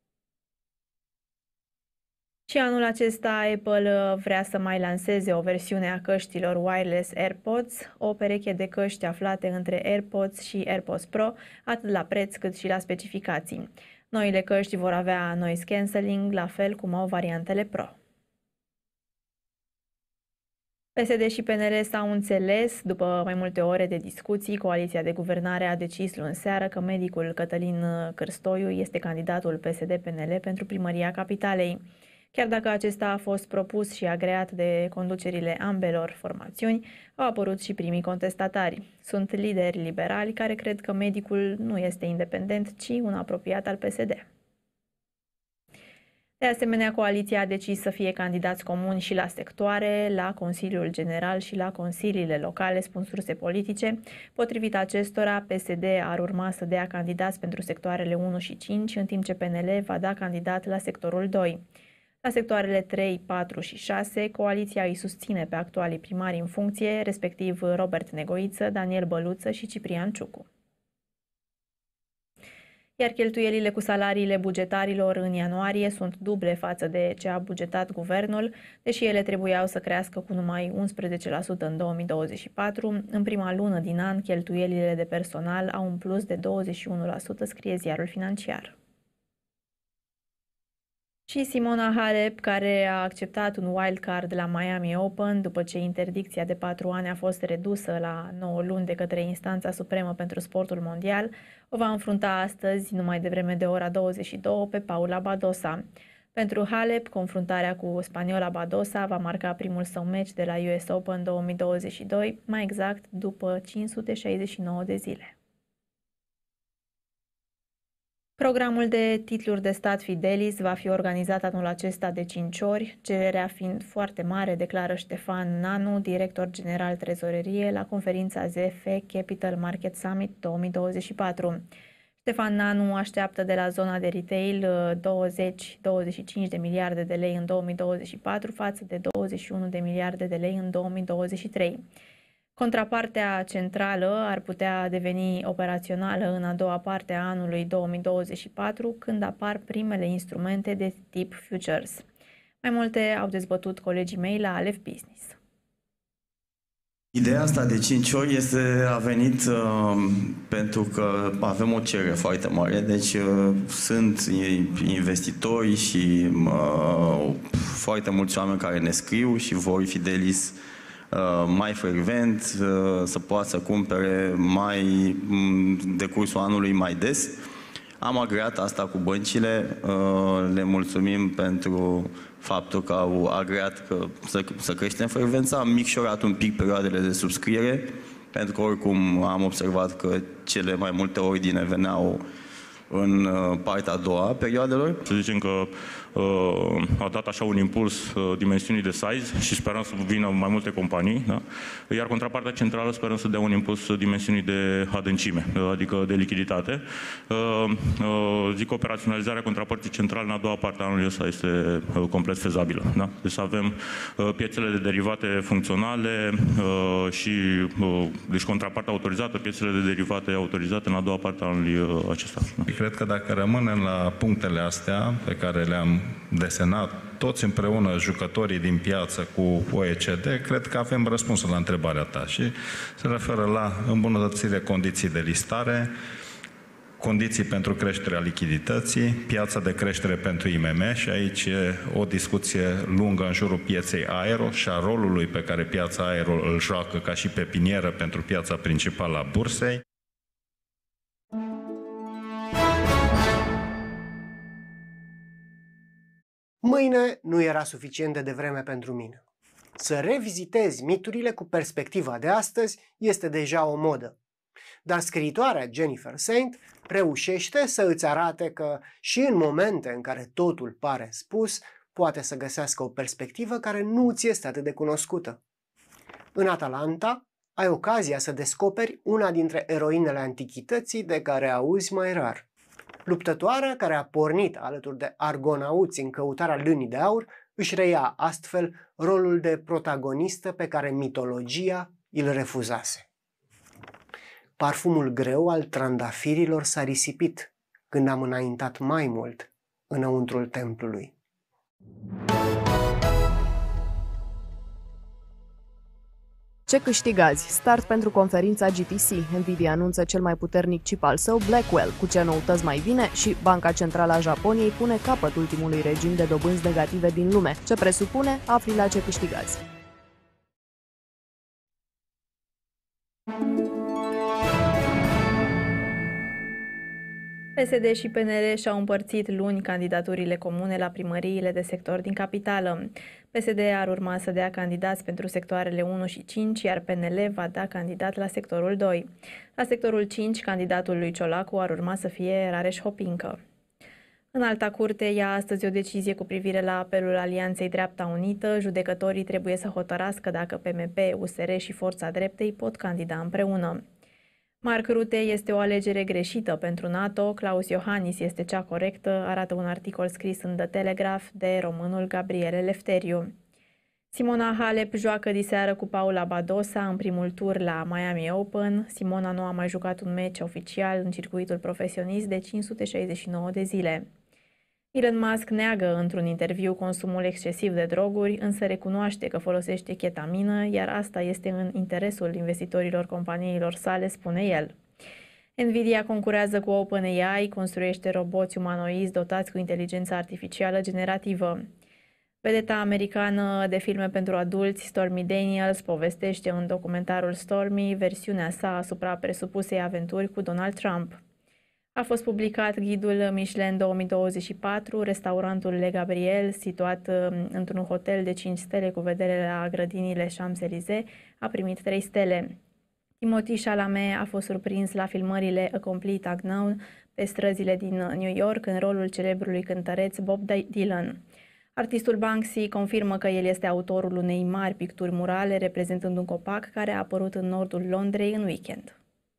Și anul acesta Apple vrea să mai lanseze o versiune a căștilor wireless AirPods, o pereche de căști aflate între AirPods și AirPods Pro, atât la preț cât și la specificații. Noile căști vor avea noise cancelling, la fel cum au variantele Pro. P S D și P N L s-au înțeles. După mai multe ore de discuții, coaliția de guvernare a decis luni seară că medicul Cătălin Cârstoiu este candidatul P S D P N L pentru primăria capitalei. Chiar dacă acesta a fost propus și agreat de conducerile ambelor formațiuni, au apărut și primii contestatari. Sunt lideri liberali care cred că medicul nu este independent, ci un apropiat al P S D. De asemenea, coaliția a decis să fie candidați comuni și la sectoare, la Consiliul General și la consiliile locale, spun surse politice. Potrivit acestora, P S D ar urma să dea candidați pentru sectoarele unu și cinci, în timp ce P N L va da candidat la sectorul doi. La sectoarele trei, patru și șase, coaliția îi susține pe actualii primari în funcție, respectiv Robert Negoiță, Daniel Băluță și Ciprian Ciucu. Iar cheltuielile cu salariile bugetarilor în ianuarie sunt duble față de ce a bugetat guvernul, deși ele trebuiau să crească cu numai unsprezece la sută în două mii douăzeci și patru. În prima lună din an, cheltuielile de personal au un plus de douăzeci și unu la sută, scrie ziarul Financiar. Și Simona Halep, care a acceptat un wildcard la Miami Open după ce interdicția de patru ani a fost redusă la nouă luni de către Instanța Supremă pentru Sportul Mondial, o va înfrunta astăzi, numai devreme de ora douăzeci și două, pe Paula Badosa. Pentru Halep, confruntarea cu spaniola Badosa va marca primul său meci de la U S Open două mii douăzeci și doi, mai exact după cinci sute șaizeci și nouă de zile. Programul de titluri de stat Fidelis va fi organizat anul acesta de cinci ori, cererea fiind foarte mare, declară Ștefan Nanu, director general trezorerie, la conferința Z F Capital Market Summit două mii douăzeci și patru. Ștefan Nanu așteaptă de la zona de retail douăzeci - douăzeci și cinci de miliarde de lei în două mii douăzeci și patru față de douăzeci și unu de miliarde de lei în două mii douăzeci și trei. Contrapartea centrală ar putea deveni operațională în a doua parte a anului două mii douăzeci și patru, când apar primele instrumente de tip futures. Mai multe au dezbătut colegii mei la Aleph Business. Ideea asta de cinci ori este, a venit uh, pentru că avem o cerere foarte mare, deci uh, sunt investitori și uh, foarte mulți oameni care ne scriu și vor Fidelis mai frecvent, să poată să cumpere mai de cursul anului mai des. Am agreat asta cu băncile, le mulțumim pentru faptul că au agreat că să, să creștem frecvența. Am micșorat un pic perioadele de subscriere, pentru că oricum am observat că cele mai multe ordine veneau în partea a doua a perioadelor. Să zicem că uh, a dat așa un impuls uh, dimensiunii de size și sperăm să vină mai multe companii, da? Iar contrapartea centrală sperăm să dea un impuls dimensiunii de adâncime, uh, adică de lichiditate. Uh, uh, zic că operaționalizarea contraparții centrale în a doua parte a anului ăsta este uh, complet fezabilă. Da? Deci să avem uh, piețele de derivate funcționale uh, și uh, deci contrapartea autorizată, piețele de derivate autorizate în a doua parte a anului uh, acesta. Da? Cred că dacă rămânem la punctele astea pe care le-am desenat toți împreună, jucătorii din piață cu O E C D, cred că avem răspunsul la întrebarea ta și se referă la îmbunătățirea condiții de listare, condiții pentru creșterea lichidității, piața de creștere pentru I M M și aici e o discuție lungă în jurul pieței aero și a rolului pe care piața aero îl joacă ca și pepinieră pentru piața principală a bursei. Mâine nu era suficient de devreme pentru mine. Să revizitezi miturile cu perspectiva de astăzi este deja o modă. Dar scriitoarea Jennifer Saint reușește să îți arate că și în momente în care totul pare spus, poate să găsească o perspectivă care nu ți este atât de cunoscută. În Atalanta ai ocazia să descoperi una dintre eroinele antichității de care auzi mai rar. Luptătoarea care a pornit alături de argonauți în căutarea lânii de aur își reia astfel rolul de protagonistă pe care mitologia îl refuzase. Parfumul greu al trandafirilor s-a risipit când am înaintat mai mult înăuntrul templului. Ce câștigă azi? Start pentru conferința G T C. Nvidia anunță cel mai puternic chip al său, Blackwell, cu ce noutăți mai bine, și Banca Centrală a Japoniei pune capăt ultimului regim de dobânzi negative din lume. Ce presupune? Afli la ce câștigă azi. P S D și P N L și-au împărțit luni candidaturile comune la primăriile de sector din capitală. P S D ar urma să dea candidați pentru sectoarele unu și cinci, iar P N L va da candidat la sectorul doi. La sectorul cinci, candidatul lui Ciolacu ar urma să fie Rareș Hopincă. Înalta Curte ia astăzi o decizie cu privire la apelul Alianței Dreapta Unită. Judecătorii trebuie să hotărască dacă P M P, U S R și Forța Dreptei pot candida împreună. Mark Rutte este o alegere greșită pentru NATO, Klaus Iohannis este cea corectă, arată un articol scris în The Telegraph de românul Gabriel Eleftheriu. Simona Halep joacă diseară cu Paula Badosa în primul tur la Miami Open. Simona nu a mai jucat un meci oficial în circuitul profesionist de cinci sute șaizeci și nouă de zile. Elon Musk neagă într-un interviu consumul excesiv de droguri, însă recunoaște că folosește chetamină, iar asta este în interesul investitorilor companiilor sale, spune el. Nvidia concurează cu OpenAI, construiește roboți umanoizi dotați cu inteligență artificială generativă. Vedeta americană de filme pentru adulți, Stormy Daniels, povestește în documentarul Stormy versiunea sa asupra presupusei aventuri cu Donald Trump. A fost publicat ghidul Michelin două mii douăzeci și patru, restaurantul Le Gabriel, situat într-un hotel de cinci stele cu vedere la grădinile Champs-Élysées, a primit trei stele. Timothée Chalamet a fost surprins la filmările A Complete Unknown pe străzile din New York în rolul celebrului cântăreț Bob Dylan. Artistul Banksy confirmă că el este autorul unei mari picturi murale reprezentând un copac care a apărut în nordul Londrei în weekend.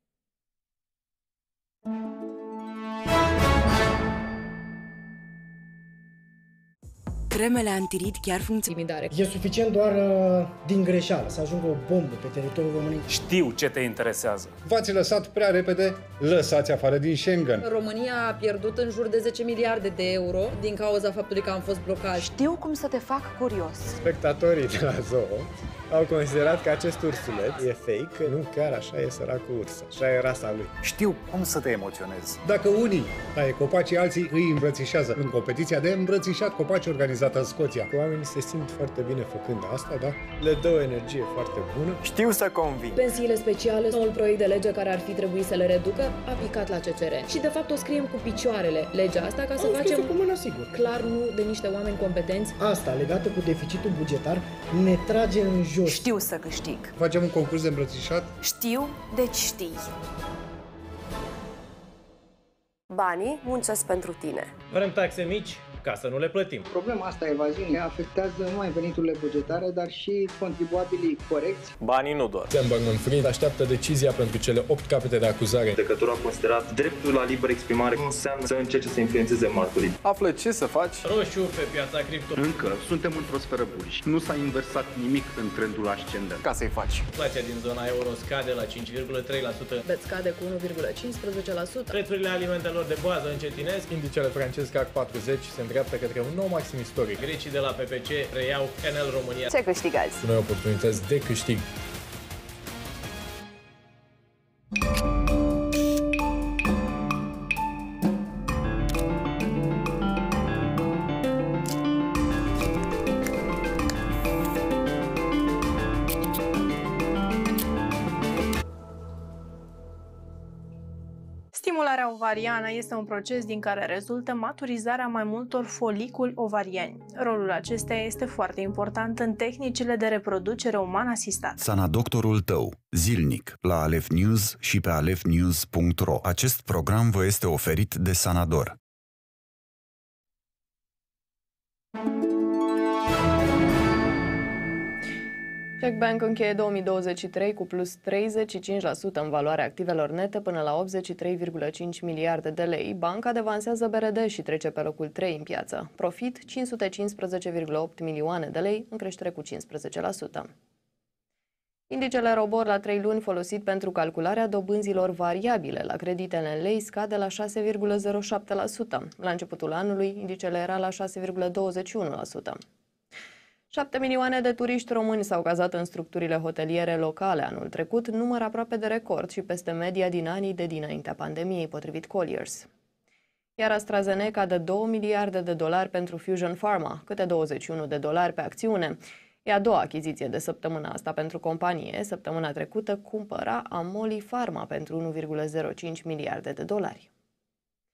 Cremele antirid chiar funcționează. E suficient doar uh, din greșeală să ajungă o bombă pe teritoriul României. Știu ce te interesează. V-ați lăsat prea repede, lăsați afară din Schengen. România a pierdut în jur de zece miliarde de euro din cauza faptului că am fost blocați. Știu cum să te fac curios. Spectatorii de la zoo au considerat că acest ursuleț e fake, că nu chiar așa e săracul urs, așa e rasa lui. Știu cum să te emoționezi. Dacă unii taie copacii, alții îi îmbrățișează în competiția de îmbrățișat copaci organizată în Scoția. Oamenii se simt foarte bine făcând asta, da? Le dă o energie foarte bună. Știu să conving. Pensiile speciale, noul proiect de lege care ar fi trebuit să le reducă, a picat la C C R. Și de fapt o scriem cu picioarele, legea asta, ca să Am facem cu mâna, sigur. clar nu de niște oameni competenți. Asta, legată cu deficitul bugetar, ne trage în jos. Știu să câștig. Facem un concurs de îmbrățișat? Știu, deci știi. Banii muncesc pentru tine. Vrem taxe mici ca să nu le plătim. Problema asta a evaziunii afectează nu numai veniturile bugetare, dar și contribuabilii corecți. Banii nu doar. Sam Bankman-Fried așteaptă decizia pentru cele opt capete de acuzare. Judecătorul a considerat dreptul la liberă exprimare înseamnă să încerce să influențeze martorii. Află ce să faci. Roșu pe piața cripto. Încă suntem într-o sferă bullish. Nu s-a inversat nimic în trendul ascendent. Ca să-i faci. Inflația din zona euro scade la cinci virgulă trei la sută. Veți scade cu unu virgulă cincisprezece la sută. Prețurile alimentelor de bază încetinesc. Indicele francez C A C patruzeci se îndreaptă către un nou maxim istoric. Grecii de la P P C preiau Enel România. Ce câștigați? Noi oportunități de câștig. Stimularea ovariană este un proces din care rezultă maturizarea mai multor foliculi ovarieni. Rolul acesteia este foarte important în tehnicile de reproducere uman asistat. Sanadoctorul tău, zilnic, la Alef News și pe alef news punct ro. Acest program vă este oferit de Sanador. Czech Bank încheie două mii douăzeci și trei cu plus treizeci și cinci la sută în valoarea activelor nete până la optzeci și trei virgulă cinci miliarde de lei. Banca devansează B R D și trece pe locul trei în piață. Profit cinci sute cincisprezece virgulă opt milioane de lei, în creștere cu cincisprezece la sută. Indicele ROBOR la trei luni folosit pentru calcularea dobânzilor variabile la creditele în lei scade la șase virgulă zero șapte la sută. La începutul anului, indicele era la șase virgulă douăzeci și unu la sută. Șapte milioane de turiști români s-au cazat în structurile hoteliere locale anul trecut, număr aproape de record și peste media din anii de dinaintea pandemiei, potrivit Colliers. Iar AstraZeneca dă două miliarde de dolari pentru Fusion Pharma, câte douăzeci și unu de dolari pe acțiune. E a doua achiziție de săptămâna asta pentru companie. Săptămâna trecută cumpăra Amoli Pharma pentru unu virgulă zero cinci miliarde de dolari.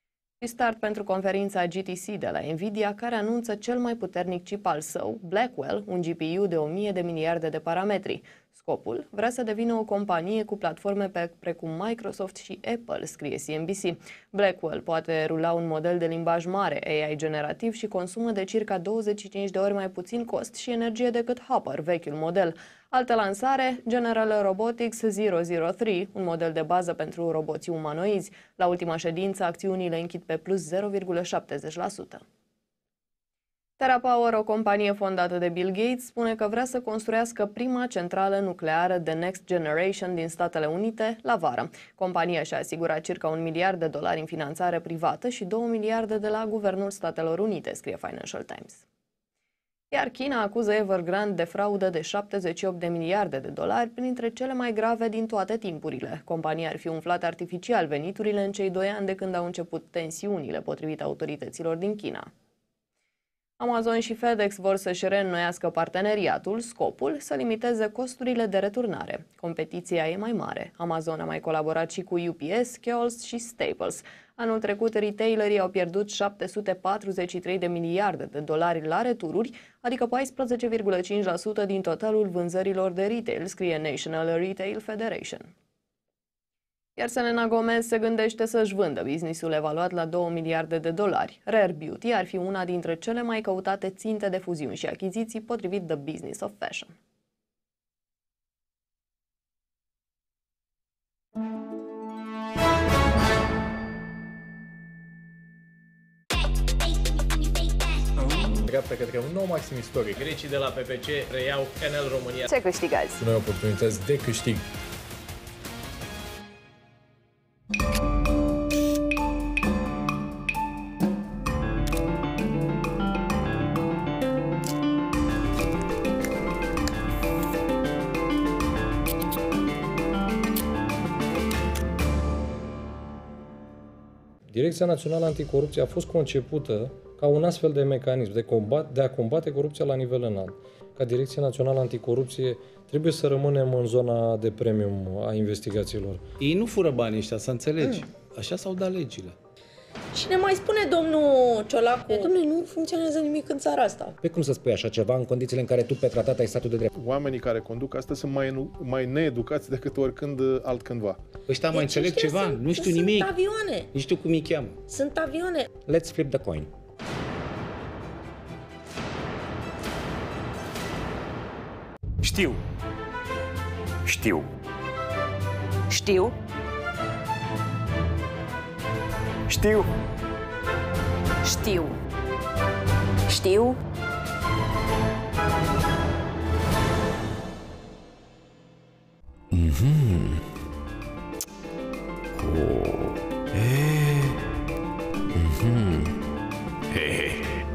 Și start pentru conferința G T C de la Nvidia, care anunță cel mai puternic chip al său, Blackwell, un G P U de o mie de miliarde de parametri. Scopul? Vrea să devină o companie cu platforme pe, precum Microsoft și Apple, scrie C N B C. Blackwell poate rula un model de limbaj mare, A I generativ, și consumă de circa douăzeci și cinci de ori mai puțin cost și energie decât Hopper, vechiul model. Altă lansare, General Robotics zero zero trei, un model de bază pentru roboții umanoizi. La ultima ședință, acțiunile închid pe plus zero virgulă șaptezeci la sută. TerraPower, o companie fondată de Bill Gates, spune că vrea să construiască prima centrală nucleară de Next Generation din Statele Unite la vară. Compania și-a asigurat circa un miliard de dolari în finanțare privată și două miliarde de la Guvernul Statelor Unite, scrie Financial Times. Iar China acuză Evergrande de fraudă de șaptezeci și opt de miliarde de dolari, printre cele mai grave din toate timpurile. Compania ar fi umflat artificial veniturile în cei doi ani de când au început tensiunile, potrivit autorităților din China. Amazon și FedEx vor să-și reînnoiască parteneriatul, scopul să limiteze costurile de returnare. Competiția e mai mare. Amazon a mai colaborat și cu U P S, Kohl's și Staples. Anul trecut, retailerii au pierdut șapte sute patruzeci și trei de miliarde de dolari la retururi, adică paisprezece virgulă cinci la sută din totalul vânzărilor de retail, scrie National Retail Federation. Iar Selena Gomez se gândește să-și vândă businessul evaluat la două miliarde de dolari. Rare Beauty ar fi una dintre cele mai căutate ținte de fuziuni și achiziții, potrivit The Business of Fashion. Dreapta către un nou maxim istoric. Grecii de la P P C reiau Enel România. Ce câștigați? Noi oportunități de câștig. Direcția Națională Anticorupție a fost concepută ca un astfel de mecanism de, combat, de a combate corupția la nivel înalt. Ca Direcția Națională Anticorupție trebuie să rămânem în zona de premium a investigațiilor. Ei nu fură banii ăștia, să înțelegi. Mm. Așa s-au dat legile. Și ne mai spune domnul Ciolacu, domnule, nu funcționează nimic în țara asta. Pe cum să spui așa ceva în condițiile în care tu pe tratat ai statul de drept? Oamenii care conduc astăzi sunt mai, mai needucați decât oricând altcândva. Ăștia mai înțeleg ceva? Sunt, nu știu sunt nimic. Sunt avioane. Nu știu cum îi cheamă. Sunt avioane. Let's flip the coin. Știu. Știu. Știu. Știu. Știu. Știu. Mhm. Oh. E. Mhm. He.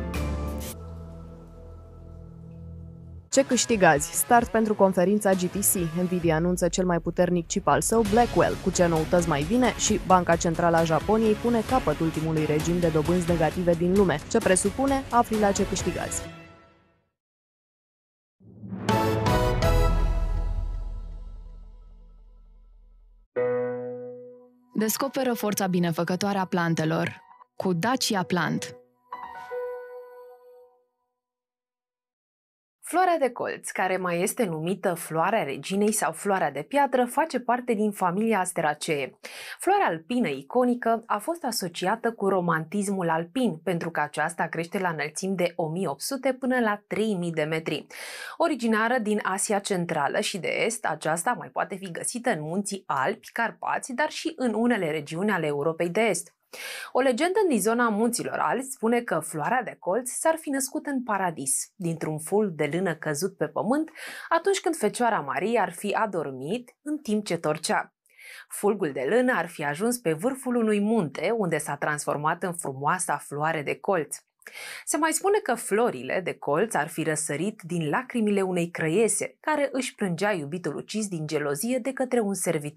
Ce câștigați? Start pentru conferința G T C. Nvidia anunță cel mai puternic chip al său, Blackwell, cu ce noutăți mai bine, și Banca Centrală a Japoniei pune capăt ultimului regim de dobânzi negative din lume. Ce presupune? Afli la ce câștigați. Descoperă forța binefăcătoare a plantelor cu Dacia Plant. Floarea de colț, care mai este numită floarea reginei sau floarea de piatră, face parte din familia Asteraceae. Floarea alpină iconică a fost asociată cu romantismul alpin, pentru că aceasta crește la înălțimi de o mie opt sute până la trei mii de metri. Originară din Asia Centrală și de Est, aceasta mai poate fi găsită în munții Alpi, Carpați, dar și în unele regiuni ale Europei de Est. O legendă din zona munților Alpi spune că floarea de colț s-ar fi născut în paradis, dintr-un ful de lână căzut pe pământ, atunci când Fecioara Maria ar fi adormit în timp ce torcea. Fulgul de lână ar fi ajuns pe vârful unui munte, unde s-a transformat în frumoasa floare de colț. Se mai spune că florile de colț ar fi răsărit din lacrimile unei crăiese, care își plângea iubitul ucis din gelozie de către un servitor.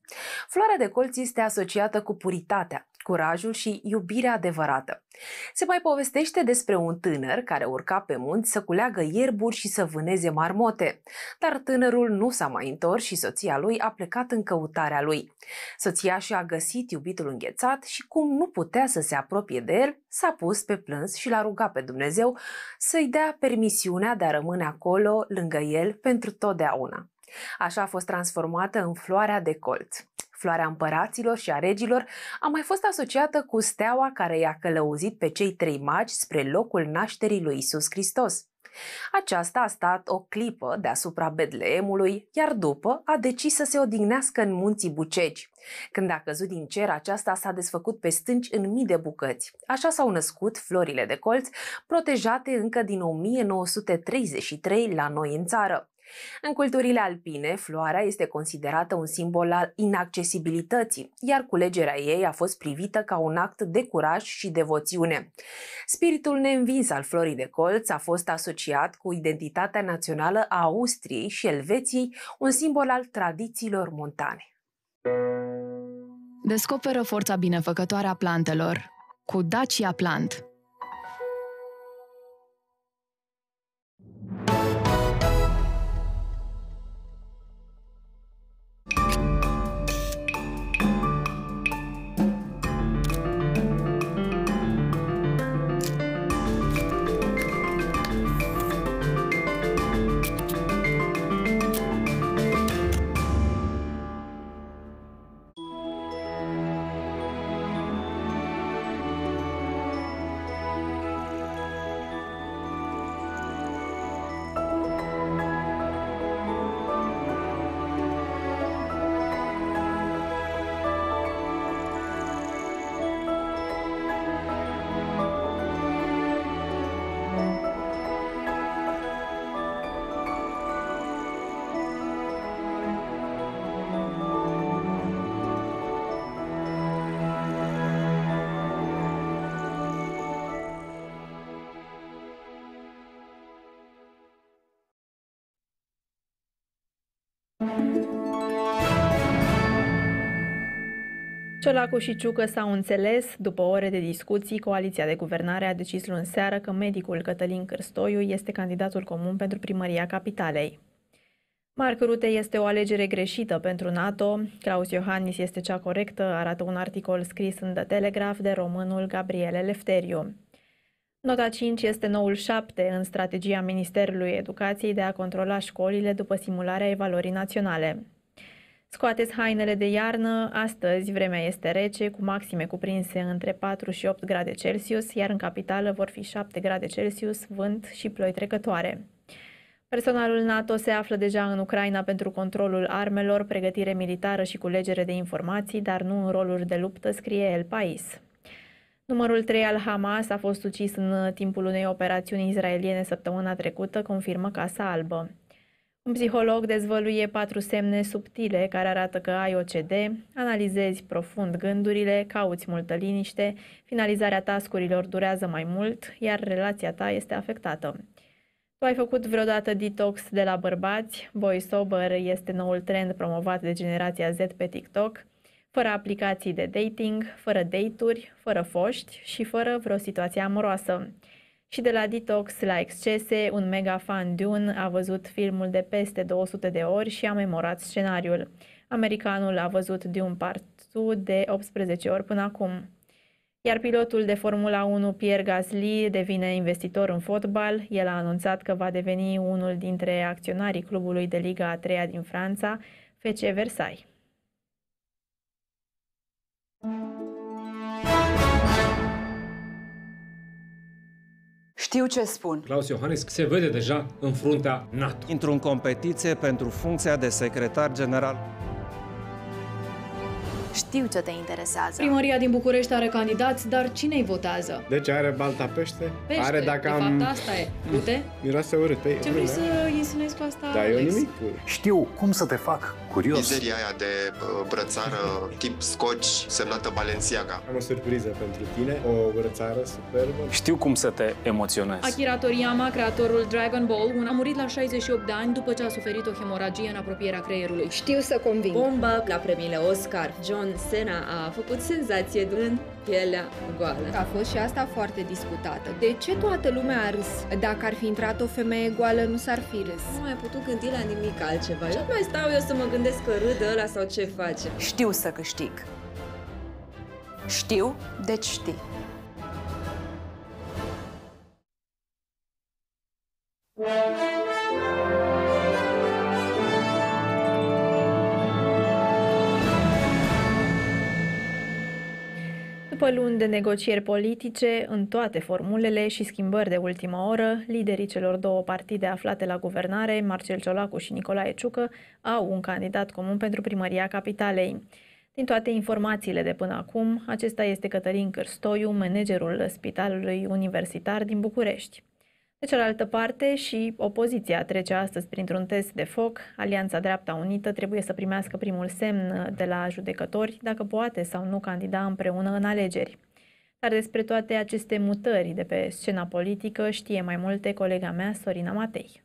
Floarea de colț este asociată cu puritatea, curajul și iubirea adevărată. Se mai povestește despre un tânăr care urca pe munți să culeagă ierburi și să vâneze marmote, dar tânărul nu s-a mai întors și soția lui a plecat în căutarea lui. Soția și-a găsit iubitul înghețat și, cum nu putea să se apropie de el, s-a pus pe plâns și l-a rugat pe Dumnezeu să-i dea permisiunea de a rămâne acolo lângă el pentru totdeauna. Așa a fost transformată în floarea de colț. Floarea împăraților și a regilor a mai fost asociată cu steaua care i-a călăuzit pe cei trei magi spre locul nașterii lui Iisus Hristos. Aceasta a stat o clipă deasupra Betleemului, iar după a decis să se odihnească în munții Bucegi. Când a căzut din cer, aceasta s-a desfăcut pe stânci în mii de bucăți. Așa s-au născut florile de colț, protejate încă din o mie nouă sute treizeci și trei la noi în țară. În culturile alpine, floarea este considerată un simbol al inaccesibilității, iar culegerea ei a fost privită ca un act de curaj și devoțiune. Spiritul neînvins al florii de colț a fost asociat cu identitatea națională a Austriei și Elveției, un simbol al tradițiilor montane. Descoperă forța binefăcătoare a plantelor cu Dacia Plant. Ciolacu și Ciucă s-au înțeles. După ore de discuții, coaliția de guvernare a decis luni seară că medicul Cătălin Cârstoiu este candidatul comun pentru primăria capitalei. Mark Rutte este o alegere greșită pentru NATO. Claus Iohannis este cea corectă, arată un articol scris în The Telegraph de românul Gabriel Eleftheriu. Nota cinci este noul șapte în strategia Ministerului Educației de a controla școlile după simularea evaluării naționale. Scoateți hainele de iarnă, astăzi vremea este rece, cu maxime cuprinse între patru și opt grade Celsius, iar în capitală vor fi șapte grade Celsius, vânt și ploi trecătoare. Personalul NATO se află deja în Ucraina pentru controlul armelor, pregătire militară și culegere de informații, dar nu în roluri de luptă, scrie El País. Numărul trei al Hamas a fost ucis în timpul unei operațiuni izraeliene săptămâna trecută, confirmă Casa Albă. Un psiholog dezvăluie patru semne subtile care arată că ai O C D, analizezi profund gândurile, cauți multă liniște, finalizarea task-urilor durează mai mult, iar relația ta este afectată. Tu ai făcut vreodată detox de la bărbați? Voiceover este noul trend promovat de generația Z pe TikTok, fără aplicații de dating, fără date-uri, fără foști și fără vreo situație amoroasă. Și de la detox la excese, un mega fan Dune a văzut filmul de peste două sute de ori și a memorat scenariul. Americanul a văzut Dune Part doi de optsprezece ori până acum. Iar pilotul de Formula unu Pierre Gasly devine investitor în fotbal. El a anunțat că va deveni unul dintre acționarii clubului de Liga a treia din Franța, F C Versailles. Știu ce spun. Claus Iohannis se vede deja în fruntea NATO. Intru în competiție pentru funcția de secretar general. Știu ce te interesează. Primăria din București are candidați, dar cine îi votează? Deci are balta pește? Pește, Are dacă de am... fapt asta e. Uite? Miroase urât. Pe... Ce vrei să menționez cu asta, Da, eu Alex. nimic. Știu cum să te fac curios. Mizeria aia de uh, brățară tip Scotch semnată Balenciaga. Am o surpriză pentru tine, o brățară superbă. Știu cum să te emoționez. Akira Toriyama, creatorul Dragon Ball, a murit la șaizeci și opt de ani după ce a suferit o hemoragie în apropierea creierului. Știu să conving. Bomba la premiile Oscar. John Cena a făcut senzație în pielea goală. A fost și asta foarte discutată. De ce toată lumea a râs? Dacă ar fi intrat o femeie goală, nu s-ar fi râs. Nu mai putut gândi la nimic altceva. Ce mai stau eu să mă gândesc că râdă ăla sau ce face? Știu să câștig. Știu, deci știi. După luni de negocieri politice, în toate formulele și schimbări de ultimă oră, liderii celor două partide aflate la guvernare, Marcel Ciolacu și Nicolae Ciucă, au un candidat comun pentru primăria capitalei. Din toate informațiile de până acum, acesta este Cătălin Cârstoiu, managerul Spitalului Universitar din București. De cealaltă parte, și opoziția trece astăzi printr-un test de foc. Alianța Dreapta Unită trebuie să primească primul semn de la judecători dacă poate sau nu candida împreună în alegeri. Dar despre toate aceste mutări de pe scena politică știe mai multe colega mea, Sorina Matei.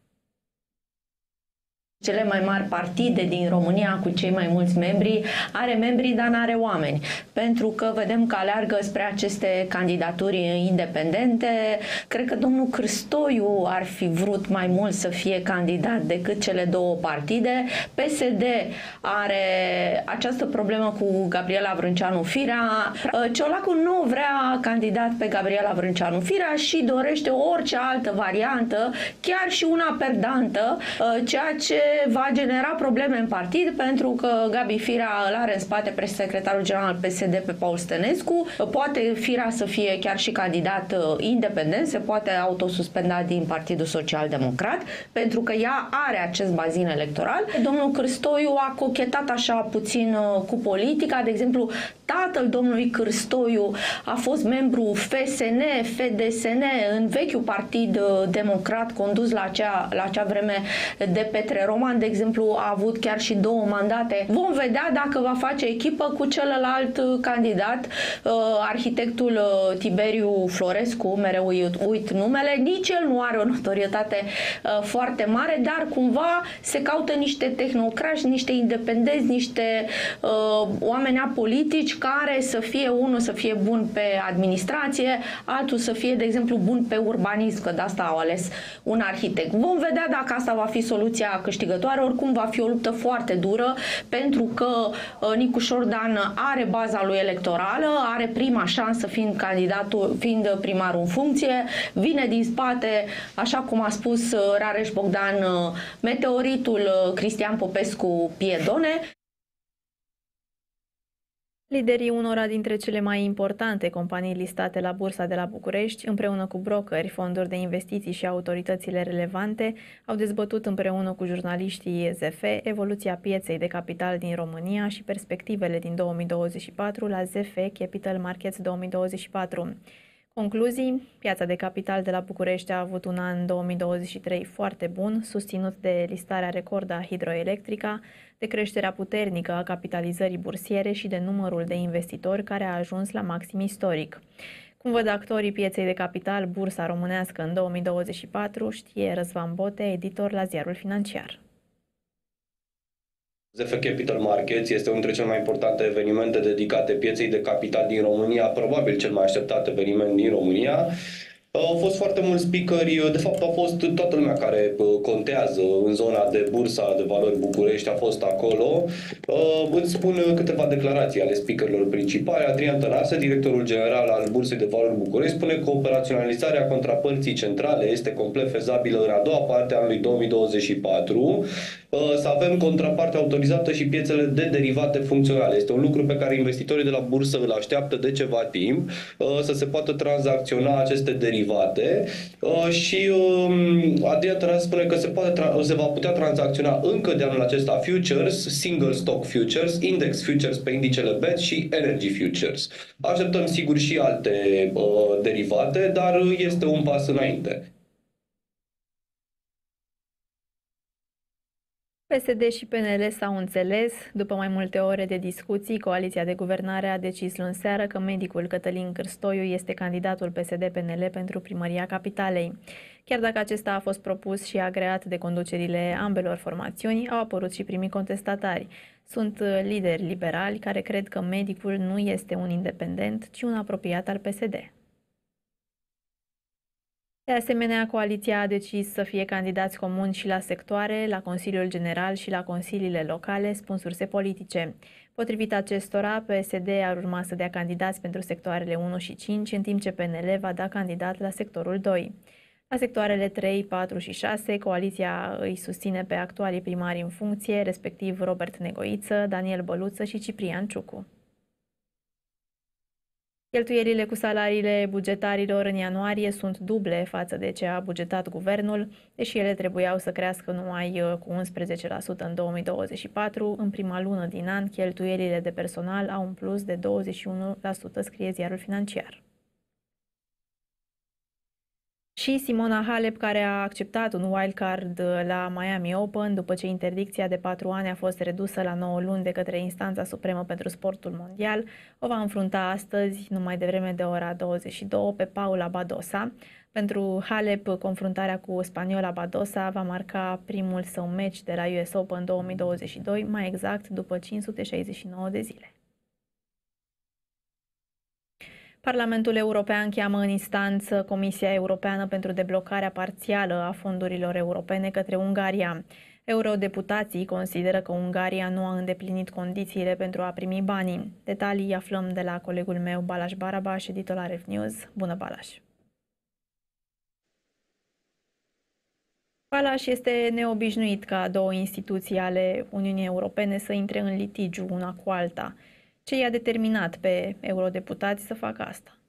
Cele mai mari partide din România cu cei mai mulți membri are membri, dar n-are oameni. Pentru că vedem că aleargă spre aceste candidaturi independente. Cred că domnul Cârstoiu ar fi vrut mai mult să fie candidat decât cele două partide. P S D are această problemă cu Gabriela Vrânceanu Firea. Ciolacu nu vrea candidat pe Gabriela Vrânceanu Firea și dorește orice altă variantă, chiar și una perdantă, ceea ce va genera probleme în partid, pentru că Gabi Firea îl are în spate presecretarul general P S D pe Paul Stănescu. Poate Firea să fie chiar și candidat independent, se poate autosuspenda din Partidul Social Democrat, pentru că ea are acest bazin electoral. Domnul Cârstoiu a cochetat așa puțin cu politica, de exemplu, tatăl domnului Cârstoiu a fost membru F S N, F D S N, în vechiul Partid Democrat condus la acea, la acea vreme de Petre Roman, de exemplu, a avut chiar și două mandate. Vom vedea dacă va face echipă cu celălalt candidat, arhitectul Tiberiu Florescu, mereu uit, uit numele, nici el nu are o notorietate foarte mare, dar cumva se caută niște tehnocrați, niște independenți, niște uh, oameni apolitici care să fie, unul să fie bun pe administrație, altul să fie, de exemplu, bun pe urbanism, că de asta au ales un arhitect. Vom vedea dacă asta va fi soluția câștigătoare, oricum va fi o luptă foarte dură, pentru că uh, Nicu Șordan are baza lui electorală, are prima șansă fiind candidatul, fiind primarul în funcție, vine din spate, așa cum a spus uh, Rareș Bogdan, uh, meteoritul uh, Cristian Popescu Piedone. Liderii unora dintre cele mai importante companii listate la Bursa de la București, împreună cu brokeri, fonduri de investiții și autoritățile relevante, au dezbătut împreună cu jurnaliștii Z F evoluția pieței de capital din România și perspectivele din două mii douăzeci și patru la Z F Capital Markets două mii douăzeci și patru. Concluzii: piața de capital de la București a avut un an două mii douăzeci și trei foarte bun, susținut de listarea record a Hidroelectrica, de creșterea puternică a capitalizării bursiere și de numărul de investitori care a ajuns la maxim istoric. Cum văd actorii pieței de capital bursa românească în două mii douăzeci și patru, știe Răzvan Bote, editor la Ziarul Financiar. Z F Capital Markets este unul dintre cele mai importante evenimente dedicate pieței de capital din România, probabil cel mai așteptat eveniment din România. Au fost foarte mulți speakeri, de fapt a fost toată lumea care contează în zona de Bursa de Valori București, a fost acolo. Îți spun câteva declarații ale speakerilor principale. Adrian Tănase, directorul general al Bursei de Valori București, spune că operaționalizarea contrapărții centrale este complet fezabilă în a doua parte a anului două mii douăzeci și patru. Să avem contraparte autorizată și piețele de derivate funcționale. Este un lucru pe care investitorii de la bursă îl așteaptă de ceva timp, să se poată tranzacționa aceste derivate și Adrian Tănase spune că se, poate, se va putea tranzacționa încă de anul acesta futures, single stock futures, index futures pe indicele B E T și energy futures. Așteptăm sigur și alte uh, derivate, dar este un pas înainte. P S D și P N L s-au înțeles. După mai multe ore de discuții, coaliția de guvernare a decis luni seară că medicul Cătălin Cârstoiu este candidatul P S D P N L pentru primăria capitalei. Chiar dacă acesta a fost propus și agreat de conducerile ambelor formațiuni, au apărut și primii contestatari. Sunt lideri liberali care cred că medicul nu este un independent, ci un apropiat al P S D. De asemenea, coaliția a decis să fie candidați comuni și la sectoare, la Consiliul General și la consiliile locale, spun surse politice. Potrivit acestora, P S D ar urma să dea candidați pentru sectoarele unu și cinci, în timp ce P N L va da candidat la sectorul doi. La sectoarele trei, patru și șase, coaliția îi susține pe actualii primari în funcție, respectiv Robert Negoiță, Daniel Băluță și Ciprian Ciucu. Cheltuielile cu salariile bugetarilor în ianuarie sunt duble față de ce a bugetat guvernul, deși ele trebuiau să crească numai cu unsprezece la sută în două mii douăzeci și patru. În prima lună din an, cheltuielile de personal au un plus de douăzeci și unu la sută, scrie ziarul financiar. Și Simona Halep, care a acceptat un wildcard la Miami Open după ce interdicția de patru ani a fost redusă la nouă luni de către Instanța Supremă pentru Sportul Mondial, o va înfrunta astăzi, numai devreme de ora douăzeci și două, pe Paula Badosa. Pentru Halep, confruntarea cu spaniola Badosa va marca primul său meci de la U S Open două mii douăzeci și doi, mai exact după cinci sute șaizeci și nouă de zile. Parlamentul European cheamă în instanță Comisia Europeană pentru deblocarea parțială a fondurilor europene către Ungaria. Eurodeputații consideră că Ungaria nu a îndeplinit condițiile pentru a primi banii. Detalii aflăm de la colegul meu Balázs Barabás, editor la Ref News. Bună, Balázs! Balázs, este neobișnuit ca două instituții ale Uniunii Europene să intre în litigiu una cu alta. Ce i-a determinat pe eurodeputați să facă asta?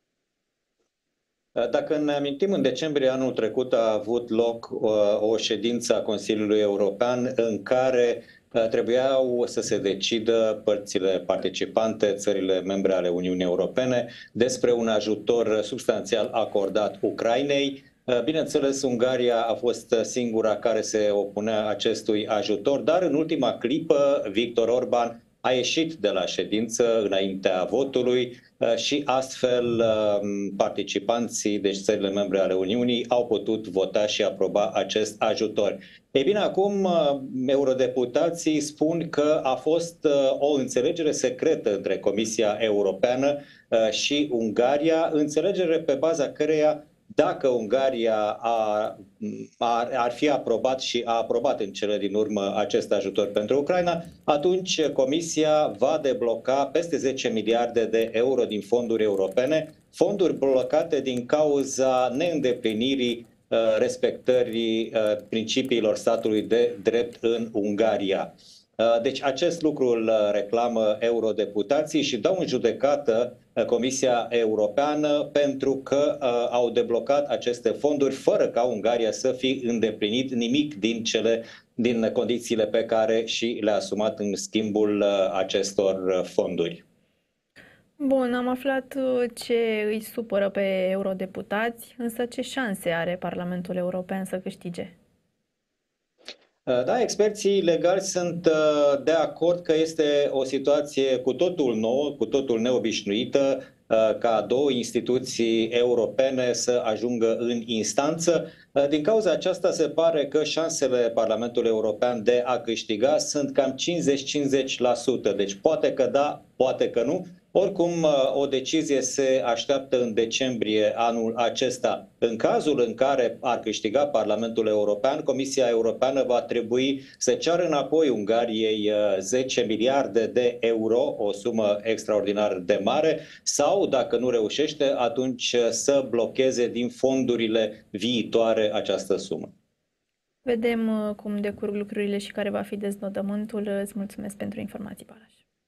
Dacă ne amintim, în decembrie anul trecut a avut loc o ședință a Consiliului European în care trebuiau să se decidă părțile participante, țările membre ale Uniunii Europene, despre un ajutor substanțial acordat Ucrainei. Bineînțeles, Ungaria a fost singura care se opunea acestui ajutor, dar în ultima clipă Viktor Orban a ieșit de la ședință înaintea votului și astfel participanții, deci țările membre ale Uniunii, au putut vota și aproba acest ajutor. Ei bine, acum eurodeputații spun că a fost o înțelegere secretă între Comisia Europeană și Ungaria, înțelegere pe baza căreia dacă Ungaria a, a, ar fi aprobat și a aprobat în cele din urmă acest ajutor pentru Ucraina, atunci Comisia va debloca peste zece miliarde de euro din fonduri europene, fonduri blocate din cauza neîndeplinirii uh, respectării uh, principiilor statului de drept în Ungaria. Deci acest lucru îl reclamă eurodeputații și dau în judecată Comisia Europeană pentru că uh, au deblocat aceste fonduri fără ca Ungaria să fi îndeplinit nimic din cele din condițiile pe care și le-a asumat în schimbul uh, acestor fonduri. Bun, am aflat ce îi supără pe eurodeputați, însă ce șanse are Parlamentul European să câștige? Da, experții legali sunt de acord că este o situație cu totul nouă, cu totul neobișnuită, ca două instituții europene să ajungă în instanță. Din cauza aceasta se pare că șansele Parlamentului European de a câștiga sunt cam cincizeci cincizeci la sută. Deci poate că da, poate că nu. Oricum, o decizie se așteaptă în decembrie anul acesta. În cazul în care ar câștiga Parlamentul European, Comisia Europeană va trebui să ceară înapoi Ungariei zece miliarde de euro, o sumă extraordinar de mare, sau, dacă nu reușește, atunci să blocheze din fondurile viitoare această sumă. Vedem cum decurg lucrurile și care va fi deznodământul. Îți mulțumesc pentru informații, Balázs.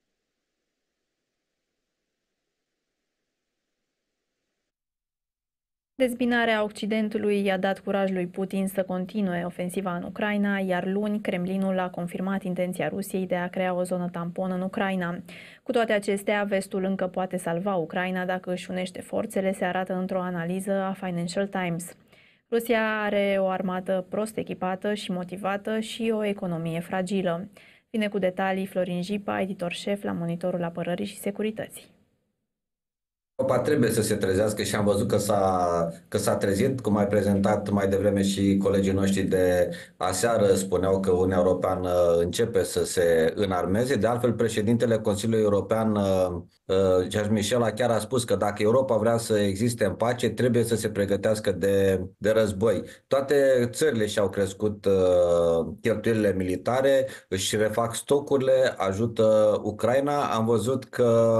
Dezbinarea Occidentului i-a dat curaj lui Putin să continue ofensiva în Ucraina, iar luni Kremlinul a confirmat intenția Rusiei de a crea o zonă tampon în Ucraina. Cu toate acestea, vestul încă poate salva Ucraina dacă își unește forțele, se arată într-o analiză a Financial Times. Rusia are o armată prost echipată și motivată și o economie fragilă. Vine cu detalii Florin Jipa, editor șef la Monitorul Apărării și Securității. Europa trebuie să se trezească și am văzut că s-a, că s-a trezit, cum ai prezentat mai devreme și colegii noștri de aseară spuneau că Uniunea Europeană începe să se înarmeze. De altfel, președintele Consiliului European, Charles Michel, chiar a spus că dacă Europa vrea să existe în pace, trebuie să se pregătească de, de război. Toate țările și-au crescut cheltuielile militare, își refac stocurile, ajută Ucraina. Am văzut că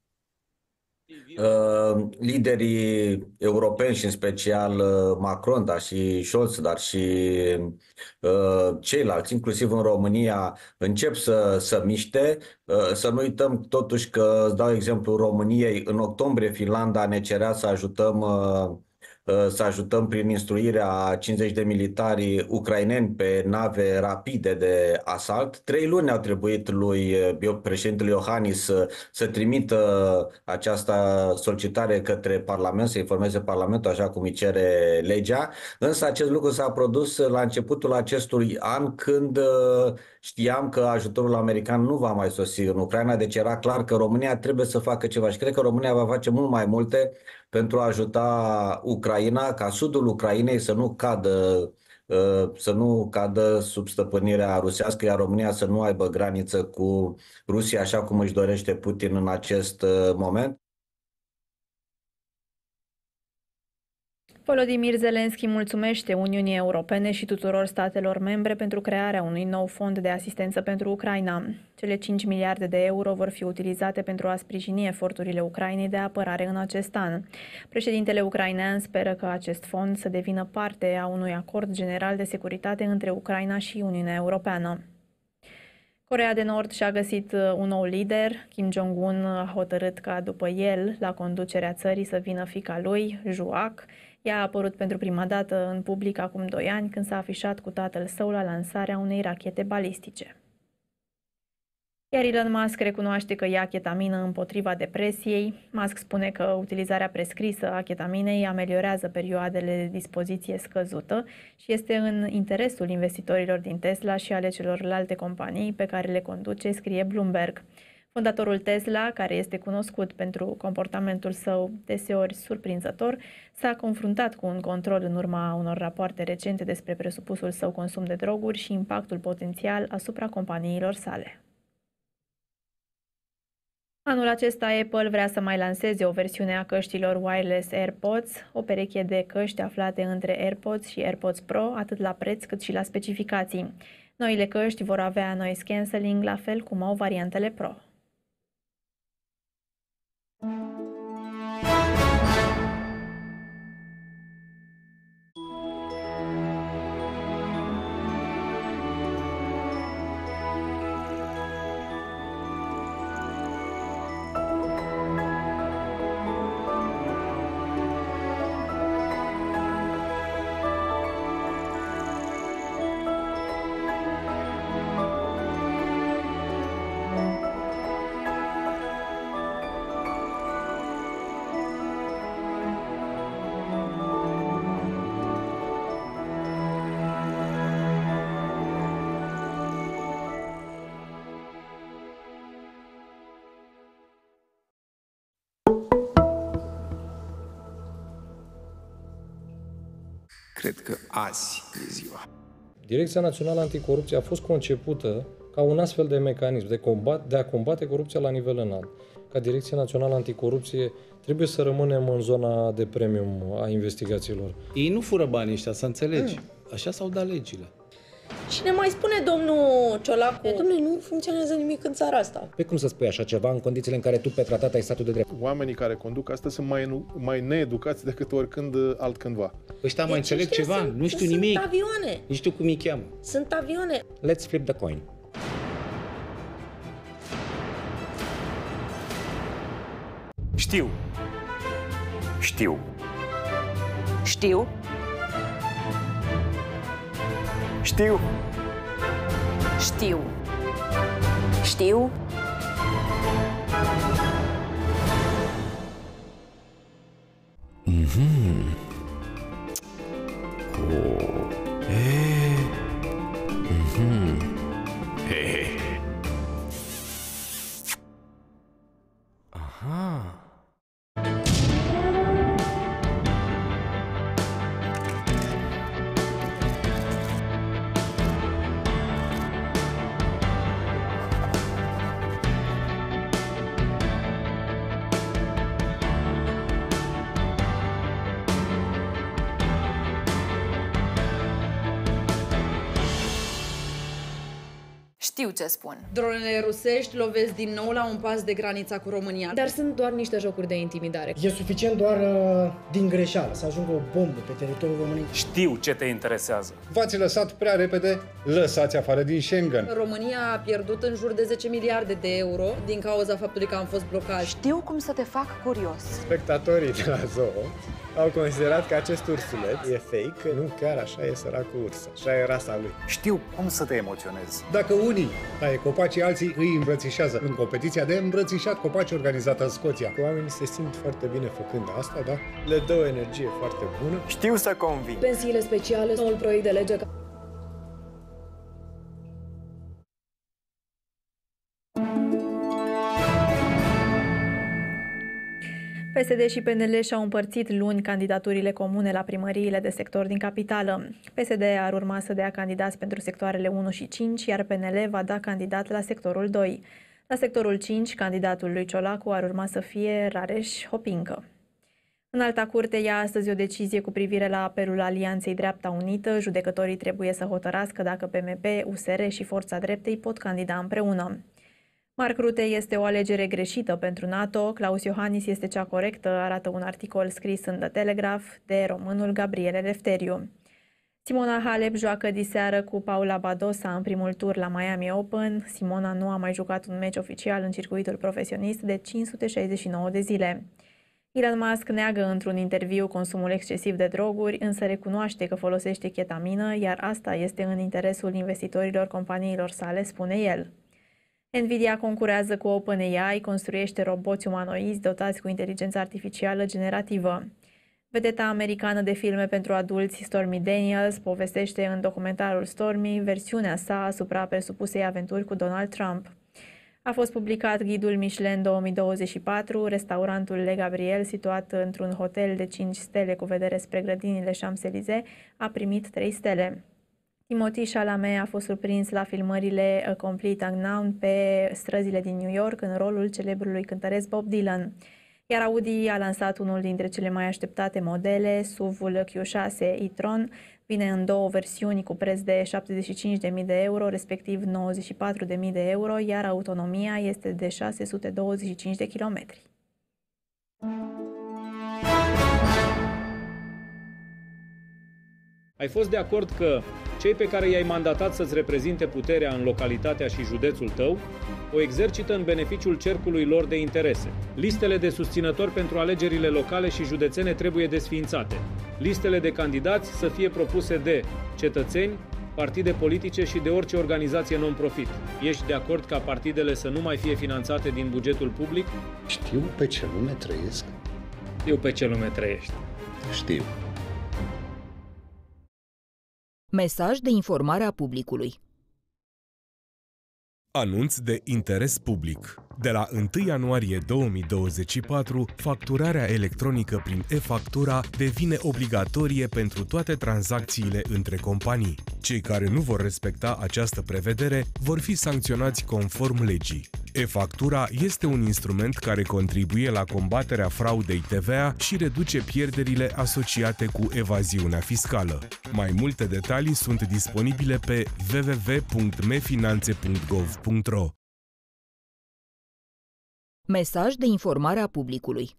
Uh, liderii europeni și în special uh, Macron, dar și Scholz, dar și uh, ceilalți, inclusiv în România, încep să, să miște. Uh, să nu uităm totuși că, îți dau exemplu României, în octombrie Finlanda ne cerea să ajutăm uh, să ajutăm prin instruirea cincizeci de militari ucraineni pe nave rapide de asalt. Trei luni au trebuit lui președintele Iohannis să, să trimită această solicitare către Parlament, să informeze Parlamentul așa cum îi cere legea. Însă acest lucru s-a produs la începutul acestui an, când știam că ajutorul american nu va mai sosi în Ucraina, deci era clar că România trebuie să facă ceva și cred că România va face mult mai multe pentru a ajuta Ucraina, ca sudul Ucrainei să nu cadă, să nu cadă sub stăpânirea rusească, iar România să nu aibă graniță cu Rusia, așa cum își dorește Putin în acest moment. Volodymyr Zelensky mulțumește Uniunii Europene și tuturor statelor membre pentru crearea unui nou fond de asistență pentru Ucraina. Cele cinci miliarde de euro vor fi utilizate pentru a sprijini eforturile Ucrainei de apărare în acest an. Președintele ucrainean speră că acest fond să devină parte a unui acord general de securitate între Ucraina și Uniunea Europeană. Coreea de Nord și-a găsit un nou lider. Kim Jong-un a hotărât ca după el, la conducerea țării, să vină fiica lui, Juak. Ea a apărut pentru prima dată în public acum doi ani, când s-a afișat cu tatăl său la lansarea unei rachete balistice. Iar Elon Musk recunoaște că ia chetamină împotriva depresiei. Musk spune că utilizarea prescrisă a chetaminei ameliorează perioadele de dispoziție scăzută și este în interesul investitorilor din Tesla și ale celorlalte companii pe care le conduce, scrie Bloomberg. Fondatorul Tesla, care este cunoscut pentru comportamentul său deseori surprinzător, s-a confruntat cu un control în urma unor rapoarte recente despre presupusul său consum de droguri și impactul potențial asupra companiilor sale. Anul acesta Apple vrea să mai lanseze o versiune a căștilor wireless AirPods, o pereche de căști aflate între AirPods și AirPods Pro, atât la preț cât și la specificații. Noile căști vor avea noise cancelling, la fel cum au variantele Pro. Cred că azi e ziua. Direcția Națională Anticorupție a fost concepută ca un astfel de mecanism de, combat, de a combate corupția la nivel înalt. Ca Direcția Națională Anticorupție trebuie să rămânem în zona de premium a investigațiilor. Ei nu fură banii ăștia, să înțelegi. Mm. Așa s-au dat legile. Și ne mai spune domnul Ciolacu, domnule, nu funcționează nimic în țara asta. Pe cum să spui așa ceva în condițiile în care tu pe tratat ai statul de drept? Oamenii care conduc asta sunt mai, mai needucați decât oricând altcândva. Ăștia mai înțeleg ceva? Sunt, nu știu sunt nimic. Sunt avioane. Nu știu cum îi cheamă. Sunt avioane. Let's flip the coin. Știu. Știu. Știu. Știu. Știu. Știu. Mhm. Știu ce spun. Dronele rusești lovesc din nou la un pas de granița cu România. Dar sunt doar niște jocuri de intimidare. E suficient doar uh, din greșeală să ajungă o bombă pe teritoriul României. Știu ce te interesează. V-ați lăsat prea repede, lăsați afară din Schengen. România a pierdut în jur de zece miliarde de euro din cauza faptului că am fost blocați. Știu cum să te fac curios. Spectatorii de la zoo au considerat că acest ursuleț e fake, că nu chiar așa e săracul urs, așa e rasa lui. Știu cum să te emoționezi. Dacă unii taie copacii, alții îi îmbrățișează în competiția de îmbrățișat copaci organizată în Scoția. Oamenii se simt foarte bine făcând asta, da? Le dă o energie foarte bună. Știu să convin. Pensiile speciale, noul proiect de lege. P S D și P N L și-au împărțit luni candidaturile comune la primăriile de sector din capitală. P S D ar urma să dea candidați pentru sectoarele unu și cinci, iar P N L va da candidat la sectorul doi. La sectorul cinci, candidatul lui Ciolacu ar urma să fie Rareș Hopincă. Înalta Curte ia astăzi o decizie cu privire la apelul Alianței Dreapta Unită. Judecătorii trebuie să hotărască dacă P M P, U S R și Forța Dreptei pot candida împreună. Mark Rutte este o alegere greșită pentru NATO, Claus Iohannis este cea corectă, arată un articol scris în The Telegraph de românul Gabriel Eleftheriu. Simona Halep joacă diseară cu Paula Badosa în primul tur la Miami Open. Simona nu a mai jucat un meci oficial în circuitul profesionist de cinci sute șaizeci și nouă de zile. Elon Musk neagă într-un interviu consumul excesiv de droguri, însă recunoaște că folosește chetamină, iar asta este în interesul investitorilor companiilor sale, spune el. Nvidia concurează cu OpenAI, construiește roboți umanoizi dotați cu inteligență artificială generativă. Vedeta americană de filme pentru adulți Stormy Daniels povestește în documentarul Stormy versiunea sa asupra presupusei aventuri cu Donald Trump. A fost publicat ghidul Michelin două mii douăzeci și patru, restaurantul Le Gabriel, situat într-un hotel de cinci stele cu vedere spre grădinile Champs-Élysées, a primit trei stele. Timothée Chalamet a fost surprins la filmările A Complete Unknown pe străzile din New York în rolul celebrului cântăresc Bob Dylan. Iar Audi a lansat unul dintre cele mai așteptate modele, S U V-ul Q șase e-tron, vine în două versiuni cu preț de șaptezeci și cinci de mii de euro, respectiv nouăzeci și patru de mii de euro, iar autonomia este de șase sute douăzeci și cinci de kilometri. Ai fost de acord că cei pe care i-ai mandatat să-ți reprezinte puterea în localitatea și județul tău o exercită în beneficiul cercului lor de interese. Listele de susținători pentru alegerile locale și județene trebuie desființate. Listele de candidați să fie propuse de cetățeni, partide politice și de orice organizație non-profit. Ești de acord ca partidele să nu mai fie finanțate din bugetul public? Știu pe ce lume trăiesc. Știu pe ce lume trăiești. Știu. Mesaj de informare a publicului. Anunț de interes public. De la întâi ianuarie două mii douăzeci și patru, facturarea electronică prin e-factura devine obligatorie pentru toate tranzacțiile între companii. Cei care nu vor respecta această prevedere vor fi sancționați conform legii. E-factura este un instrument care contribuie la combaterea fraudei T V A și reduce pierderile asociate cu evaziunea fiscală. Mai multe detalii sunt disponibile pe w w w punct me finanțe punct gov punct ro. Mesaj de informare a publicului.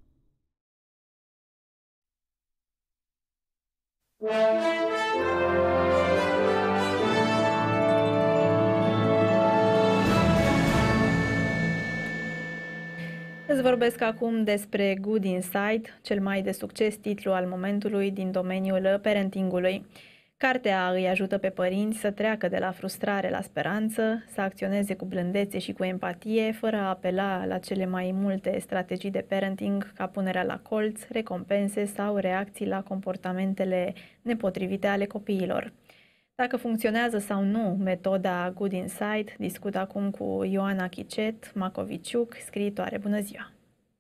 Îți vorbesc acum despre Good Inside, cel mai de succes titlu al momentului din domeniul parentingului. Cartea îi ajută pe părinți să treacă de la frustrare la speranță, să acționeze cu blândețe și cu empatie, fără a apela la cele mai multe strategii de parenting, ca punerea la colț, recompense sau reacții la comportamentele nepotrivite ale copiilor. Dacă funcționează sau nu metoda Good Inside, discut acum cu Ioana Chicet Macoviciuc, scriitoare. Bună ziua!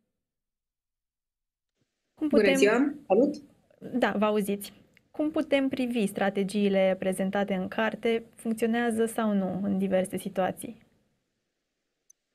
Cum putem... Bună ziua! Salut! Da, vă auziți. Cum putem privi strategiile prezentate în carte, funcționează sau nu în diverse situații?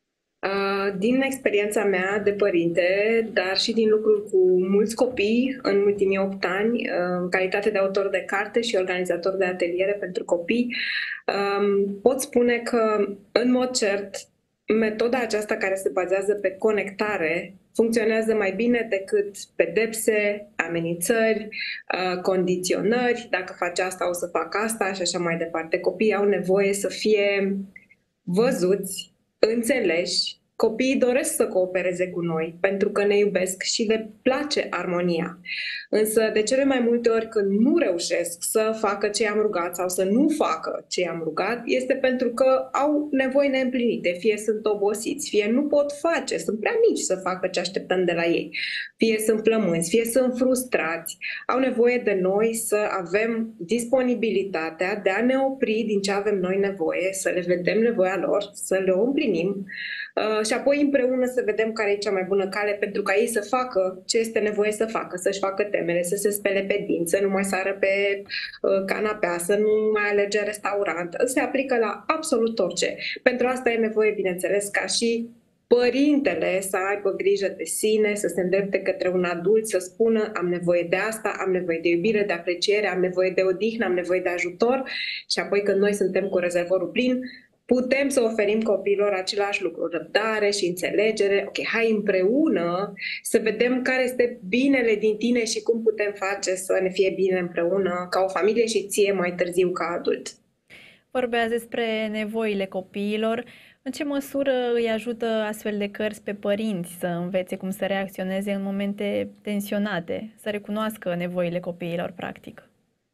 Din experiența mea de părinte, dar și din lucruri cu mulți copii în ultimii opt ani, în calitate de autor de carte și organizator de ateliere pentru copii, pot spune că, în mod cert, metoda aceasta care se bazează pe conectare funcționează mai bine decât pedepse, amenințări, condiționări, dacă faci asta o să fac asta și așa mai departe. Copiii au nevoie să fie văzuți, înțeleși. Copiii doresc să coopereze cu noi pentru că ne iubesc și le place armonia. Însă, de cele mai multe ori când nu reușesc să facă ce i-am rugat sau să nu facă ce i-am rugat, este pentru că au nevoi neîmplinite. Fie sunt obosiți, fie nu pot face, sunt prea mici să facă ce așteptăm de la ei. Fie sunt flămânzi, fie sunt frustrați. Au nevoie de noi să avem disponibilitatea de a ne opri din ce avem noi nevoie, să le vedem nevoia lor, să le o împlinim, Uh, și apoi împreună să vedem care e cea mai bună cale pentru ca ei să facă ce este nevoie să facă, să-și facă temele, să se spele pe dinți, să nu mai sară pe uh, canapea, să nu mai alerge în restaurant. Se aplică la absolut orice. Pentru asta e nevoie, bineînțeles, ca și părintele să aibă grijă de sine, să se îndrepte către un adult, să spună am nevoie de asta, am nevoie de iubire, de apreciere, am nevoie de odihnă, am nevoie de ajutor și apoi când noi suntem cu rezervorul plin, putem să oferim copiilor același lucru, răbdare și înțelegere. Ok, hai împreună să vedem care este binele din tine și cum putem face să ne fie bine împreună ca o familie și ție mai târziu ca adult. Vorbeați despre nevoile copiilor. În ce măsură îi ajută astfel de cărți pe părinți să învețe cum să reacționeze în momente tensionate, să recunoască nevoile copiilor, practic?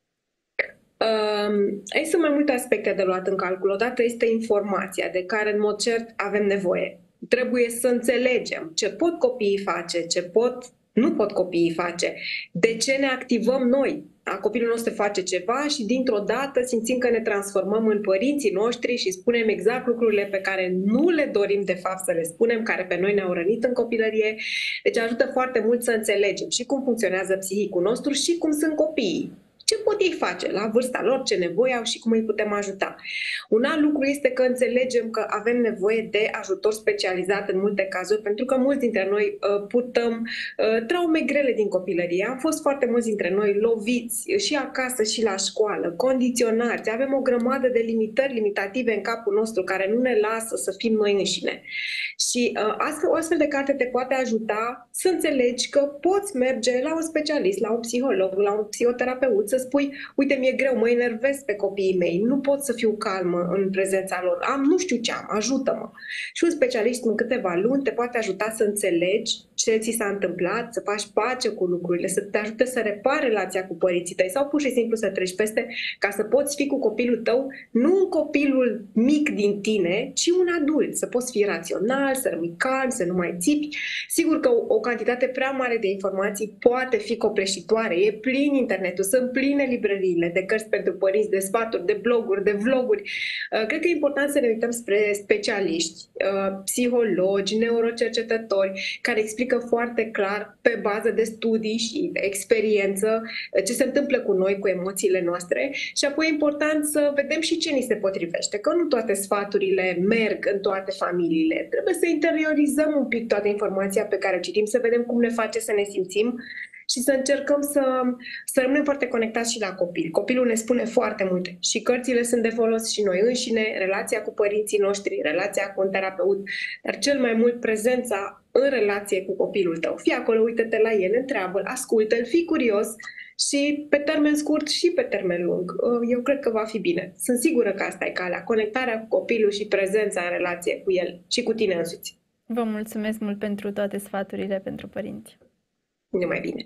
Um, aici sunt mai multe aspecte de luat în calcul. Odată este informația de care, în mod cert, avem nevoie. Trebuie să înțelegem ce pot copiii face, ce pot, nu pot copiii face, de ce ne activăm noi. A, copilul nostru face ceva și dintr-o dată simțim că ne transformăm în părinții noștri și spunem exact lucrurile pe care nu le dorim de fapt să le spunem, care pe noi ne-au rănit în copilărie. Deci ajută foarte mult să înțelegem și cum funcționează psihicul nostru și cum sunt copiii. Ce pot ei face la vârsta lor, ce nevoie au și cum îi putem ajuta. Un alt lucru este că înțelegem că avem nevoie de ajutor specializat în multe cazuri, pentru că mulți dintre noi uh, purtăm uh, traume grele din copilărie. Am fost foarte mulți dintre noi loviți și acasă și la școală, condiționați. Avem o grămadă de limitări limitative în capul nostru care nu ne lasă să fim noi înșine. Și uh, astfel, o astfel de carte te poate ajuta să înțelegi că poți merge la un specialist, la un psiholog, la un psihoterapeut, să spui, uite, mi-e greu, mă enervez pe copiii mei, nu pot să fiu calmă în prezența lor, am, nu știu ce am, ajută-mă. Și un specialist în câteva luni te poate ajuta să înțelegi ce ți s-a întâmplat, să faci pace cu lucrurile, să te ajute să repari relația cu părinții tăi sau pur și simplu să treci peste ca să poți fi cu copilul tău, nu un copilul mic din tine, ci un adult, să poți fi rațional, să rămâi calm, să nu mai țipi. Sigur că o, o cantitate prea mare de informații poate fi copleșitoare, e plin internetul, sunt pline librăriile de cărți pentru părinți, de sfaturi, de bloguri, de vloguri. Cred că e important să ne uităm spre specialiști, psihologi, neurocercetători, care explică foarte clar, pe bază de studii și de experiență, ce se întâmplă cu noi, cu emoțiile noastre și apoi e important să vedem și ce ni se potrivește, că nu toate sfaturile merg în toate familiile. Trebuie să interiorizăm un pic toată informația pe care o citim, să vedem cum ne face să ne simțim și să încercăm să, să rămânem foarte conectați și la copil. Copilul ne spune foarte multe și cărțile sunt de folos și noi înșine, relația cu părinții noștri, relația cu un terapeut, dar cel mai mult prezența în relație cu copilul tău. Fii acolo, uită-te la el, întreabă-l, ascultă-l, fii curios și pe termen scurt și pe termen lung. Eu cred că va fi bine. Sunt sigură că asta e calea, conectarea cu copilul și prezența în relație cu el și cu tine însuți. Vă mulțumesc mult pentru toate sfaturile pentru părinți. Numai bine!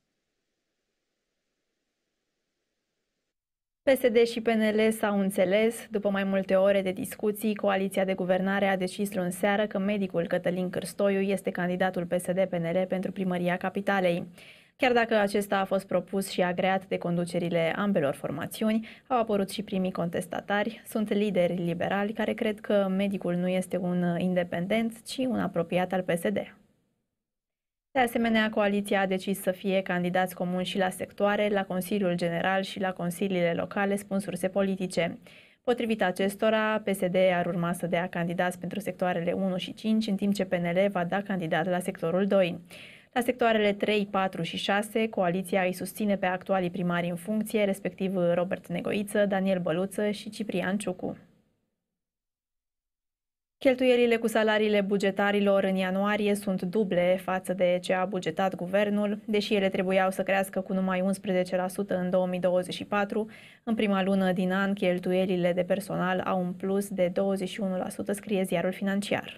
P S D și P N L s-au înțeles. După mai multe ore de discuții, coaliția de guvernare a decis luni seară că medicul Cătălin Cârstoiu este candidatul P S D P N L pentru primăria capitalei. Chiar dacă acesta a fost propus și agreat de conducerile ambelor formațiuni, au apărut și primii contestatari. Sunt lideri liberali care cred că medicul nu este un independent, ci un apropiat al P S D. De asemenea, coaliția a decis să fie candidați comuni și la sectoare, la Consiliul General și la consiliile locale, spun surse politice. Potrivit acestora, P S D ar urma să dea candidați pentru sectoarele unu și cinci, în timp ce P N L va da candidat la sectorul doi. La sectoarele trei, patru și șase, coaliția îi susține pe actualii primari în funcție, respectiv Robert Negoiță, Daniel Băluță și Ciprian Ciucu. Cheltuielile cu salariile bugetarilor în ianuarie sunt duble față de ce a bugetat guvernul, deși ele trebuiau să crească cu numai unsprezece la sută în două mii douăzeci și patru. În prima lună din an, cheltuielile de personal au un plus de douăzeci și unu la sută, scrie ziarul Financiar.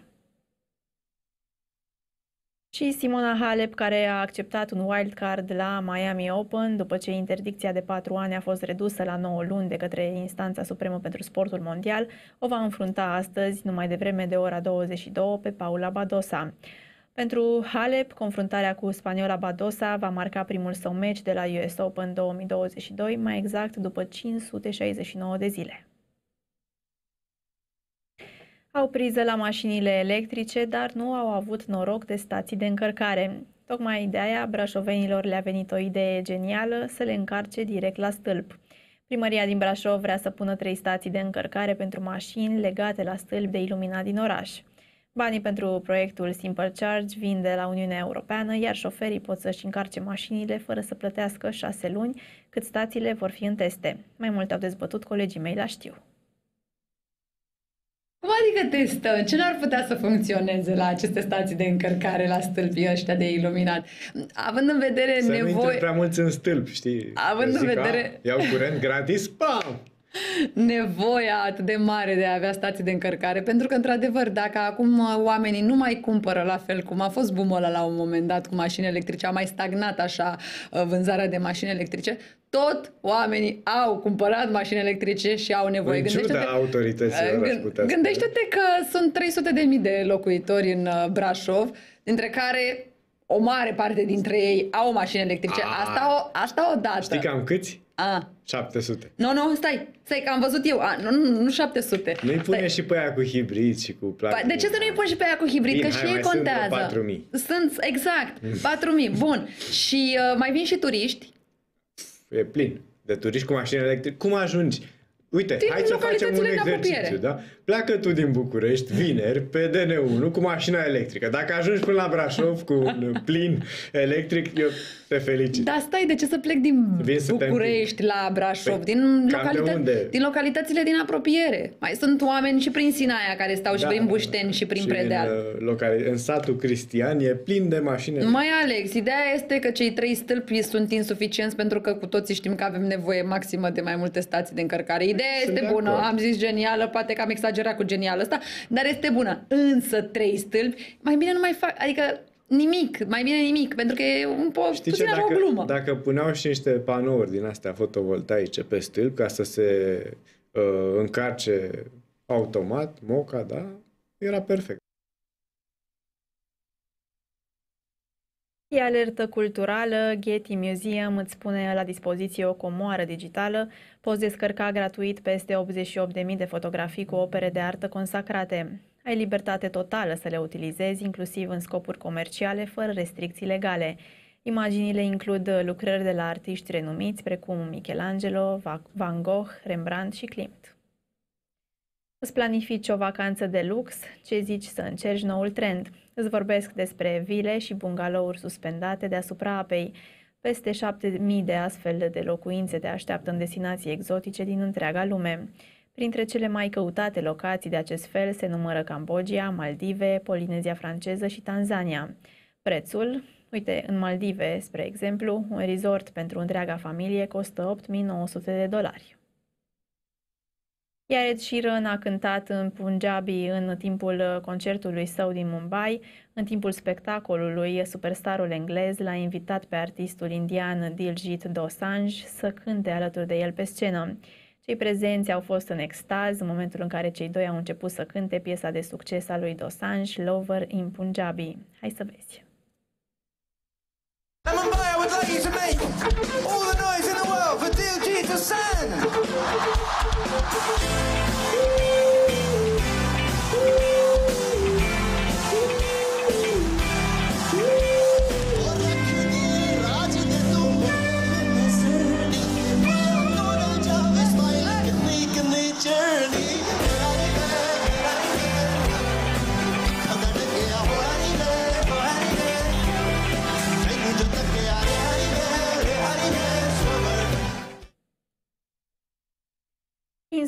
Și Simona Halep, care a acceptat un wildcard la Miami Open după ce interdicția de patru ani a fost redusă la nouă luni de către Instanța Supremă pentru Sportul Mondial, o va înfrunta astăzi, numai devreme de ora douăzeci și două, pe Paula Badosa. Pentru Halep, confruntarea cu spaniola Badosa va marca primul său meci de la U S Open două mii douăzeci și doi, mai exact după cinci sute șaizeci și nouă de zile. Au priză la mașinile electrice, dar nu au avut noroc de stații de încărcare. Tocmai de aia brașovenilor le-a venit o idee genială să le încarce direct la stâlp. Primăria din Brașov vrea să pună trei stații de încărcare pentru mașini legate la stâlpi de iluminat din oraș. Banii pentru proiectul Simple Charge vin de la Uniunea Europeană, iar șoferii pot să-și încarce mașinile fără să plătească șase luni, cât stațiile vor fi în teste. Mai multe au dezbătut colegii mei la Știu. Cum adică testăm? Ce n-ar putea să funcționeze la aceste stații de încărcare, la stâlpii ăștia de iluminat? Având în vedere să nevoie... Să nu intre prea mulți în stâlp, știi? Având în vedere... A, iau curent gratis, pam! Nevoia atât de mare de a avea stații de încărcare, pentru că, într-adevăr, dacă acum oamenii nu mai cumpără la fel cum a fost boom ăla la un moment dat cu mașini electrice, a mai stagnat așa vânzarea de mașini electrice, tot oamenii au cumpărat mașini electrice și au nevoie. În ciuda autorităților, aș putea spune. Gândește-te că sunt trei sute de mii de locuitori în Brașov, dintre care o mare parte dintre ei au mașini electrice. A, asta, o, asta odată. Știi cam câți? A. șapte sute. Nu, nu, stai, stai, că am văzut eu. A, nu, nu, nu șapte sute. Nu-i pune stai. Și pe aia cu hibrid și cu plug-in. De ce să nu-i pun și pe aia cu hibrid? Bine, că și ei contează. Sunt patru mii. Sunt, exact, patru mii. Bun. Și uh, mai vin și turiști. E plin de turiști cu mașini electrice. Cum ajungi? Uite, din hai să facem un exercițiu, da? Pleacă tu din București, vineri, pe D N unu, cu mașina electrică. Dacă ajungi până la Brașov cu un plin electric, eu te felicit. Dar stai, de ce să plec din București la Brașov? Păi, din, localită- din localitățile din apropiere. Mai sunt oameni și prin Sinaia care stau da, și prin Bușteni și prin și Predeal. În, locali- în satul Cristian e plin de mașini. Mai Alex, ideea este că cei trei stâlpi sunt insuficienți pentru că cu toții știm că avem nevoie maximă de mai multe stații de încărcare. Ideea sunt este bună, am zis genială, poate că am exagerat cu genială asta, dar este bună. Însă trei stâlpi, mai bine nu mai fac, adică nimic, mai bine nimic, pentru că e un po' Știi puțin ce, dacă, o glumă. Dacă puneau și niște panouri din astea fotovoltaice pe stâlp ca să se uh, încarce automat, moca, da? Era perfect. E alertă culturală, Getty Museum îți pune la dispoziție o comoară digitală, poți descărca gratuit peste optzeci și opt de mii de fotografii cu opere de artă consacrate. Ai libertate totală să le utilizezi, inclusiv în scopuri comerciale, fără restricții legale. Imaginile includ lucrări de la artiști renumiți, precum Michelangelo, Van Gogh, Rembrandt și Klimt. Îți planifici o vacanță de lux? Ce zici să încerci noul trend? Îți vorbesc despre vile și bungalouri suspendate deasupra apei. Peste șapte mii de astfel de locuințe te așteaptă în destinații exotice din întreaga lume. Printre cele mai căutate locații de acest fel se numără Cambodgia, Maldive, Polinezia franceză și Tanzania. Prețul? Uite, în Maldive, spre exemplu, un resort pentru întreaga familie costă opt mii nouă sute de dolari. Iar Ed Sheeran a cântat în Punjabi în timpul concertului său din Mumbai. În timpul spectacolului, superstarul englez l-a invitat pe artistul indian Diljit Dosanjh să cânte alături de el pe scenă. Cei prezenți au fost în extaz în momentul în care cei doi au început să cânte piesa de succes a lui Dosanjh, Lover in Punjabi. Hai să vezi! Mumbai, I would like you to make all the noise in the world for Diljit Dosanjh. Nature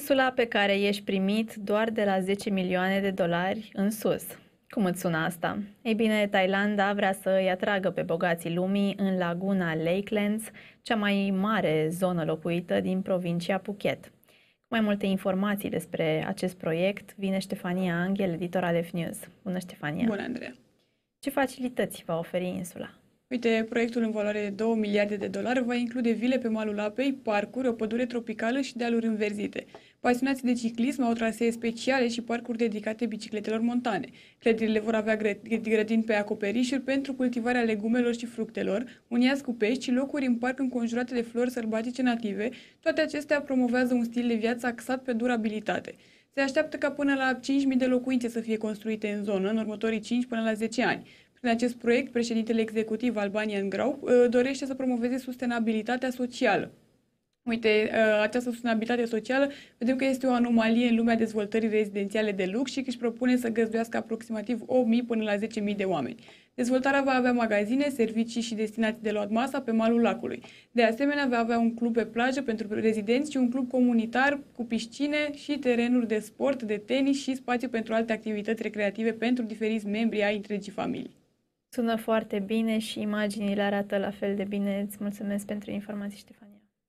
Insula pe care ești primit doar de la zece milioane de dolari în sus. Cum îți sună asta? Ei bine, Thailanda vrea să îi atragă pe bogații lumii în laguna Lakelands, cea mai mare zonă locuită din provincia Phuket. Cu mai multe informații despre acest proiect vine Ștefania Anghel, editor al F News. Bună, Ștefania! Bună, Andreea! Ce facilități va oferi insula? Uite, proiectul în valoare de două miliarde de dolari va include vile pe malul apei, parcuri, o pădure tropicală și dealuri înverzite. Pasionații de ciclism au trasee speciale și parcuri dedicate bicicletelor montane. Clădirile vor avea grădini pe acoperișuri pentru cultivarea legumelor și fructelor, un iaz cu pești și locuri în parc înconjurate de flori sălbatice native. Toate acestea promovează un stil de viață axat pe durabilitate. Se așteaptă ca până la cinci mii de locuințe să fie construite în zonă în următorii cinci până la zece ani. Prin acest proiect, președintele executiv Albanian Group dorește să promoveze sustenabilitatea socială. Uite, această sustenabilitate socială vedem că este o anomalie în lumea dezvoltării rezidențiale de lux și că își propune să găzduiască aproximativ opt mii până la zece mii de oameni. Dezvoltarea va avea magazine, servicii și destinații de luat masa pe malul lacului. De asemenea, va avea un club pe plajă pentru rezidenți și un club comunitar cu piscine și terenuri de sport, de tenis și spațiu pentru alte activități recreative pentru diferiți membri ai întregii familii. Sună foarte bine și imaginile arată la fel de bine. Îți mulțumesc pentru informații, Ștefania.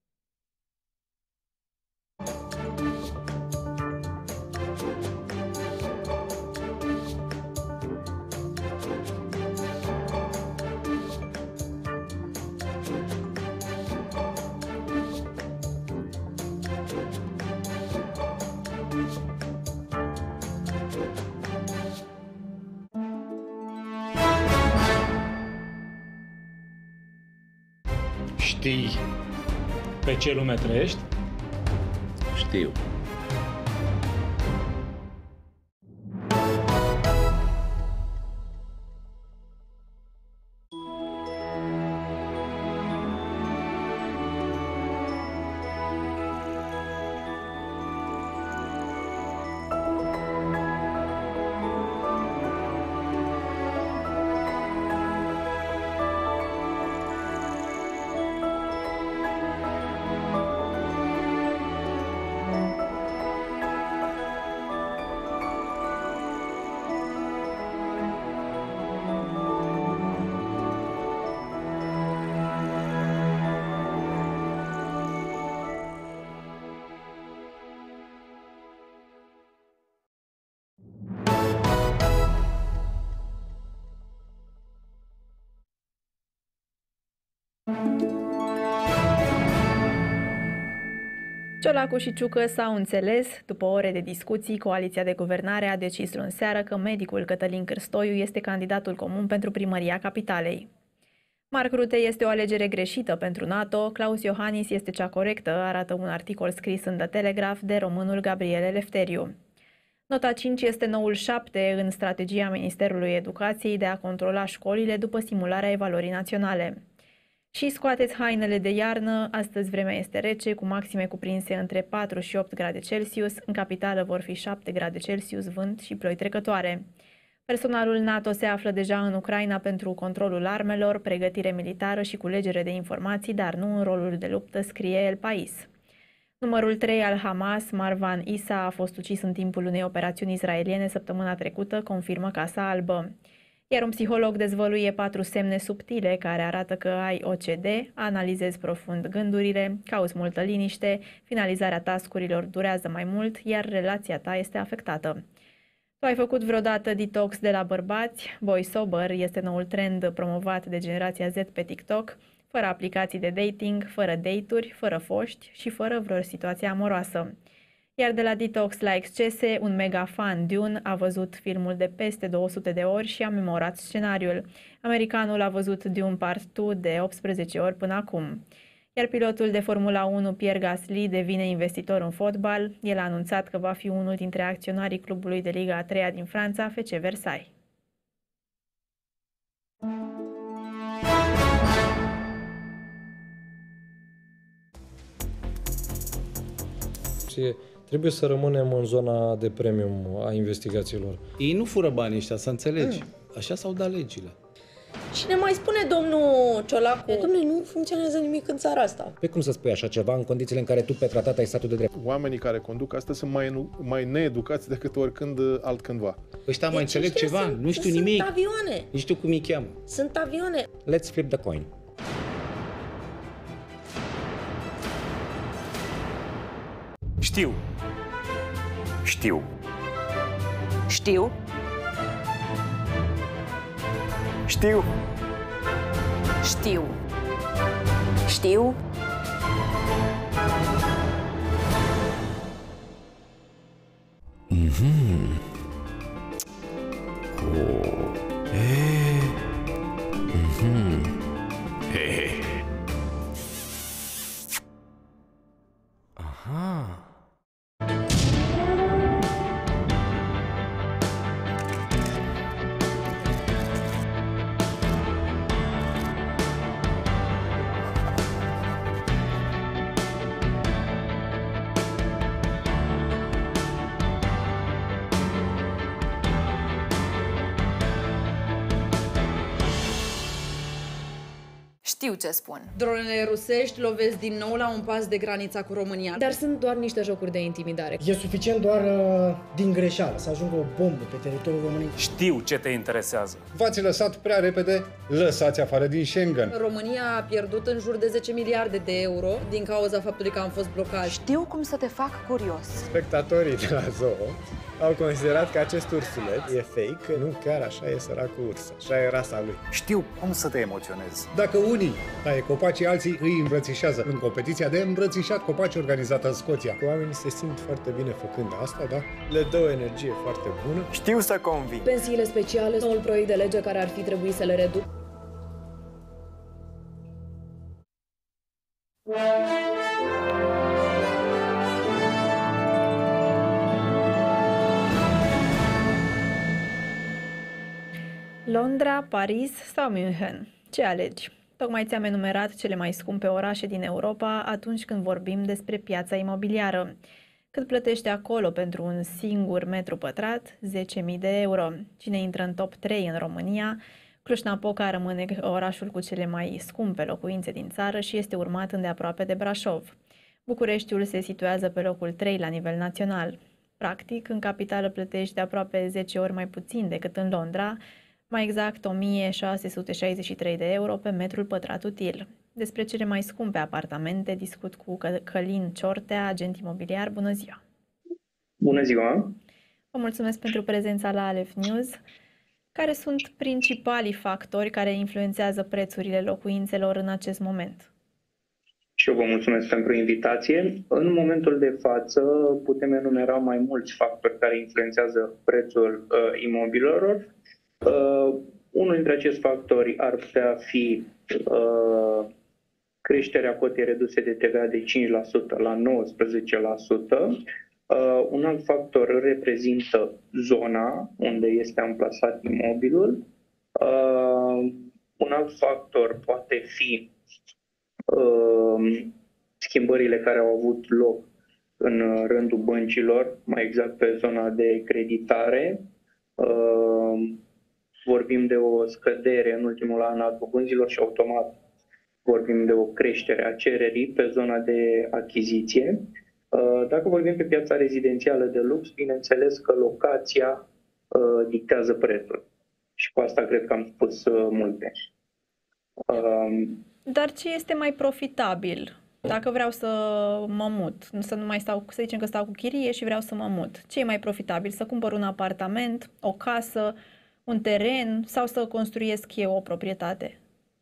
Știi pe ce lume trăiești? Știu. Ciolacu și Ciucă s-au înțeles. După ore de discuții, coaliția de guvernare a decis luni seară că medicul Cătălin Cârstoiu este candidatul comun pentru primăria capitalei. Mark Rutte este o alegere greșită pentru NATO, Claus Iohannis este cea corectă, arată un articol scris în The Telegraph de românul Gabriel Eleftheriu. Nota cinci este noul șapte în strategia Ministerului Educației de a controla școlile după simularea evaluării naționale. Și scoateți hainele de iarnă, astăzi vremea este rece, cu maxime cuprinse între patru și opt grade Celsius, în capitală vor fi șapte grade Celsius, vânt și ploi trecătoare. Personalul NATO se află deja în Ucraina pentru controlul armelor, pregătire militară și culegere de informații, dar nu în rolul de luptă, scrie El País. Numărul trei al Hamas, Marwan Issa, a fost ucis în timpul unei operațiuni israeliene săptămâna trecută, confirmă Casa Albă. Iar un psiholog dezvăluie patru semne subtile care arată că ai O C D, analizezi profund gândurile, cauți multă liniște, finalizarea tascurilor durează mai mult, iar relația ta este afectată. Tu ai făcut vreodată detox de la bărbați? Boy Sober este noul trend promovat de generația Z pe TikTok, fără aplicații de dating, fără date-uri, fără foști și fără vreo situație amoroasă. Iar de la detox la excese, un mega fan Dune a văzut filmul de peste două sute de ori și a memorat scenariul. Americanul a văzut Dune Part doi de optsprezece ori până acum. Iar pilotul de Formula unu Pierre Gasly devine investitor în fotbal. El a anunțat că va fi unul dintre acționarii clubului de Liga a treia din Franța, F C Versailles. Trebuie să rămânem în zona de premium a investigațiilor. Ei nu fură banii ăștia, să înțelegi. Așa s-au dat legile. Și ne mai spune domnul Ciolacu, domnule, nu funcționează nimic în țara asta. Pe cum să spui așa ceva în condițiile în care tu pe tratat ai statul de drept? Oamenii care conduc asta sunt mai, mai needucați decât oricând altcândva. Ăștia mai Deci înțeleg ăștia ceva? sunt- Nu știu sunt nimic. avioane. Nu știu cum îi cheamă. Sunt avioane. Let's flip the coin. Știu. Știu. Știu. Știu. Știu. Știu. Mhm. Oh. Eh. Mhm. Eh. Aha. Știu ce spun. Dronele rusești lovesc din nou la un pas de granița cu România. Dar sunt doar niște jocuri de intimidare. E suficient doar uh, din greșeală să ajungă o bombă pe teritoriul României. Știu ce te interesează. V-ați lăsat prea repede, lăsați afară din Schengen. România a pierdut în jur de zece miliarde de euro din cauza faptului că am fost blocați. Știu cum să te fac curios. Spectatorii de la zoo au considerat că acest ursuleț e fake, că nu chiar așa e săracul urs, așa e rasa lui. Știu cum să te emoționezi. Dacă unii taie copacii, alții îi îmbrățișează. În competiția de îmbrățișat copaci organizată în Scoția. Oamenii se simt foarte bine făcând asta, da? Le dă o energie foarte bună. Știu să convin. Pensiile speciale, noul proiect de lege care ar fi trebuit să le reducă. Londra, Paris sau München? Ce alegi? Tocmai ți-am enumerat cele mai scumpe orașe din Europa atunci când vorbim despre piața imobiliară. Cât plătește acolo pentru un singur metru pătrat? zece mii de euro. Cine intră în top trei în România? Cluj-Napoca rămâne orașul cu cele mai scumpe locuințe din țară și este urmat îndeaproape de Brașov. Bucureștiul se situează pe locul trei la nivel național. Practic, în capitală plătești de aproape zece ori mai puțin decât în Londra, mai exact o mie șase sute șaizeci și trei de euro pe metrul pătrat util. Despre cele mai scumpe apartamente discut cu Călin Ciortea, agent imobiliar. Bună ziua! Bună ziua! Vă mulțumesc pentru prezența la Aleph News. Care sunt principalii factori care influențează prețurile locuințelor în acest moment? Și eu vă mulțumesc pentru invitație. În momentul de față putem enumera mai mulți factori care influențează prețul uh, imobilelor. Uh, unul dintre acești factori ar putea fi uh, creșterea cotei reduse de T V A de cinci la sută la nouăsprezece la sută. Uh, un alt factor reprezintă zona unde este amplasat imobilul. Uh, un alt factor poate fi uh, schimbările care au avut loc în rândul băncilor, mai exact pe zona de creditare. Uh, vorbim de o scădere în ultimul an a dobânzilor și automat vorbim de o creștere a cererii pe zona de achiziție. Dacă vorbim pe piața rezidențială de lux, bineînțeles că locația dictează prețul. Și cu asta cred că am spus multe. Dar ce este mai profitabil? Dacă vreau să mă mut, să nu mai stau, să zicem că stau cu chirie și vreau să mă mut, ce e mai profitabil? Să cumpăr un apartament, o casă, un teren sau să construiesc eu o proprietate?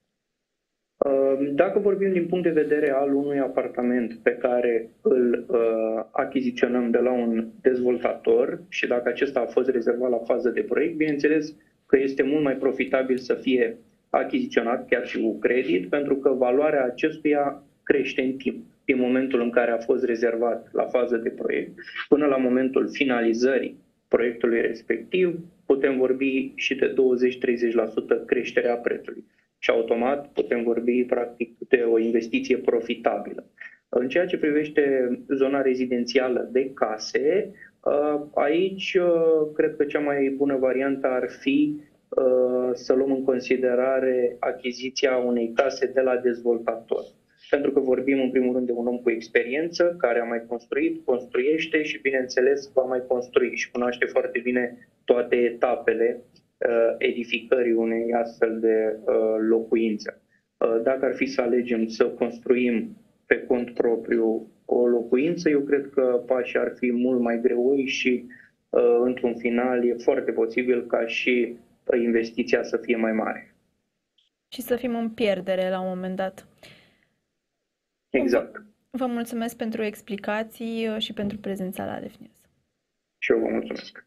Dacă vorbim din punct de vedere al unui apartament pe care îl uh, achiziționăm de la un dezvoltator și dacă acesta a fost rezervat la fază de proiect, bineînțeles că este mult mai profitabil să fie achiziționat chiar și cu credit, pentru că valoarea acestuia crește în timp. Din momentul în care a fost rezervat la fază de proiect până la momentul finalizării proiectului respectiv, putem vorbi și de douăzeci-treizeci la sută creșterea prețului. Și automat putem vorbi practic de o investiție profitabilă. În ceea ce privește zona rezidențială de case, aici cred că cea mai bună variantă ar fi să luăm în considerare achiziția unei case de la dezvoltator. Pentru că vorbim în primul rând de un om cu experiență, care a mai construit, construiește și bineînțeles va mai construi și cunoaște foarte bine toate etapele uh, edificării unei astfel de uh, locuințe. Uh, dacă ar fi să alegem să construim pe cont propriu o locuință, eu cred că pașii ar fi mult mai greoi și uh, într-un final e foarte posibil ca și uh, investiția să fie mai mare. Și să fim în pierdere la un moment dat. Exact. Vă mulțumesc pentru explicații și pentru prezența la Live News. Și eu vă mulțumesc.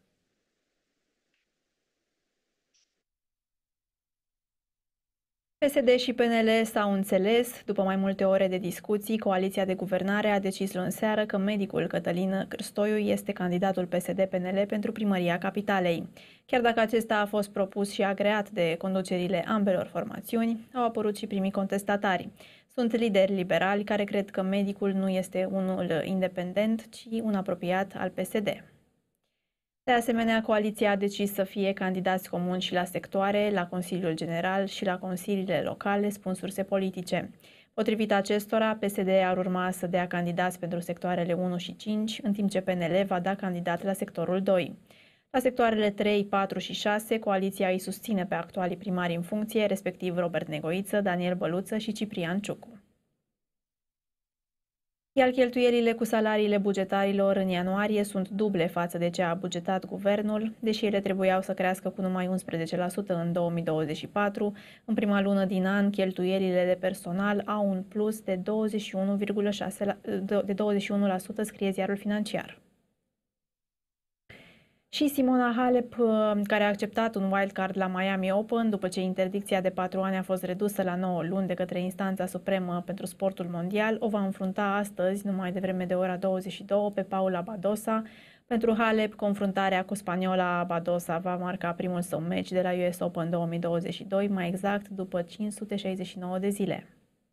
P S D și P N L s-au înțeles. După mai multe ore de discuții, coaliția de guvernare a decis luni seară că medicul Cătălin Cârstoiu este candidatul P S D P N L pentru primăria capitalei. Chiar dacă acesta a fost propus și agreat de conducerile ambelor formațiuni, au apărut și primii contestatari. Sunt lideri liberali care cred că medicul nu este unul independent, ci un apropiat al P S D. De asemenea, coaliția a decis să fie candidați comuni și la sectoare, la Consiliul General și la consiliile locale, spun surse politice. Potrivit acestora, P S D ar urma să dea candidați pentru sectoarele unu și cinci, în timp ce P N L va da candidat la sectorul doi. La sectoarele trei, patru și șase, coaliția îi susține pe actualii primari în funcție, respectiv Robert Negoiță, Daniel Băluță și Ciprian Ciucu. Iar cheltuielile cu salariile bugetarilor în ianuarie sunt duble față de ce a bugetat guvernul, deși ele trebuiau să crească cu numai unsprezece la sută în două mii douăzeci și patru. În prima lună din an, cheltuielile de personal au un plus de douăzeci și unu virgulă șase la sută, de douăzeci și unu la sută, scrie ziarul Financiar. Și Simona Halep, care a acceptat un wildcard la Miami Open după ce interdicția de patru ani a fost redusă la nouă luni de către instanța supremă pentru sportul mondial, o va înfrunta astăzi, numai devreme de ora douăzeci și două, pe Paula Badosa. Pentru Halep, confruntarea cu spaniola Badosa va marca primul său meci de la U S Open două mii douăzeci și doi, mai exact după cinci sute șaizeci și nouă de zile.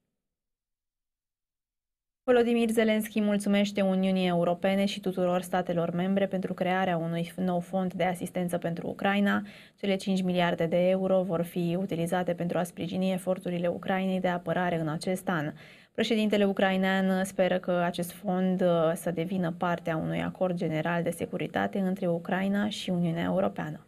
Volodymyr Zelensky mulțumește Uniunii Europene și tuturor statelor membre pentru crearea unui nou fond de asistență pentru Ucraina. Cele cinci miliarde de euro vor fi utilizate pentru a sprijini eforturile Ucrainei de apărare în acest an. Președintele ucrainean speră că acest fond să devină parte a unui acord general de securitate între Ucraina și Uniunea Europeană.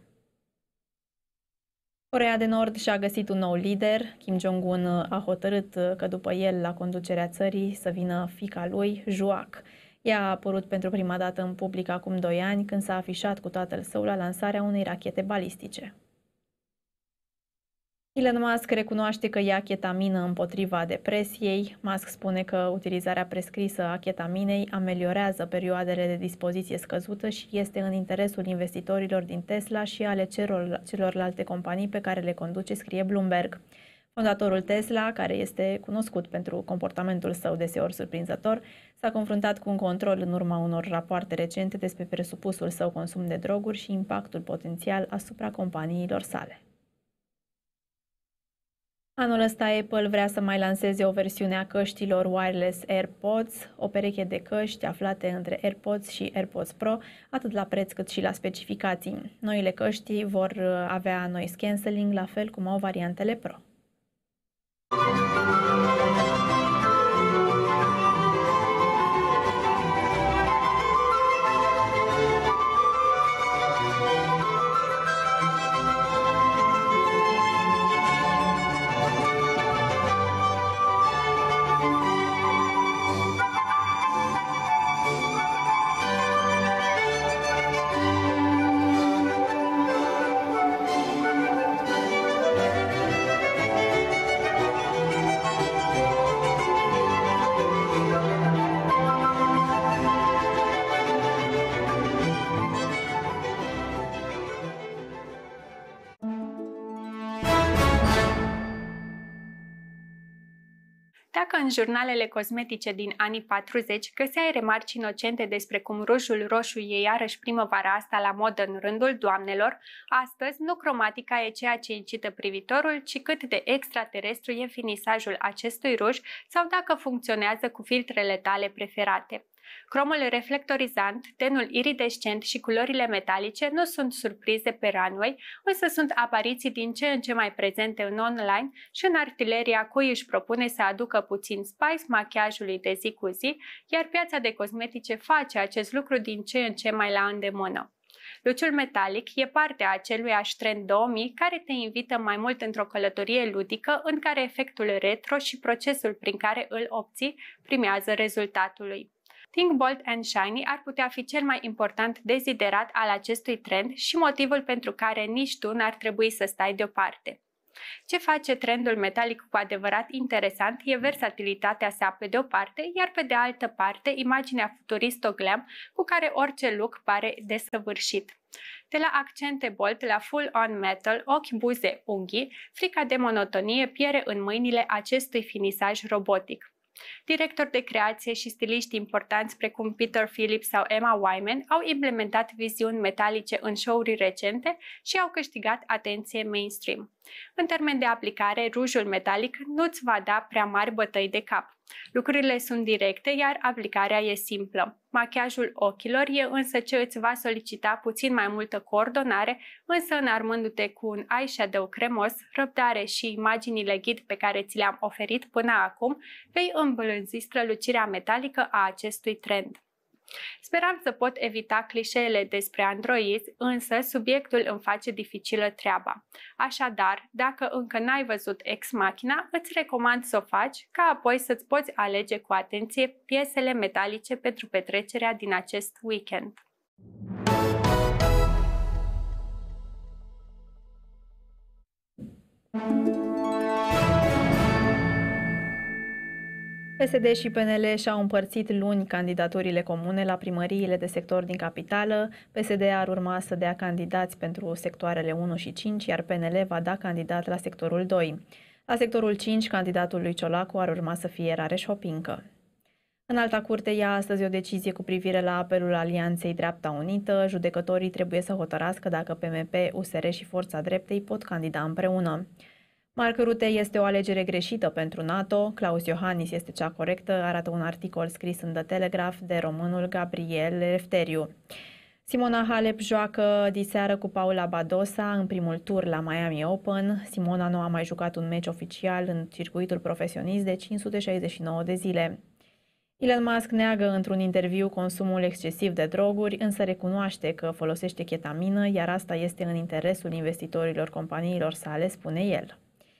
Coreea de Nord și-a găsit un nou lider. Kim Jong-un a hotărât că după el la conducerea țării să vină fiica lui, Juak. Ea a apărut pentru prima dată în public acum doi ani, când s-a afișat cu tatăl său la lansarea unei rachete balistice. Elon Musk recunoaște că ia chetamină împotriva depresiei. Musk spune că utilizarea prescrisă a chetaminei ameliorează perioadele de dispoziție scăzută și este în interesul investitorilor din Tesla și ale celor, celorlalte companii pe care le conduce, scrie Bloomberg. Fondatorul Tesla, care este cunoscut pentru comportamentul său deseori surprinzător, s-a confruntat cu un control în urma unor rapoarte recente despre presupusul său consum de droguri și impactul potențial asupra companiilor sale. Anul ăsta Apple vrea să mai lanseze o versiune a căștilor wireless AirPods, o pereche de căști aflate între AirPods și AirPods Pro, atât la preț cât și la specificații. Noile căști vor avea noise cancelling, la fel cum au variantele Pro. Dacă în jurnalele cosmetice din anii patruzeci găseai remarci inocente despre cum rujul roșu e iarăși primăvara asta la modă în rândul doamnelor, astăzi nu cromatica e ceea ce incită privitorul, ci cât de extraterestru e finisajul acestui ruj sau dacă funcționează cu filtrele tale preferate. Cromul reflectorizant, tenul iridescent și culorile metalice nu sunt surprize pe runway, însă sunt apariții din ce în ce mai prezente în online și în artileria cui își propune să aducă puțin spice machiajului de zi cu zi, iar piața de cosmetice face acest lucru din ce în ce mai la îndemână. Luciul metalic e parte a aceluiași trend două mii care te invită mai mult într-o călătorie ludică în care efectul retro și procesul prin care îl obții primează rezultatului. Think Bold and Shiny ar putea fi cel mai important deziderat al acestui trend și motivul pentru care nici tu n-ar trebui să stai deoparte. Ce face trendul metalic cu adevărat interesant e versatilitatea sa pe de o parte, iar pe de altă parte imaginea futuristo-glam cu care orice look pare desăvârșit. De la accente bold la full-on metal, ochi, buze, unghii, frica de monotonie pierde în mâinile acestui finisaj robotic. Directori de creație și stiliști importanți precum Peter Phillips sau Emma Wyman au implementat viziuni metalice în show-uri recente și au câștigat atenție mainstream. În termen de aplicare, rujul metalic nu-ți va da prea mari bătăi de cap. Lucrurile sunt directe, iar aplicarea e simplă. Machiajul ochilor e însă ce îți va solicita puțin mai multă coordonare, însă înarmându-te cu un eyeshadow cremos, răbdare și imaginile ghid pe care ți le-am oferit până acum, vei îmbulânzi strălucirea metalică a acestui trend. Speram să pot evita clișeele despre androizi, însă subiectul îmi face dificilă treaba. Așadar, dacă încă n-ai văzut Ex Machina, îți recomand să o faci, ca apoi să-ți poți alege cu atenție piesele metalice pentru petrecerea din acest weekend. P S D și P N L și-au împărțit luni candidaturile comune la primăriile de sector din capitală. P S D ar urma să dea candidați pentru sectoarele unu și cinci, iar P N L va da candidat la sectorul doi. La sectorul cinci, candidatul lui Ciolacu ar urma să fie Rareș Hopincă. Înalta Curte ia astăzi o decizie cu privire la apelul Alianței Dreapta Unită. Judecătorii trebuie să hotărască dacă P M P, U S R și Forța Dreptei pot candida împreună. Mark Rutte este o alegere greșită pentru NATO, Klaus Iohannis este cea corectă, arată un articol scris în The Telegraph de românul Gabriel Eleftheriu. Simona Halep joacă diseară cu Paula Badosa în primul tur la Miami Open. Simona nu a mai jucat un meci oficial în circuitul profesionist de cinci sute șaizeci și nouă de zile. Elon Musk neagă într-un interviu consumul excesiv de droguri, însă recunoaște că folosește chetamină, iar asta este în interesul investitorilor companiilor sale, spune el.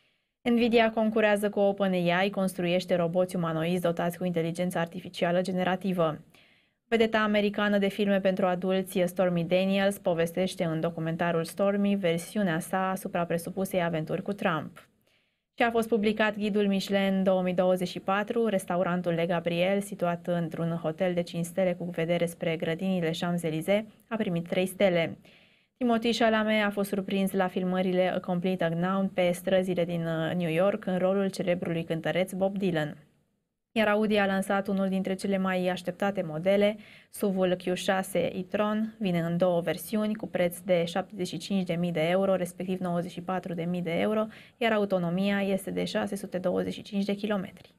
Nvidia concurează cu OpenAI, construiește roboți umanoizi dotați cu inteligență artificială generativă. Vedeta americană de filme pentru adulți Stormy Daniels povestește în documentarul Stormy versiunea sa asupra presupusei aventuri cu Trump. Și a fost publicat ghidul Michelin două mii douăzeci și patru, restaurantul Le Gabriel, situat într-un hotel de cinci stele cu vedere spre grădinile Champs-Élysées, a primit trei stele. Timothée Chalamet a fost surprins la filmările A Complete Unknown pe străzile din New York în rolul celebrului cântăreț Bob Dylan. Iar Audi a lansat unul dintre cele mai așteptate modele, S U V-ul Q șase e-tron, vine în două versiuni cu preț de șaptezeci și cinci de mii de euro, respectiv nouăzeci și patru de mii de euro, iar autonomia este de șase sute douăzeci și cinci de kilometri.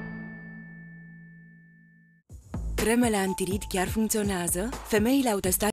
Cremele antirid chiar funcționează? Femeile au testat